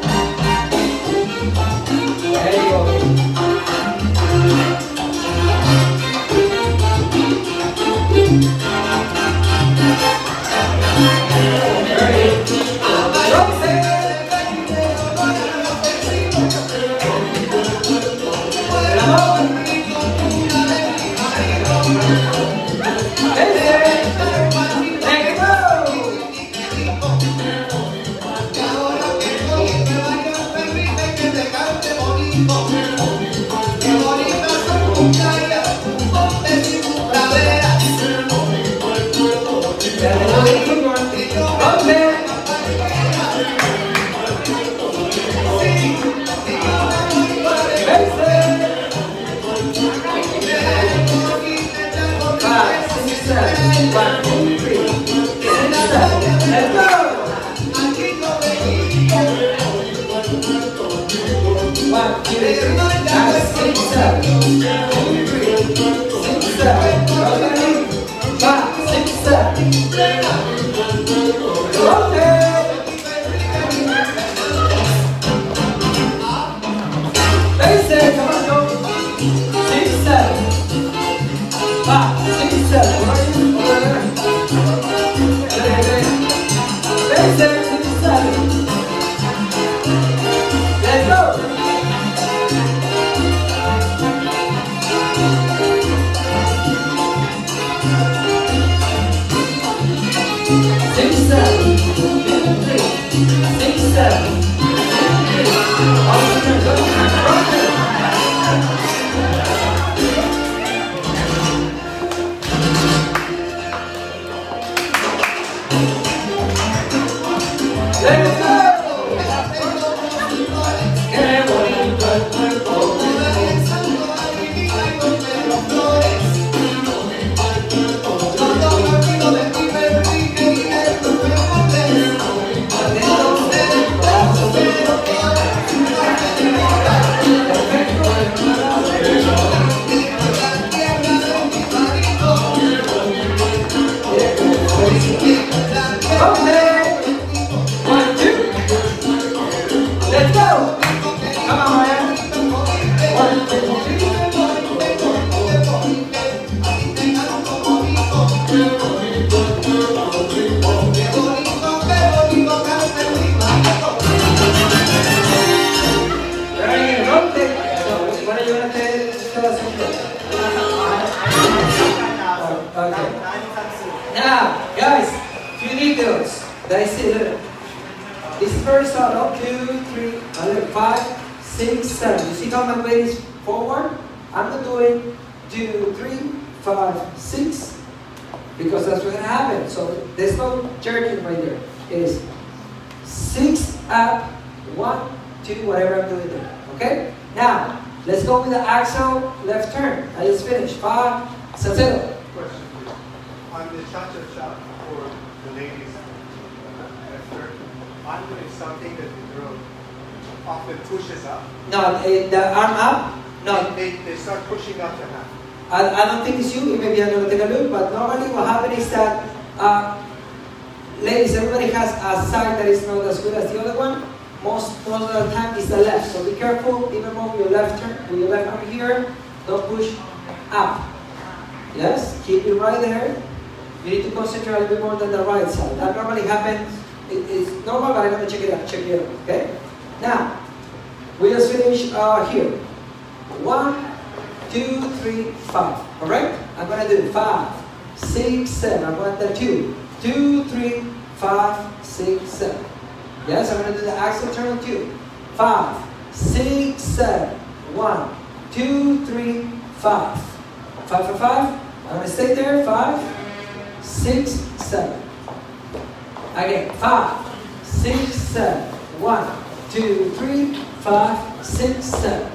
Now, guys, few details that I see here. This first one, 2, 3, 5, 6, 7. You see how my weight is forward? I'm not doing 2, 3, 5, 6 because that's what's gonna happen. So there's no jerking right there. It is 6 up, 1, 2, whatever I'm doing there. Okay? Now, let's go with the axle left turn. I just finished. 5, Salcedo. Question, please. On the cha-cha-cha for the ladies after, I'm doing something that the girl often pushes up. No, the arm up. No, They start pushing up the hand. I don't think it's you. Maybe I'm gonna take a look. But normally, what happens is that, ladies, everybody has a side that is not as good as the other one. Most of the time, it's the left. So be careful. Even more with your left turn, with your left arm here. Don't push up. Yes, keep it right there. You need to concentrate a little bit more than the right side. That normally happens. It's normal, but I'm gonna check it out. Check it out. Okay. Now, we just finished here. 1, 2, 3, 5. All right. I'm gonna do 5, 6, 7. I'm going to 2, 2, 3, 5, 6, 7. Yes, I'm gonna do the axle turn on 2. 5, 6, 7. 1, 2, 3, 5. 5 for 5. I'm going to stay there. 5, 6, 7. Again. 5, 6, 7. 1, 2, 3, 5, 6, 7.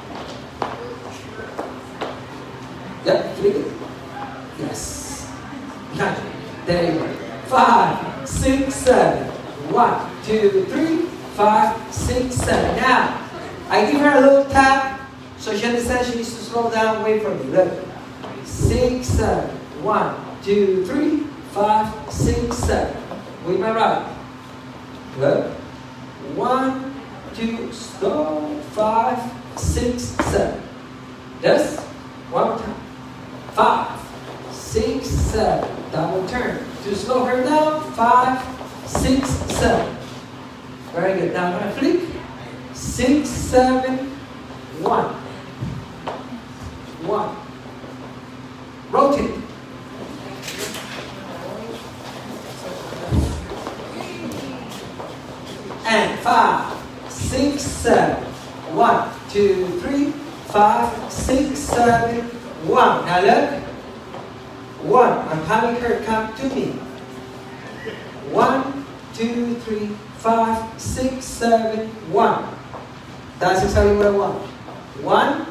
Yep, pretty good. Yes. Gotcha. There you go. 5, 6, 7. 1, 2, 3, 5, 6, 7. Now, I give her a little tap. So she understands she needs to slow down, wait for me. Look. 6, 7. 1, 2, 3, 5, 6, 7. With my right. Look. 1, 2, slow. 5, 6, 7. Yes? One more time. 5, 6, 7. Double turn. To slow her down. 5, 6, 7. Very good. Now I'm going to flick. 6, 7, 1. 1. Rotate. And 5, 6, 7. 1, 2, 3, 5, 6, 7, 1. Now look. 1. I'm having her come to me. 1, 2, 3, 5, 6, 7, 1. That's exactly what I want. 1,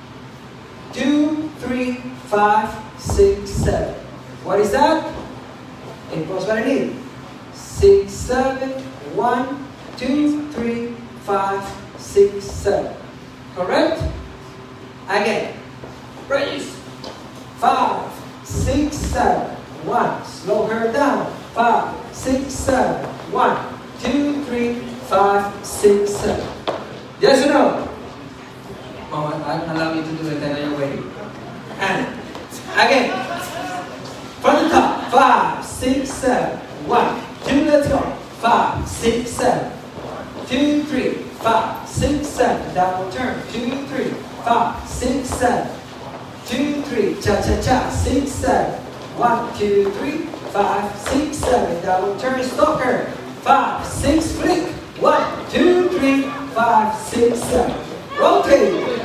2, 3, 5, 6, 7. What is that? Equals what I need. 6, 7, 1, 2, 3, 5, 6, 7. Correct? Again. Raise. 5, 6, 7, 1. Slow her down. 5, 6, 7, 1, 2, 3, 5, 6, 7. Yes or no? Mama, I can allow you to do it another way. And again. From the top. 5, 6, 7, 1, 2, let's go. 5, 6, 7, 2, 3, 5, 6, 7. Double turn. 2, 3, 5, 6, 7. 2, 3, cha-cha-cha, 6, 7. 1, 2, 3, 5, 6, 7. Double turn, stop her. 5, 6, flick. 1, 2, 3, 5, 6, 7. Rotate.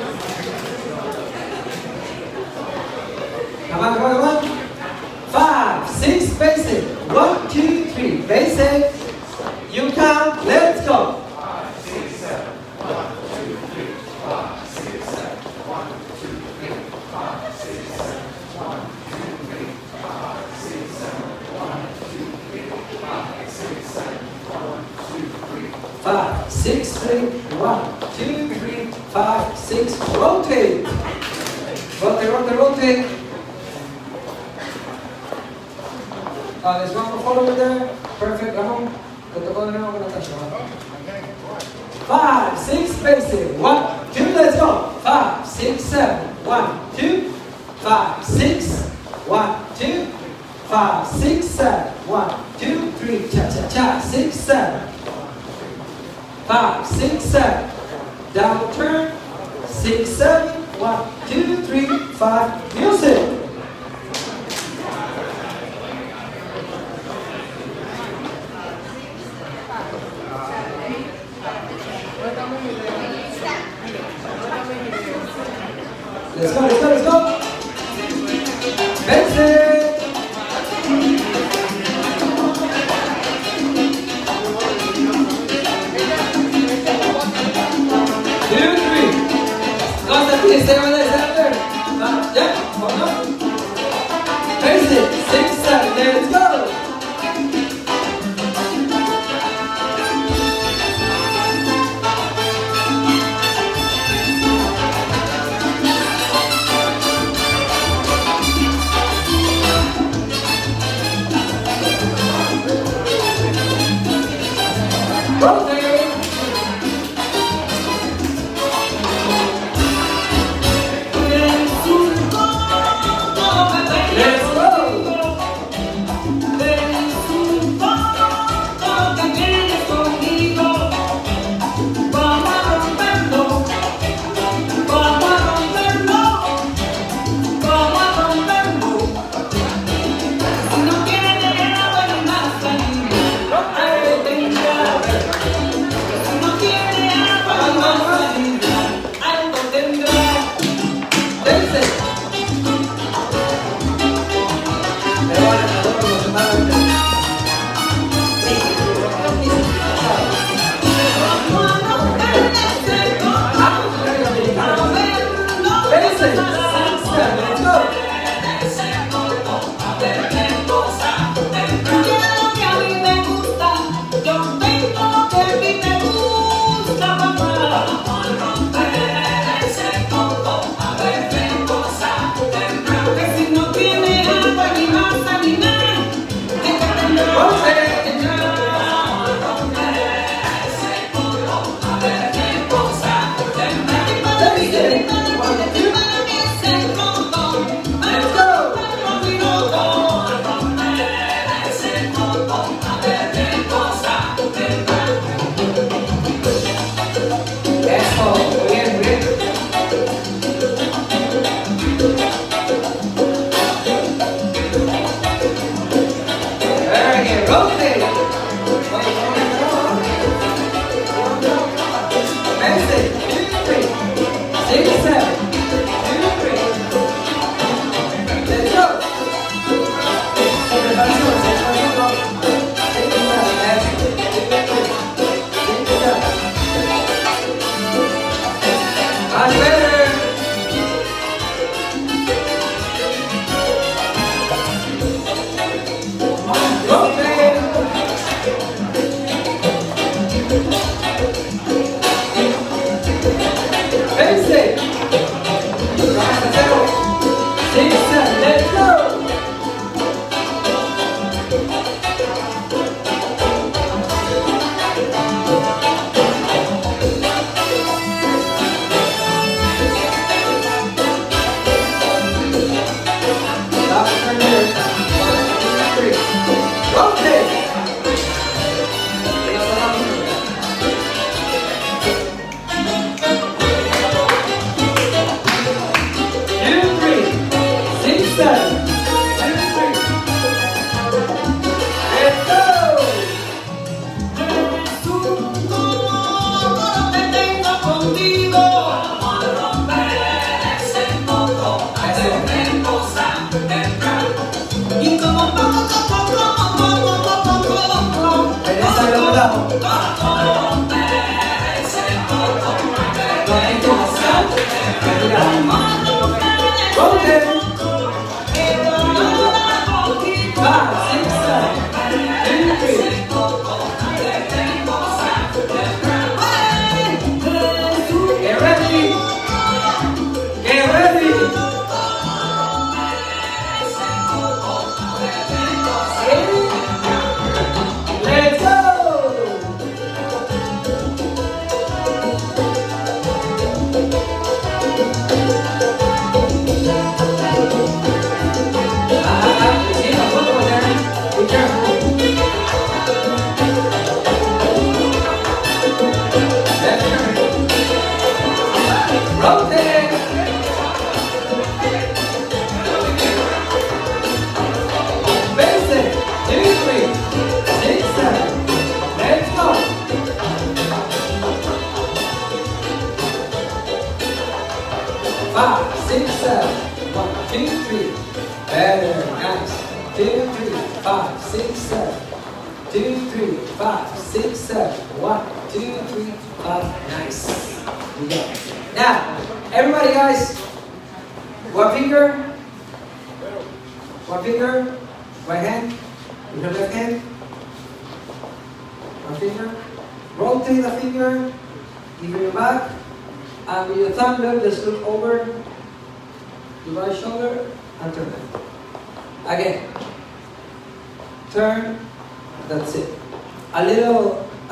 Come on, come on, come on. 5, 6, basic. 1, 2, 3, basic. You count, let's go. 5, 6, 7. 1, 2, 3, 5, 6, 7. 1, 2, 3, 5, 6, 7. 1, 2, 3, 5, 6, 7. 1, 2, 3, 5, 6, 7. 1, 2, 3, 5, 6, flick. 1, 2, 3, 5, 6. Rotate. Rotate, rotate, rotate. There's one more follower there. Perfect. Ramon. Te tocó de nuevo con Natasha. 5, 6, basic. 1, 2, let's go. 5, 6, 7. 1, 2, 5, 6. 1, 2, 5, 6, 7. 1, 2, 3. Cha-cha-cha. 6, 7. 5, 6, 7. Double turn. 6, 7. 1, 2, 3, 5. Music. Let's go, let's go, let's go. Basic. 2, 3. Stay over there, stay over there. Yeah, hold on.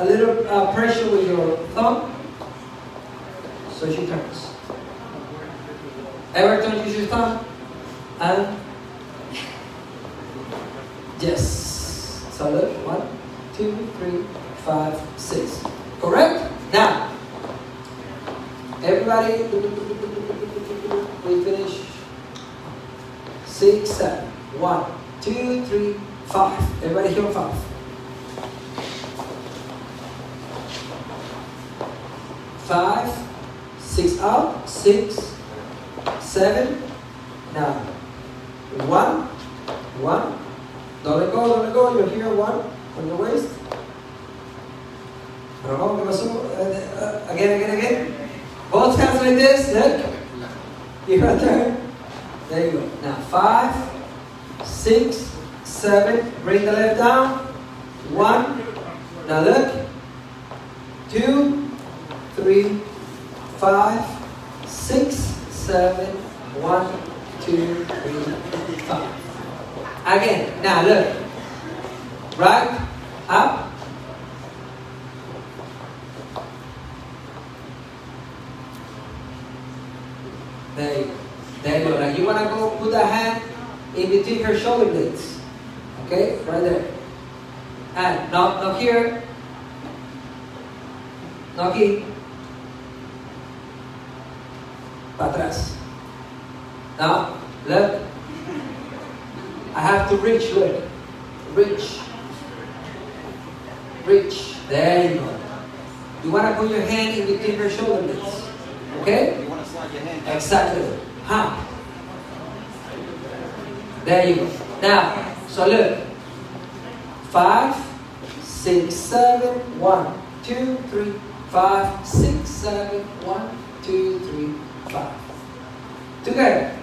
a little pressure with your thumb. So she turns. Every turn use your thumb. And yes. So look, 1, 2, 3, 5, 6. Correct? Now, everybody, we finish 6, 7. 1, 2, 3, 5. Everybody here 5. 5, 6 out, 6, 7, now 1, 1. Don't let go, don't let go. You're here 1 on your waist. Again. Both hands like this. Look. You're right there. There you go. Now 5, 6, 7. Bring the left down. 1. Now look. 2, 3, 5, 6, 7. 1, 2, 3, 5. Again. Now look. Right. Up. There you go. There you go. Now you want to go put that hand in between her shoulder blades. Okay? Right there. And knock here. Knock in. Para atrás. Now, look. I have to reach, look. Reach. Reach. There you go. You want to put your hand in between her shoulder blades. Okay? You want to slide your hand down. Exactly. Huh. There you go. Now, so look. 5, 6, 7, 1, 2, 3, 5, 6, 7, 1, 2, 3, 5. Together.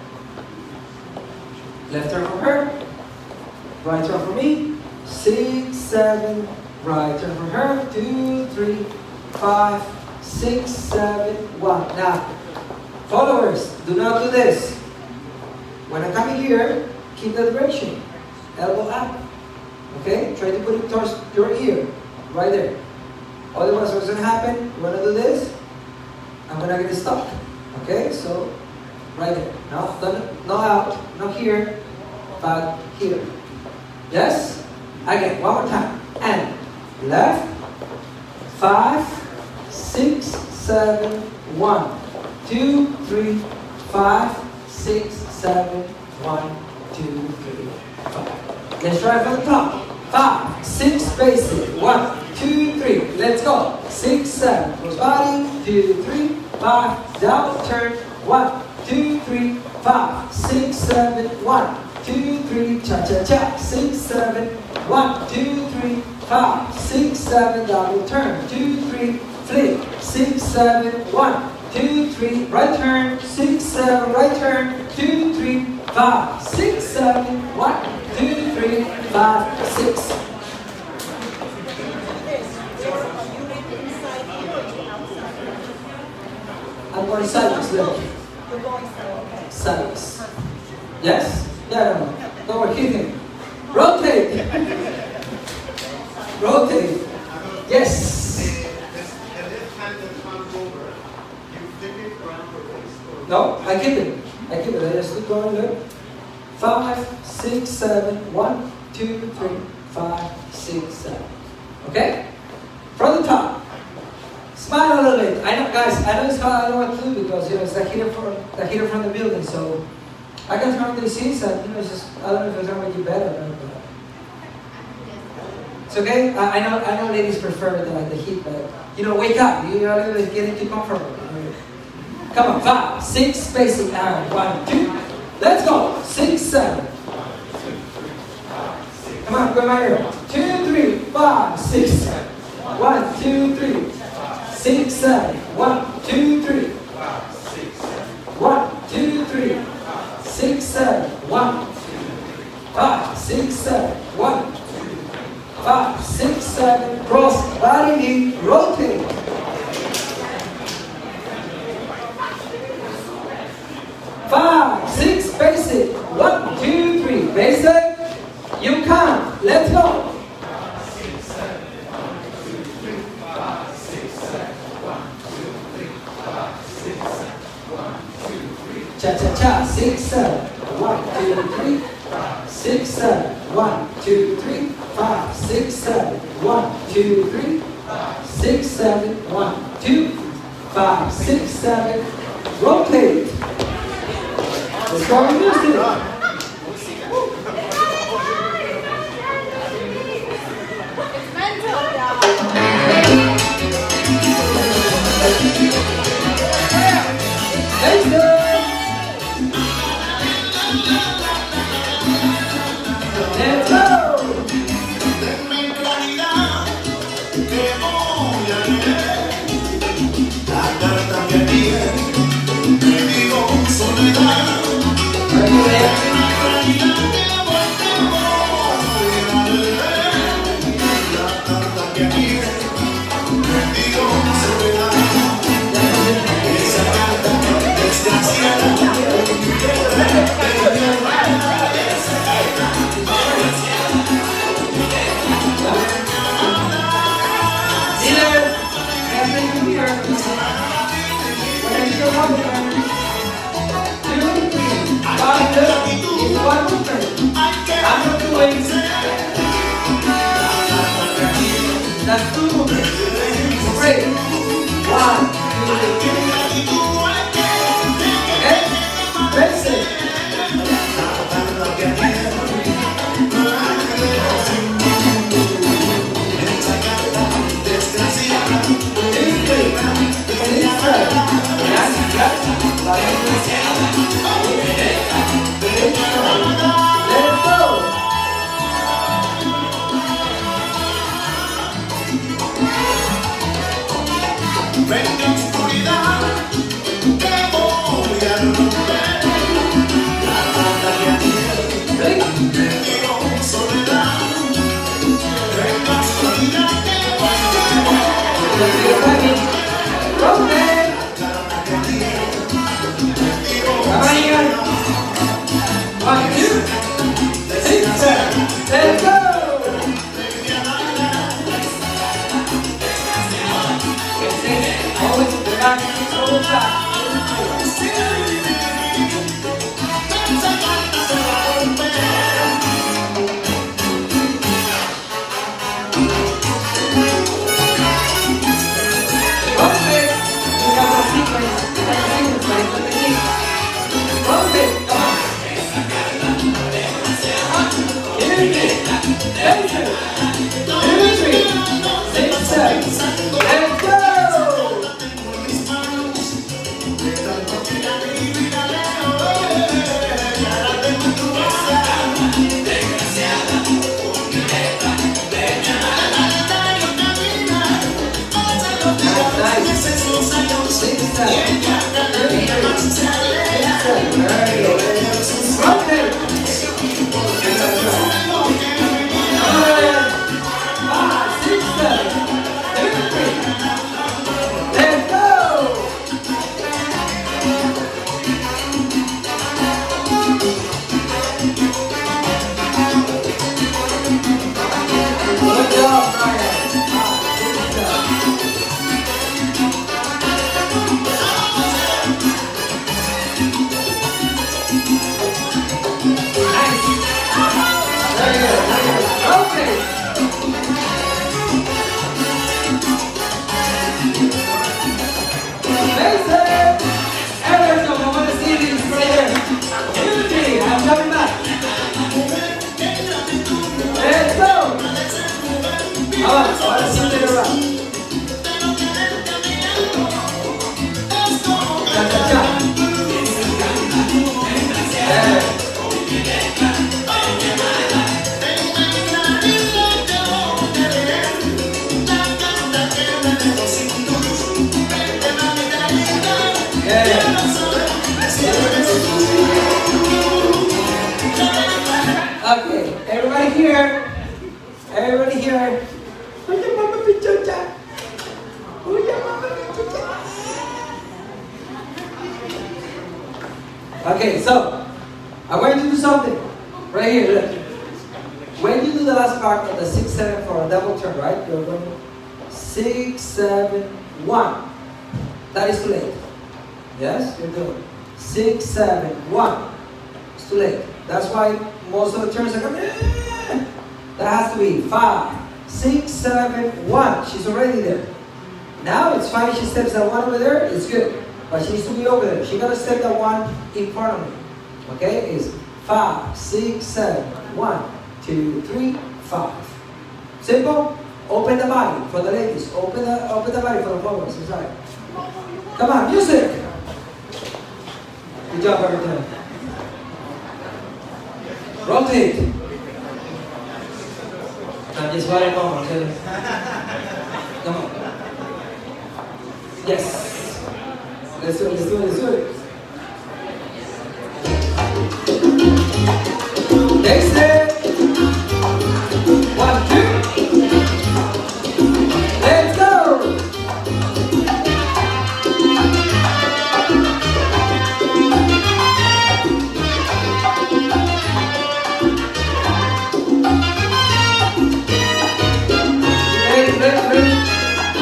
Left turn for her. Right turn for me. 6, 7. Right turn for her. 2, 3, 5, 6, 7, 1. Now, followers, do not do this. When I come here, keep the direction. Elbow up. Okay? Try to put it towards your ear. Right there. Otherwise, what's going to happen? You want to do this? I'm going to get stuck. Okay? So, right there. Now, not out. Not here. But here. Yes? Again, one more time. And left. 5, 6, 7, 1, 2, 3, 5, 6, 7, 1, 2, 3, 5. Let's try from the top. 5, 6, basic. 1, 2, 3. Let's go. 6, 7. Cross body. 2, 3, 5. Down turn. 1, 2, 3, 5, 6, 7, 1, 2, 3. Cha cha cha. 6, 7. 1, 2, 3, 5, 6, 7. Double turn. 2, 3. Flip. 6, 7. 1, 2, 3. Right turn. 6, 7. Right turn. 2, 3, 5, 6, 7. 1, 2, 3, 5, 6. I'm going sideways, look. You're going Sideways. Yes? Yeah, no. Don't worry, hit him. Rotate. Rotate. Yes. The left hand that comes over, you flip it around the waist? Or No, I keep it. I just keep going, look. 5, 6, 7, 1, 2, 3, 5, 6, 7. Okay? From the top. Smile a little bit. I know, guys, I know it's hard, I know what to do because, it's the heater from the building, so I can turn the scenes and, it's just, I don't know if it's going to make you better. But it's okay? I know ladies prefer the heat, but, wake up. You are getting too comfortable. Come on, 5, 6, basic, 1, 2. Let's go. 6, 7. Come on, go my ear. 2, 3, 5, 6. 1, 2, 3. 6, 7. 1, 2, 3. 1, 2, 3. 6, 7. 1, 5, 6, 7. 1, 5, 6, 7. Cross body knee, rotate. 5, 6, basic. 1, 2, 3. Basic. You count. Let's go. Cha-cha-cha, 6, 7, 1, 2, 3, 6, 7, 1, 2, 3, 5, 6, 7, 1, 2, 3, 6, 7, 1, 2, 5, 6, 7, rotate. Let's go with music. It's mental, y'all. Let's go. Let's go. Denme claridad, que voy a leer la carta que envié, me digo soledad. Denme claridad, que voy a leer la carta que envié, me digo soledad. Esa carta desgraciada. That's two movements. Great. 1, 2, 3. Okay? Face it. Vente oscuridad, que voy a romper la carta que envié, me digo soledad. Vente oscuridad, que voy a romper la carta que envié, me digo soledad. 1, 2, 6, 7. Let's go. Always back, always back. Okay, we got a sequence. We got a sequence, right? Let me see. Rotate, come on. Give me. Face it. 2, 3, 6, 7. Let's go. Okay, everybody here. Everybody here. Oye, Mama Pichocha. Oye, Mama Pichocha. Okay, so I want you to do something right here. Look. When you do the last part of the 6, 7 for a double turn, right? You're going 6, 7, 1. That is too late. Yes, you're doing 6, 7, 1. It's too late. That's why most of the turns are coming. That has to be 5, 6, 7, 1. She's already there. Now it's fine. She steps that 1 over there. It's good. But she needs to be over there. She's going to step that 1 in front of me. Okay? It's 5, 6, 7, 1, 2, 3, 5. Simple. Open the body for the ladies. Open the body for the flowers. Inside. Come on, music. Good job, everyone. Rotate. I'm just running on. Okay? Come on. Yes. Let's do it. Let's do it. Let's do it. Next step. 1, 2. Let's go. Ready.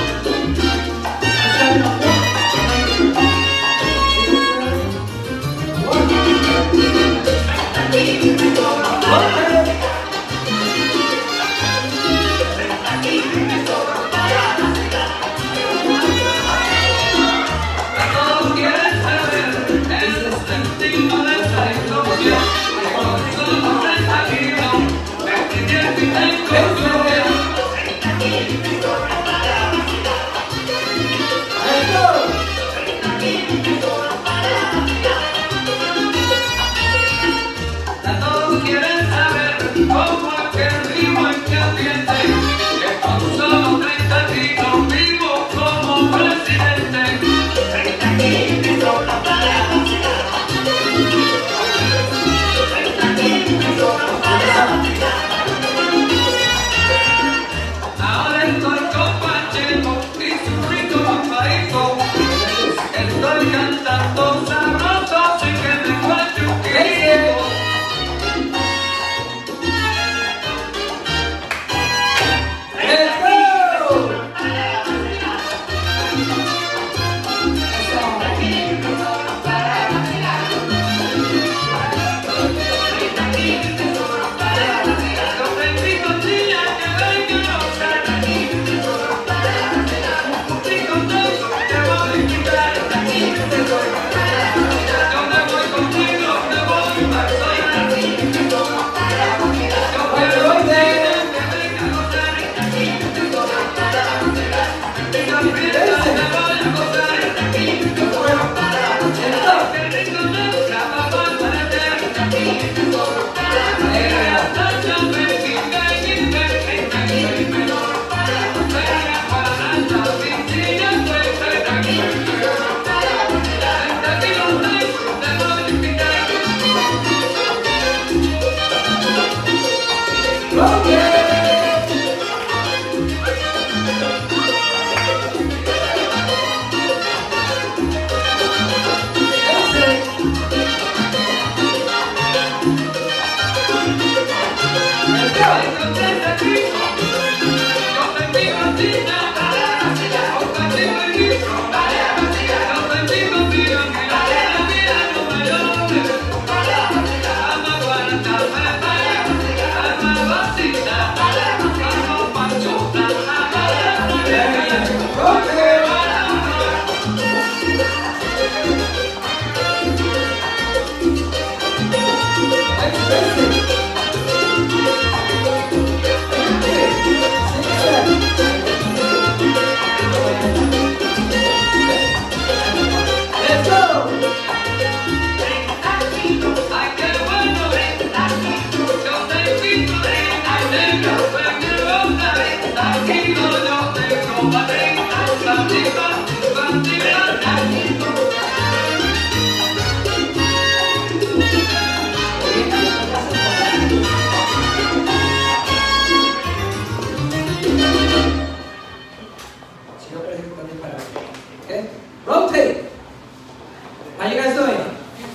Okay? Rotate. How you guys doing?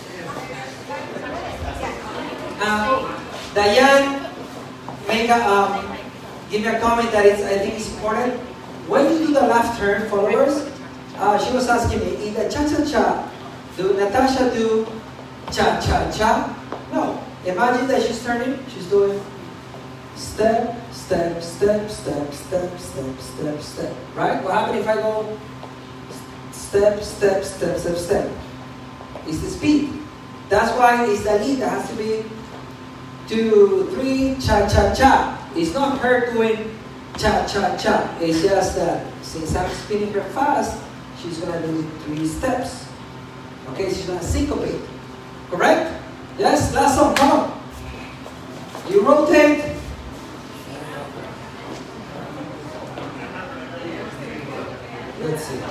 Diane, give me a comment that I think is important. When you do the left turn, followers, she was asking me, in the cha-cha-cha, Do Natasha do cha-cha-cha? No. Imagine that she's turning, she's doing step, step, step, step, step, step, step, step. Right? What happens if I go step, step, step, step, step? It's the speed. That's why it's the lead that has to be 2, 3, cha-cha-cha. It's not her doing cha-cha-cha. It's just that since I'm spinning her fast, she's going to do 3 steps. Okay, she's going to syncopate. Correct? Yes, last song, come on. You rotate. Let's see.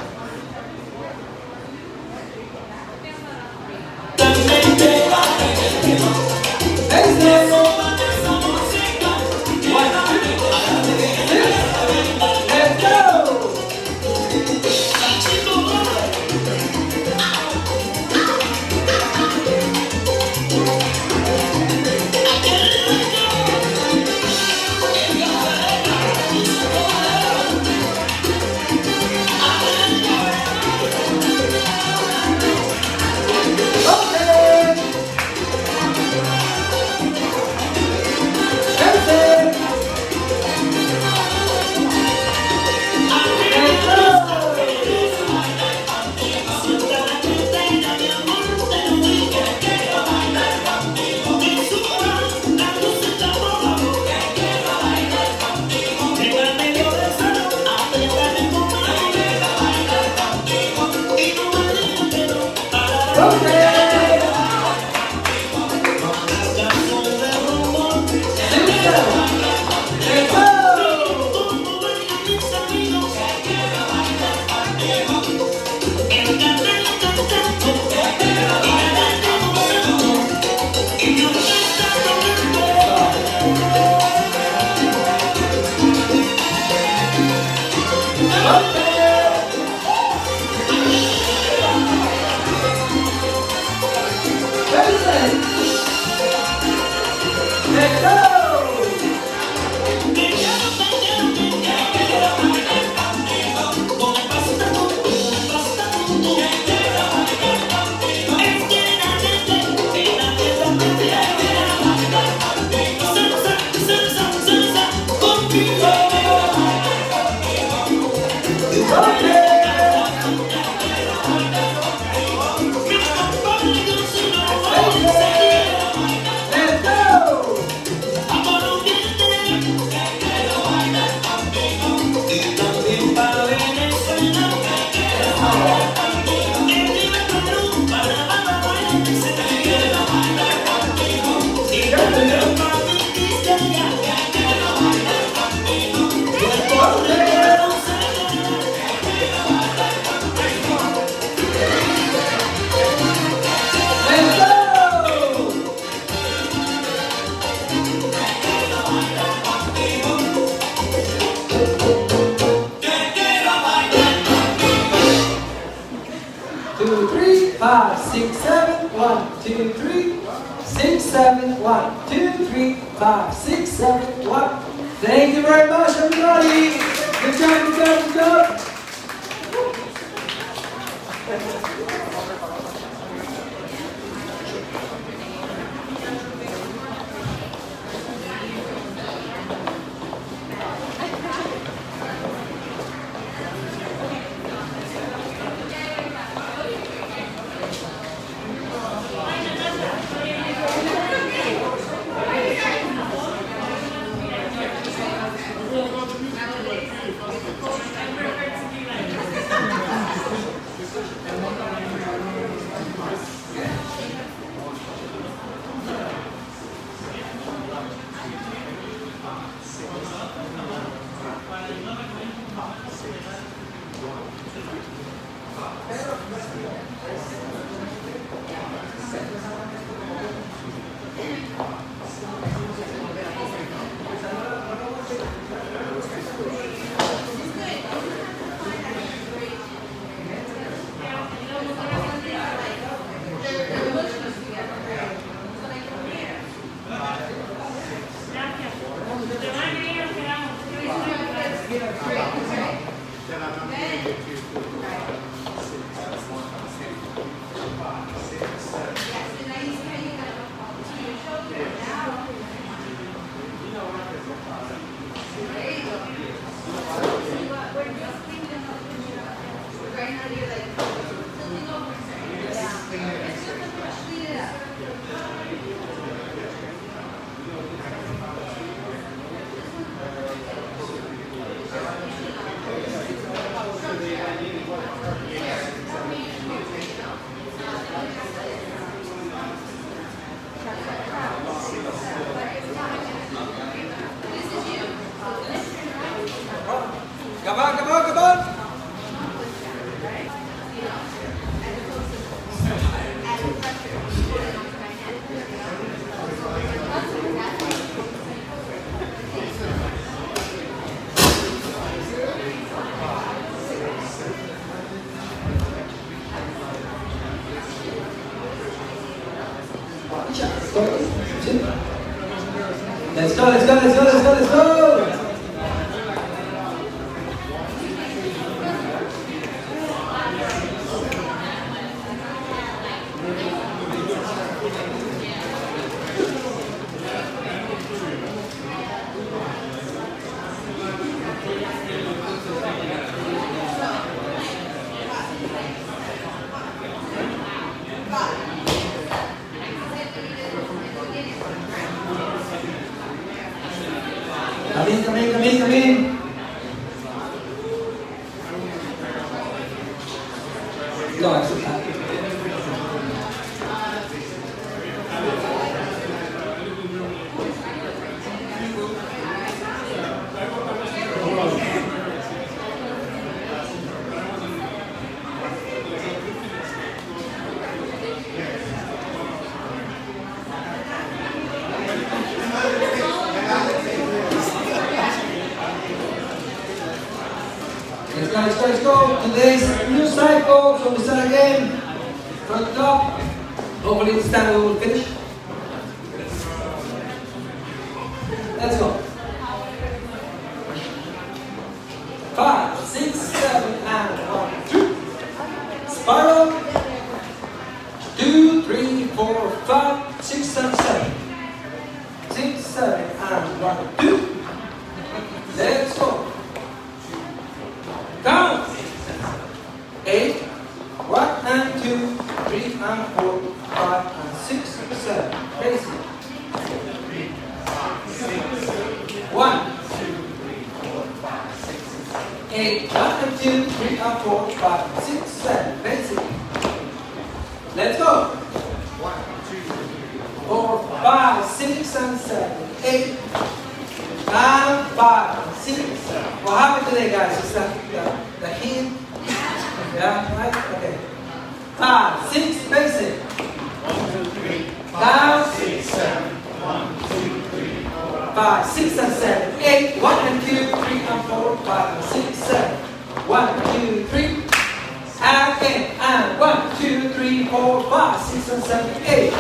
Thank you very much, everybody. Good job, good job, good job. right now you're like tilting over. Yeah. Speed it up. Come on, come on, come on! Let's go, let's go, let's go, let's go, let's go! Come in, come in, come in, come in. No, I should have. Let's go. Today's new cycle, so we start again. From the top. Hopefully this time we will finish. Let's go. 5, 6, 7, and 1, 2. Spiral. 2, 3, 4, 5, 6, 7, 7. 6, 7, and 1, 2. Let's go. Count. 8, 1 and 2, 3 and 4, 5 and 6, 7. Basic. 1, 8, 1 and 2, 3 and 4, 5 and 6, 7. Basic. Let's go. 4, 5, 6 and 7, 8, and 5 and 6. What happened today, guys? Is that the hint? Yeah, right? Okay. 5, 6, basic. 1, 2, 3. Down. 6, 7. 1, 2, 3, 4. 5, 6 and 7, 8. 1 and 2, 3 and 4, 5 and 6, 7. 1, 2, 3. Again. And 1, 2, 3, 4, 5, 6 and 7, 8.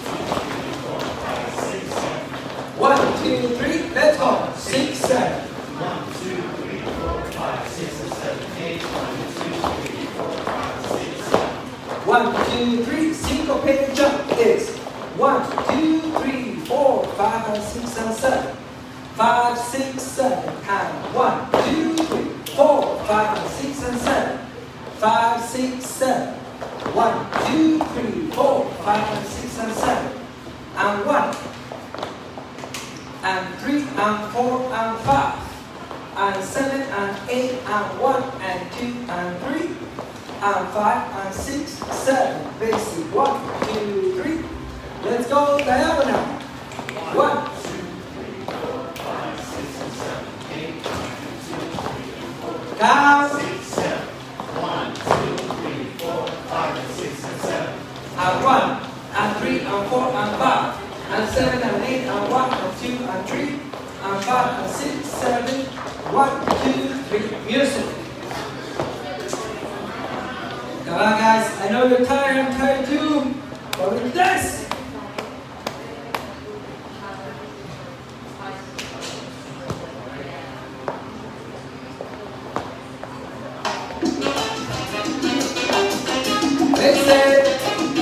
1, 2, 3. Let's go. 6, 7. 1, 2, 3, 4, 5, 6 and 7, 8. 1, 2, 3, syncopated jump is 1, 2, 3, 4, 5 and 6 and 7. 5, 6, 7 and 1, 2, 3, 4, 5 and 6 and 7. 5, 6, 7. 1, 2, 3, 4, 5 and 6 and 7. And 1. And 3 and 4 and 5. And 7 and 8 and 1 and 2 and 3. And 5 and 6, 7. Basic. 1, 2, 3. Let's go diagonal. 1, 2, 3, 4, 5, 6 and 7, 8, 1, 2, 3, 4. Down. 6, 7. 1, 2, 3, 4, 5 and 6 and 7. And 1 and 3 and 4 and 5. And 7 and 8 and 1 and 2 and 3. And 5 and 6, 7. 1, 2, 3. Music. Come on, guys. I know you're tired. I'm tired too. But with this. Basic.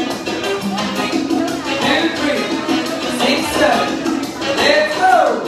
2, 3, 6, 7. Let's go.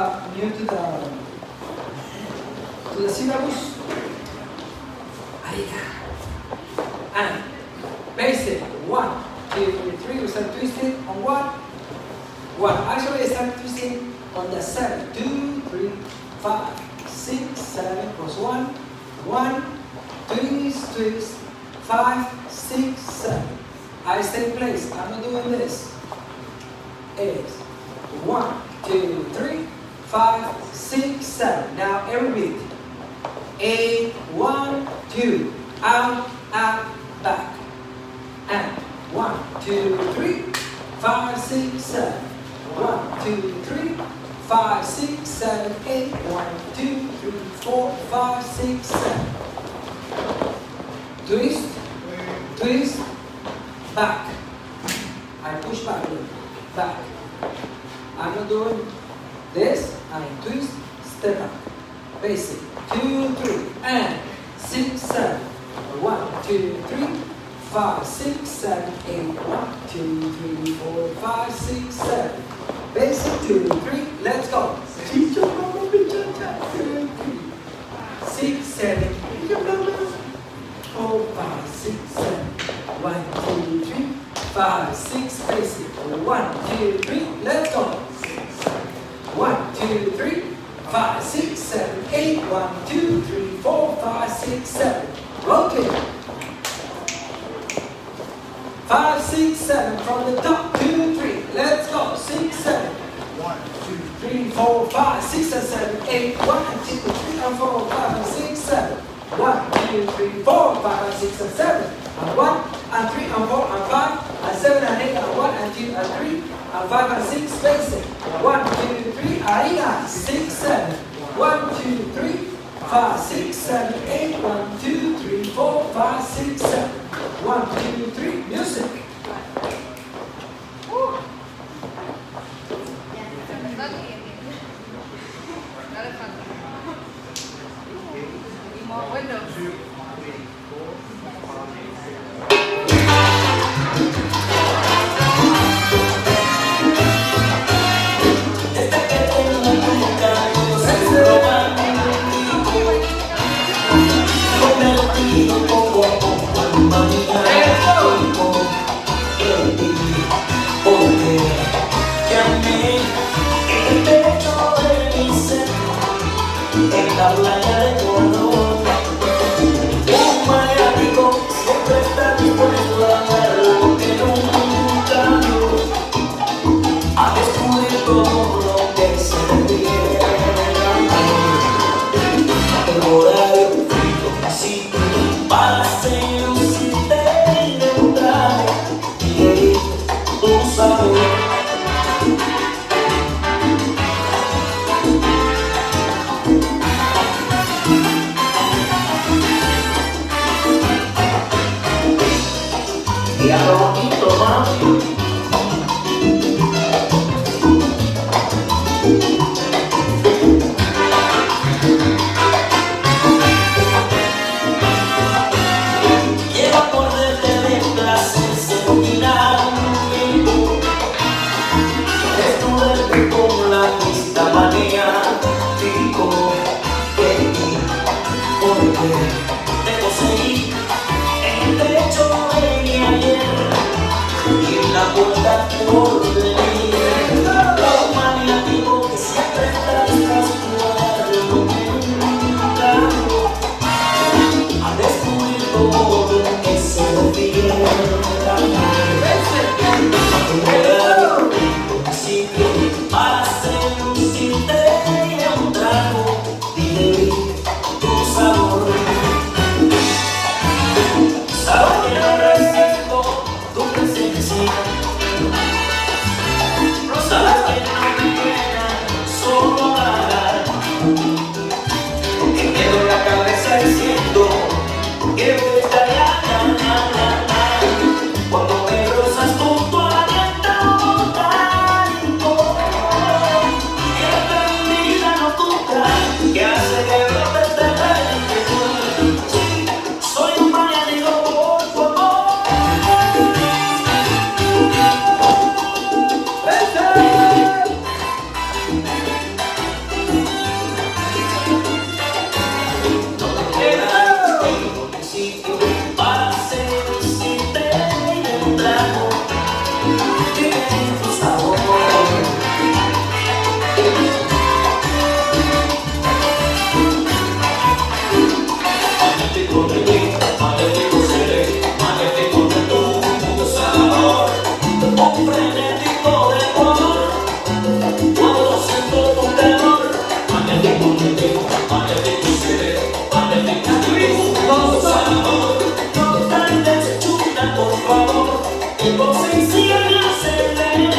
new to the syllabus. And basic 1, 2, 3. We start twisting on 1. Actually, I start twisting on the 7. 2, 3, 5, 6, 7 plus 1. 1, twist, twist. 5, 6, 7. I stay in place. I'm not doing this. 8. 1, 2, 3, 5, 6, 7. Now every beat. 8, 1, 2. Out, out, back. And 1, 2, 3, 5, 6, 7. 1, 2, 3, 5, 6, 7, 8. 1, 2, 3, 4, 5, 6, 7. Twist, twist, back. I push back, back. I'm not doing this. I twist, step back. Basic. 2, 3, and 6, 7. 1, 2, 3, 5, 6, 7, 8. 1, 2, 3, 4, 5, 6, 7. Basic 2, 3. Let's go. 6, 7, 4, 5, 6, 7. 1, 2, 3, 5, 6. Basic. 1, 2, 3. Let's go. 1, 2, 3, 5, 6, 7, 8. 1, 2, 3, 4, 5, 6, 7. Rotate. 5, 6, 7 from the top. 2, 3. Let's go. 6, 7. 1, 2, 3, 4, 5, 6, and 7, 8. 1, 2, 3, and 4, 5, and 6, 7. 1, 2, 3, 4, 5, and 6, and 7. And 1, and 3, and 4, and 5, and 7, and 8, and 1, and 2, and 3, and 5, and 6. Basic. 1, 2, 3. Arena. 6, 7. 1, 2, 3, 5, 6, 7, 8. 1, 2, 3, 4, 5, 6, 7. 1, 2, 3. Music. por el amor. Cuando siento tu temor, magnético, magnético seré, magnético tu sabor. No tardes, chuta, por favor, y por sencilla hacerle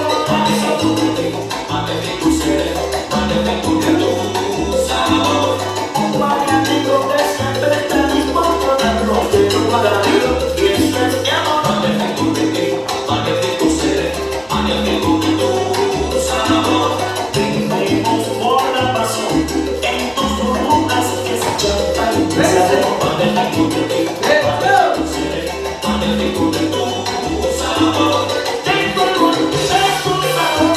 magnético seré, magnético tu sabor. Un magnético que siempre está dispuesto a dar lo que no va a dar, y eso es mi amor. Magnético seré, magnético tu sabor. Brindemos por la pasión en tus burbujas que se chantan y se hacen. Magnético seré, magnético tu sabor. Tengo el gol de tu sabor.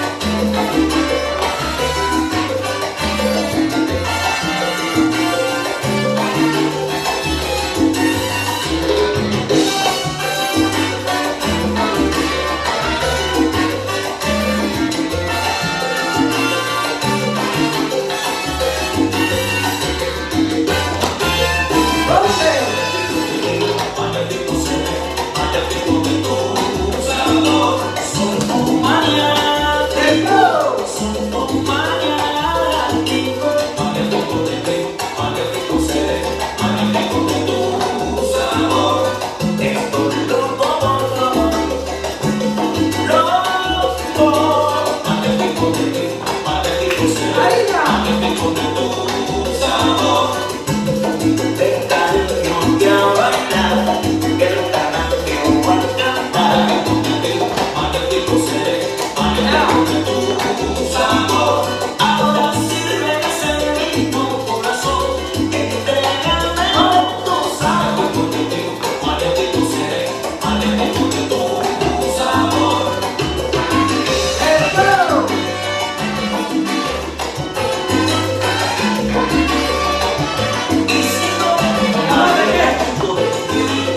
Magnético seré, magnético tu sabor. Son tu maniático, son tu maniático. Magnético seré, magnético tu sabor. Estoy loco por tu amor, loco. Magnético seré, magnético tu sabor. Te cariño que a bailar, que el canario va a cantar. Magnético seré, magnético tu sabor. Ahora sírveme ese ritmo, corazón, entrégame tu sabor. Magnético seré, magnético tu sabor. Y si no, magnético de ti,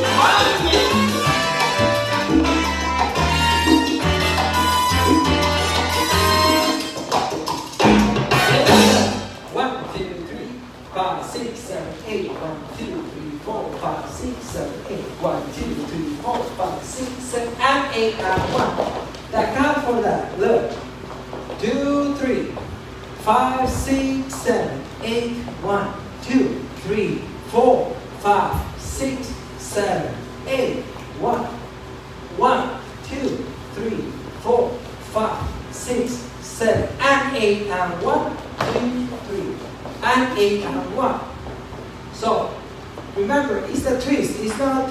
One, two, three, five, six, seven, eight. 1, 2, 3, 4, 5, 6, 7, 8. 1, 2, 3, 4, 5, 6, 7, and 8 and 1. That count for that. Look. 2, 3, 5, 6, 7, 8. 1, 2, 3, 4, 5, 6, 7, 8. 1, 1, 2, 3, 4, 5, 6, 7, and 8 and 1, 2, 3, and 8 and 1. So remember, it's the twist. It's not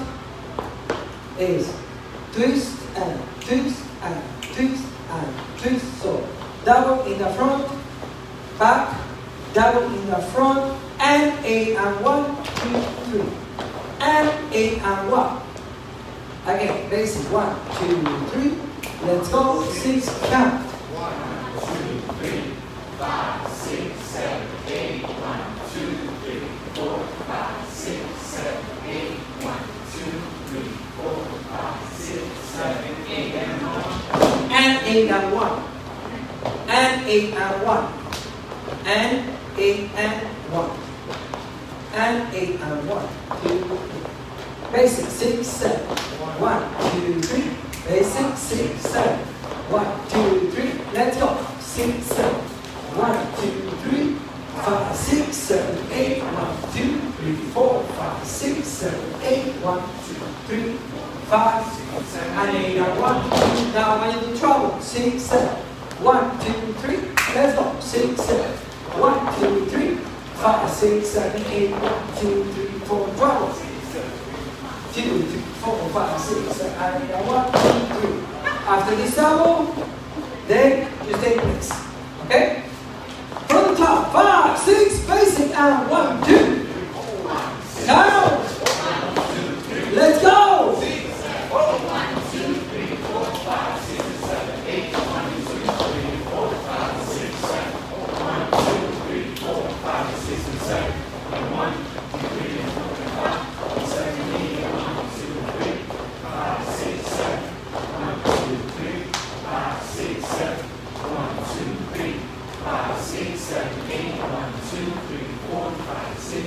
is twist and twist and twist and twist. So double in the front, back, double in the front, and 8 and 1, 2, 3, and 8 and 1. Again, basic 1, 2, 3. Let's go. 6 count. 1, 2, 3, 5, 6, 7, 8. 1, 2, 3, 4, 5, 6, 7, 8. 1, 2, 3, 4, 5, 6, 7, 8, and 1. And 8 and 1. And 8 and 1. And 8 and 1. And 8 and 1. 2, 3. Basic 6, 7. 1, 2, 3. Basic 6, 7. 1, 2, 3. Let's go. 6, 7. 1, 2, 3. 5, 6, 7, 8. 1, 2, 3, 4, 5, 6, 7, 8. 1, 2, 3, 5, 6, 7, and 8 and 1. Now when you do trouble, 6, 7. 1, 2, 3. Let's go. 6, 7. 1, 2, 3. 5, 6, 7, 8. 1, 2, 3, 4. Trouble. 2, 3, 4, 5, 6, 7, and 8 and 1, 2, 3. After this double, then you stay place. Okay? From the top, 5, 6, basic, and 1, 2. Now, let's go. 1, 2, 3, 4, 5, 6, 7, 8. 1, 2, 3, 4, 5, 6, 7. 1, 2, 3, 4, 5, 6, 7. 1, 2, 3, 4, 5, 7, 8. 1, 2, 3, 5, 6, 7. 1, 2, 3, 5, 6, 7. 1, 2, 3, 5, 6, 7, 8. 1, 2, 3, 4, 5, 6,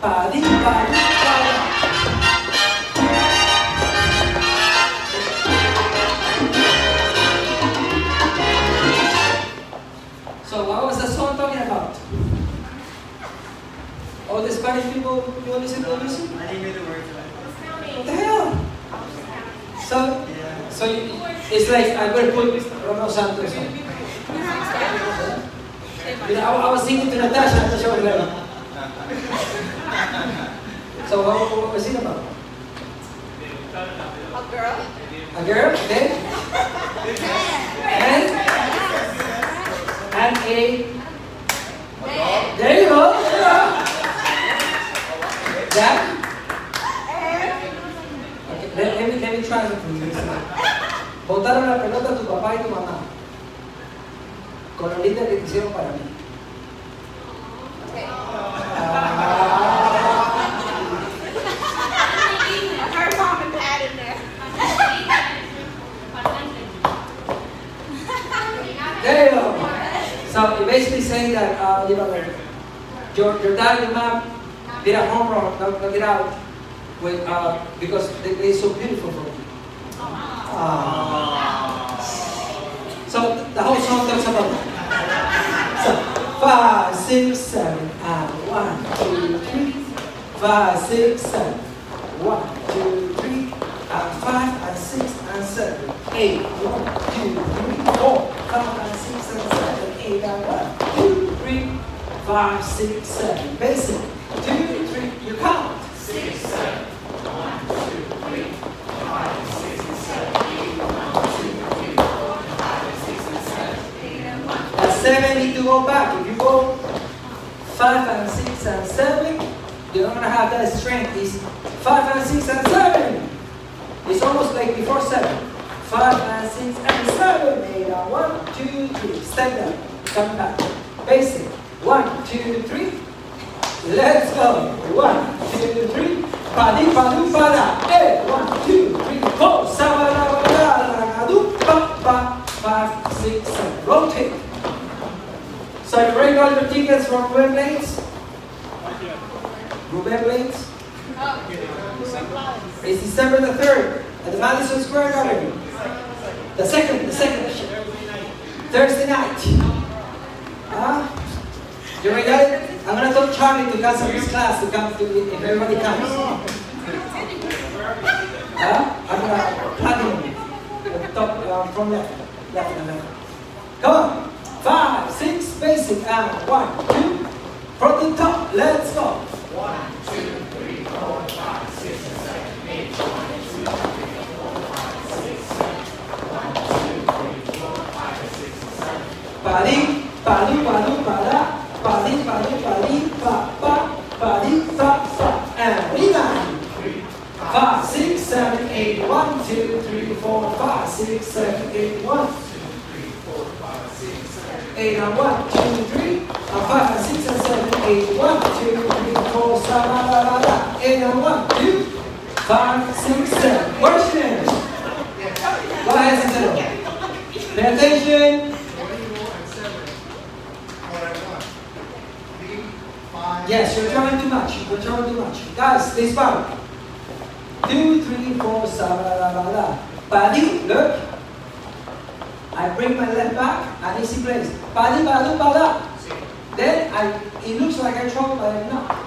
pa-di, pa-di, pa-da. So what was the song talking about? All the Spanish people, you listen to the music? I didn't hear the words. What the hell? So it's like I'm going to put Romeo Santos on. You know, I was singing to Natasha was ready. So what was it about? A girl. A girl, okay? And a... There you go. That? Okay, let me try something. Botaron la pelota a tu papá y tu mamá. Con lo linda que te hicieron para mí. Her mom and dad in there. There you go. So you're basically saying that you know, like your dad and your mom did a home run, knocked it out with because they're so beautiful for you. So the whole song talks about that. So 5, 6, 7, and 1, 2, 3. 5, 6, 7. 1, 2, 3, and 5, and 6, and 7, 8. 1, 2, 3, 4, 5, and 6, and 7, 8, and 1, 2, 3, 5, 6, 7. Basic. 2, 3, you count. 6, 7. 1, 2, 3, 5, 6, 7, 8, 1, 2, 3, 4, 5, 6, 7, 8, and 1. That 7 need to go back. If you go 5 and 6 and 7, you're not gonna have that strength. It's 5 and 6 and 7. It's almost like before 7. 5 and 6 and 7. 8 and 1, 2, 3. Step down. Come back. Basic. 1, 2, 3. Let's go. 1, 2, 3. Pa-di, pa-du, pa-da. 1, 2, 3, 4. Sa-ba-da-ba-da-da-da-do, pa-pa. 5, 6, 7. Rotate. So you bring all your tickets from Ruben Blades? Ruben Blades? It's December the 3rd at the Madison Square Garden. The second Thursday night. You ready? I'm going to tell Charlie to cancel his class to come to if everybody comes. I'm going to plug him at the top from left and left. Come on. 5, 6, basic, and 1, 2, from the top. Let's go. 1, 2, 3, 4, 5, 6, 7, 8, 1, 2, 3, 4, 5, 6, 7, 1, 2, 3, 4, 5, 6, 7. Pa-di, pa-du, pa-du, pa-da. Pa-di, pa-du, pa-di, pa-pa. Pa-di, pa-pa. And rewind. 5, 6, 7, 8, 1, 2, 3, 4, 5, 6, 7, 8, 1. 8 and 1, 2, 3, and 5 and 6 and 7, 8, 1, 2, 3, 4, 7, 8 and 1, 2, 5, 6, 7. Where's your name? Go ahead, Santero. Pay attention. Yes, you're trying too much. You're trying too much. Guys, this part. 2, 3, 4, 7, Body, look. I bring my left back and easy place. Body, body, bada. Then it looks like I trouble, but I'm not.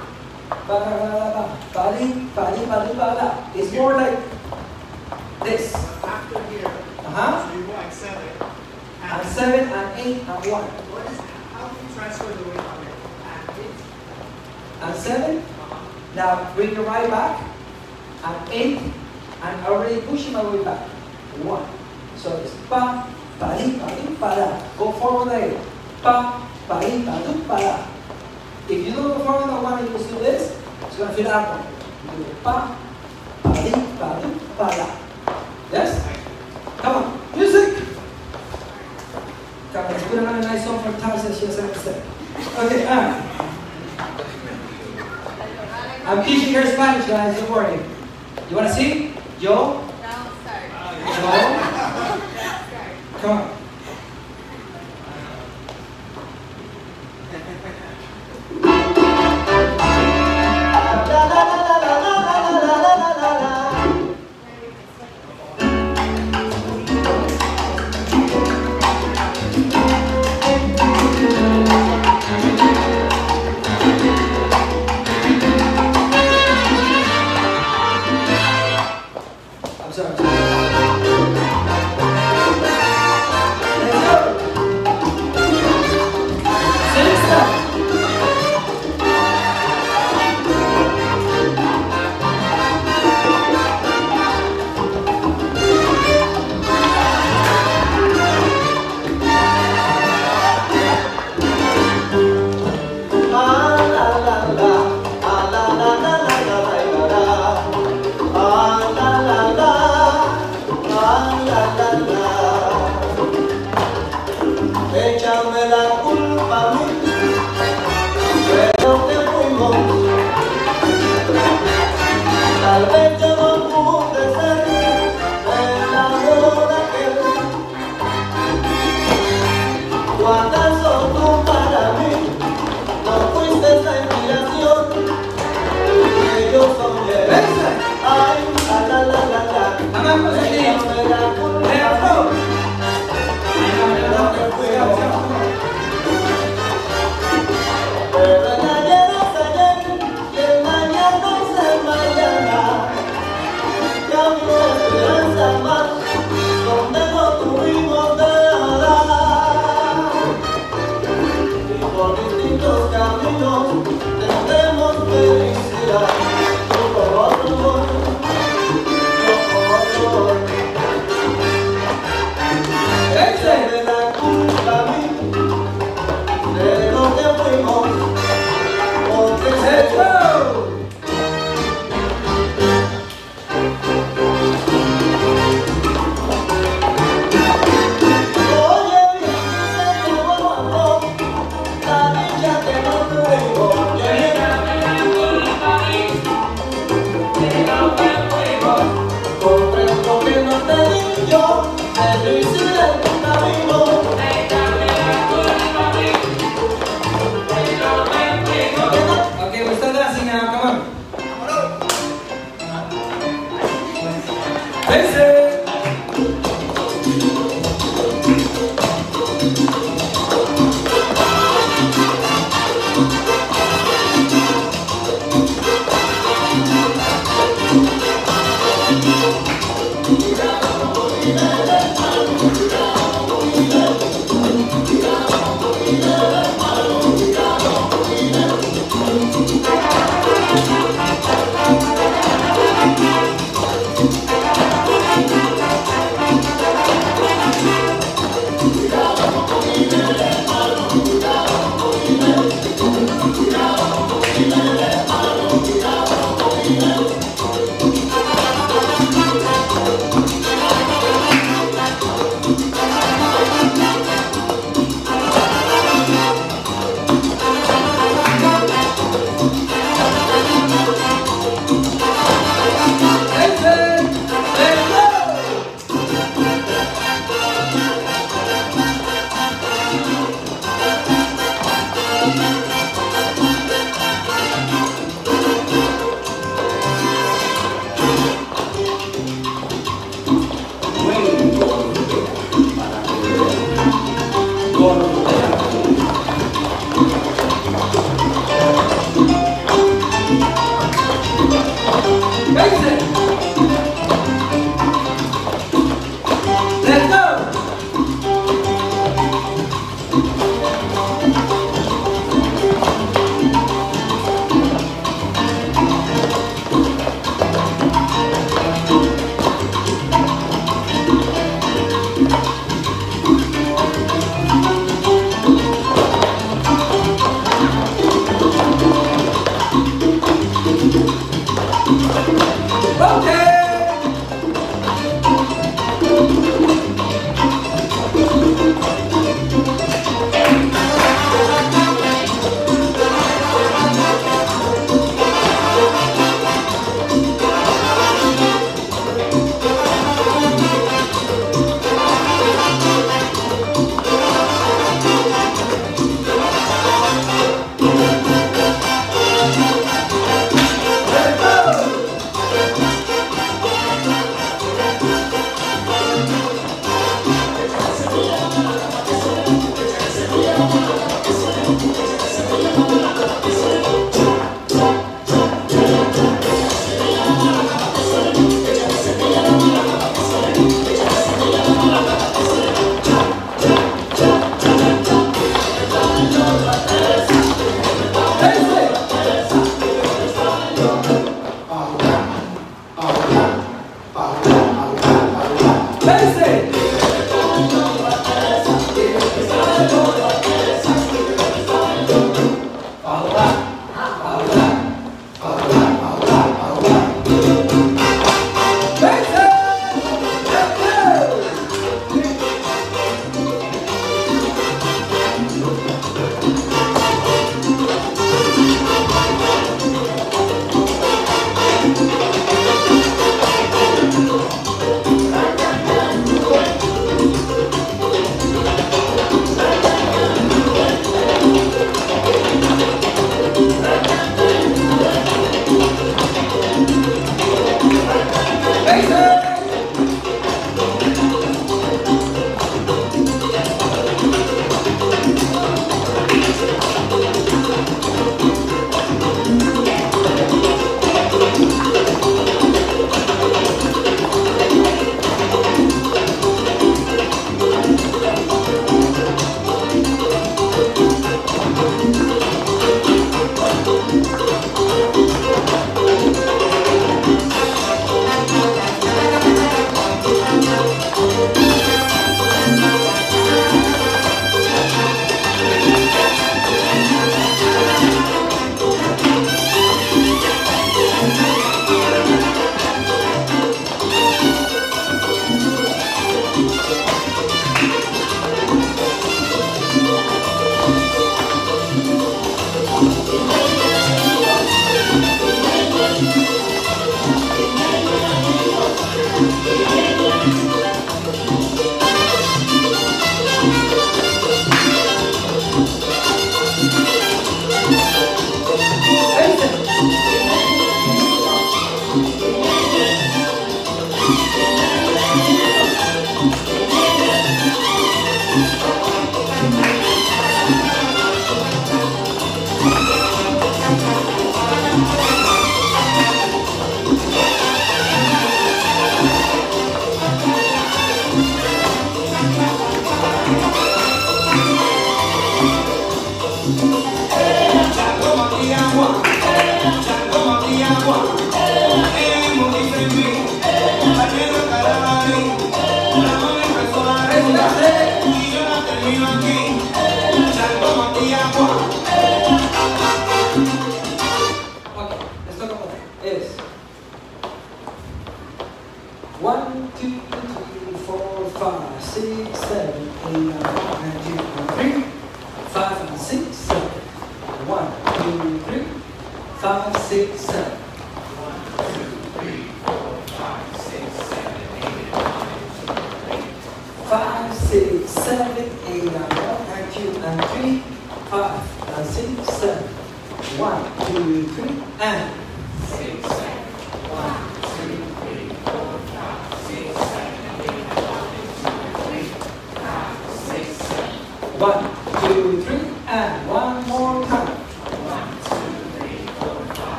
Body, body, body, bada. It's more like this. After here, so you go like 7. And 7 and 8 and 1. How do you transfer the weight on it? And 7. Now bring your right back. And 8. And already pushing my way back. 1. So it's pa, pa-di, pa-di, pa-da. Go forward like pa, pa-di, pa-di, pa-da. If you don't go forward on 1 and you just do this, it's going to feel awkward. You do pa, pa-di, pa-di, pa-da. Yes? Come on. Music! Come on, let's put another nice song from Tarzan. She doesn't understand. Okay, I'm teaching her Spanish, guys. Don't worry. You want to see? Yo? No, sorry. Yo? Come on. Tal vez yo no pude ser el amor aquel. ¿O acaso tú para mí no fuiste esa inspiración que yo soñé? Ay, la la la la la. Déjame la culpa. Lo que fuimos. Pero el ayer es ayer y el mañana es el mañana.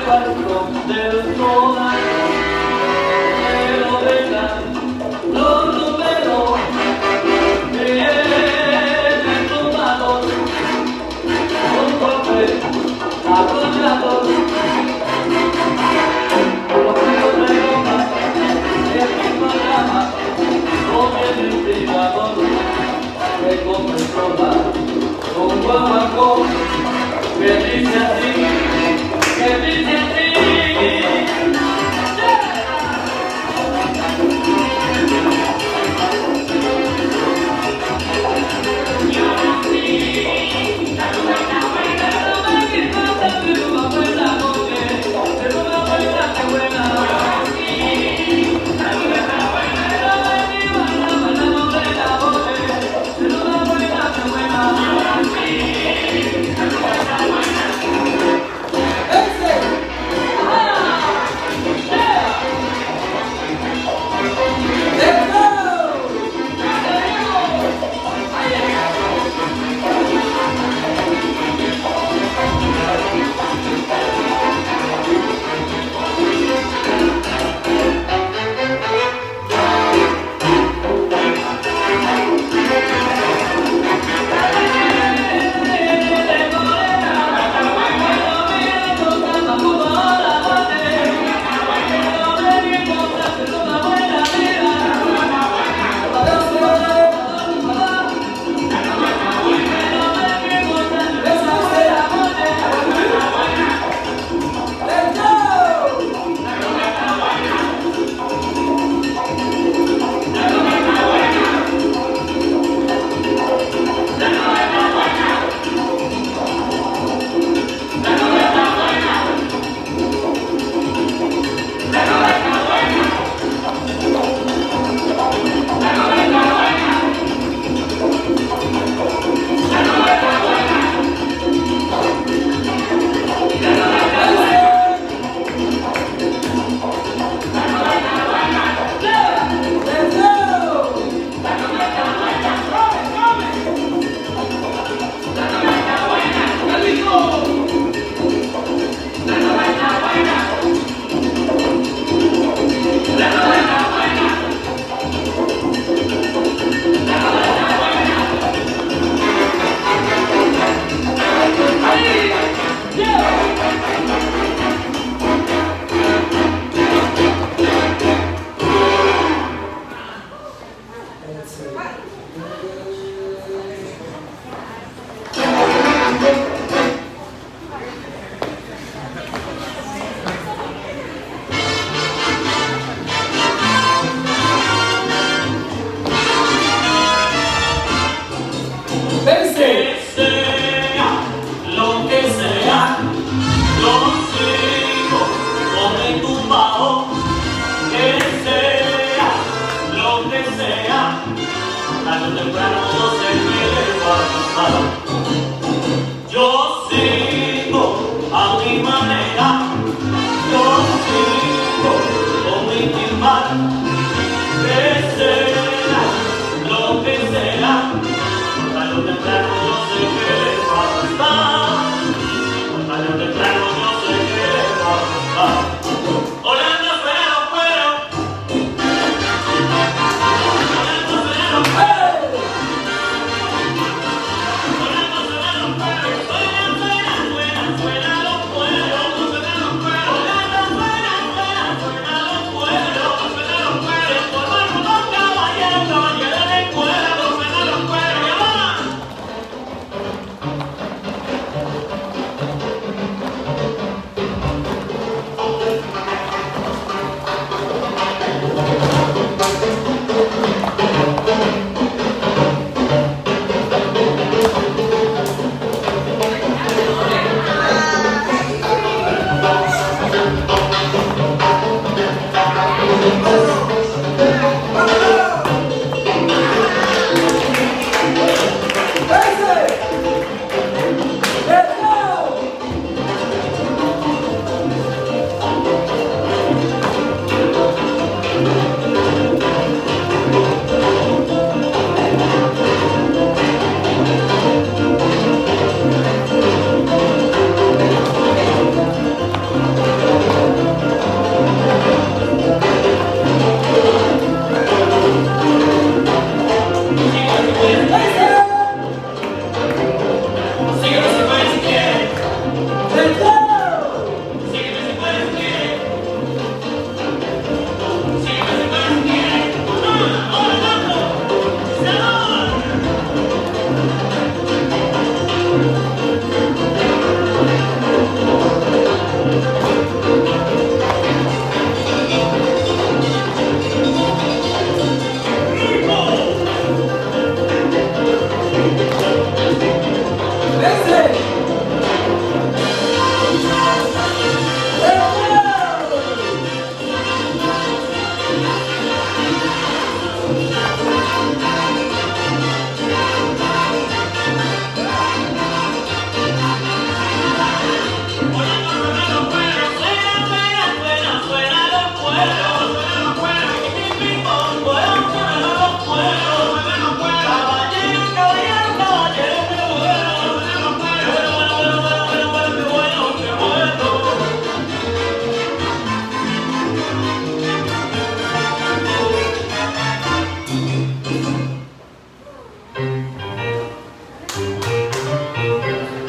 barco del Tona, pero vengan los números vienen tomados con golpe arrollados, los ríos de goma en mi programa con el instigador que controla un guaguancó que dice así, que dice así.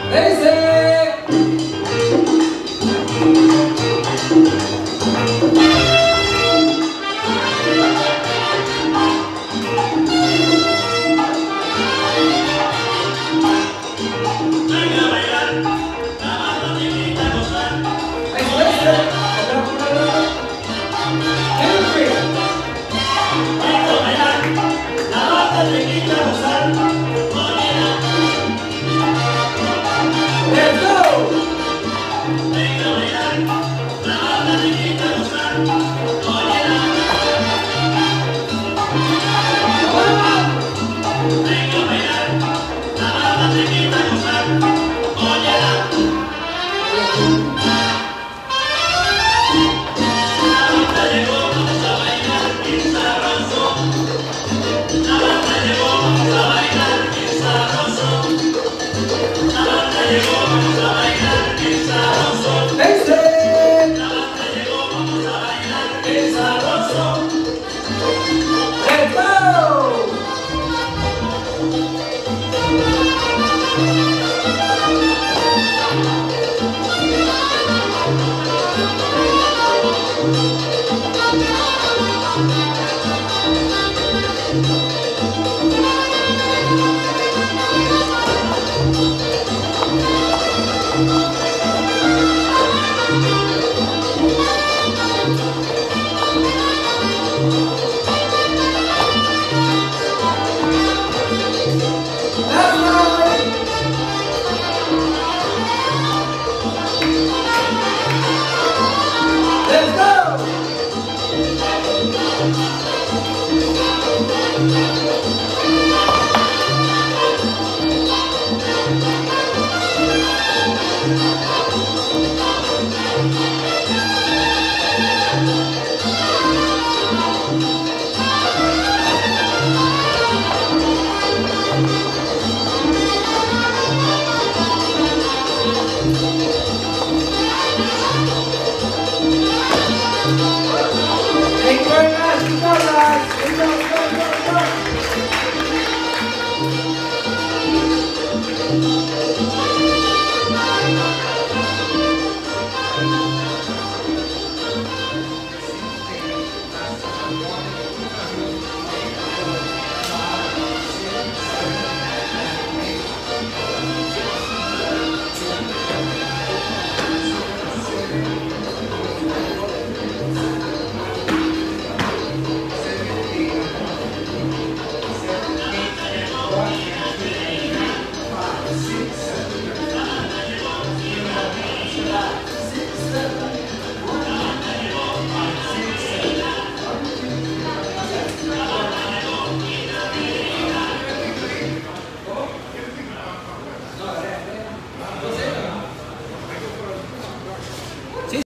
Thank you.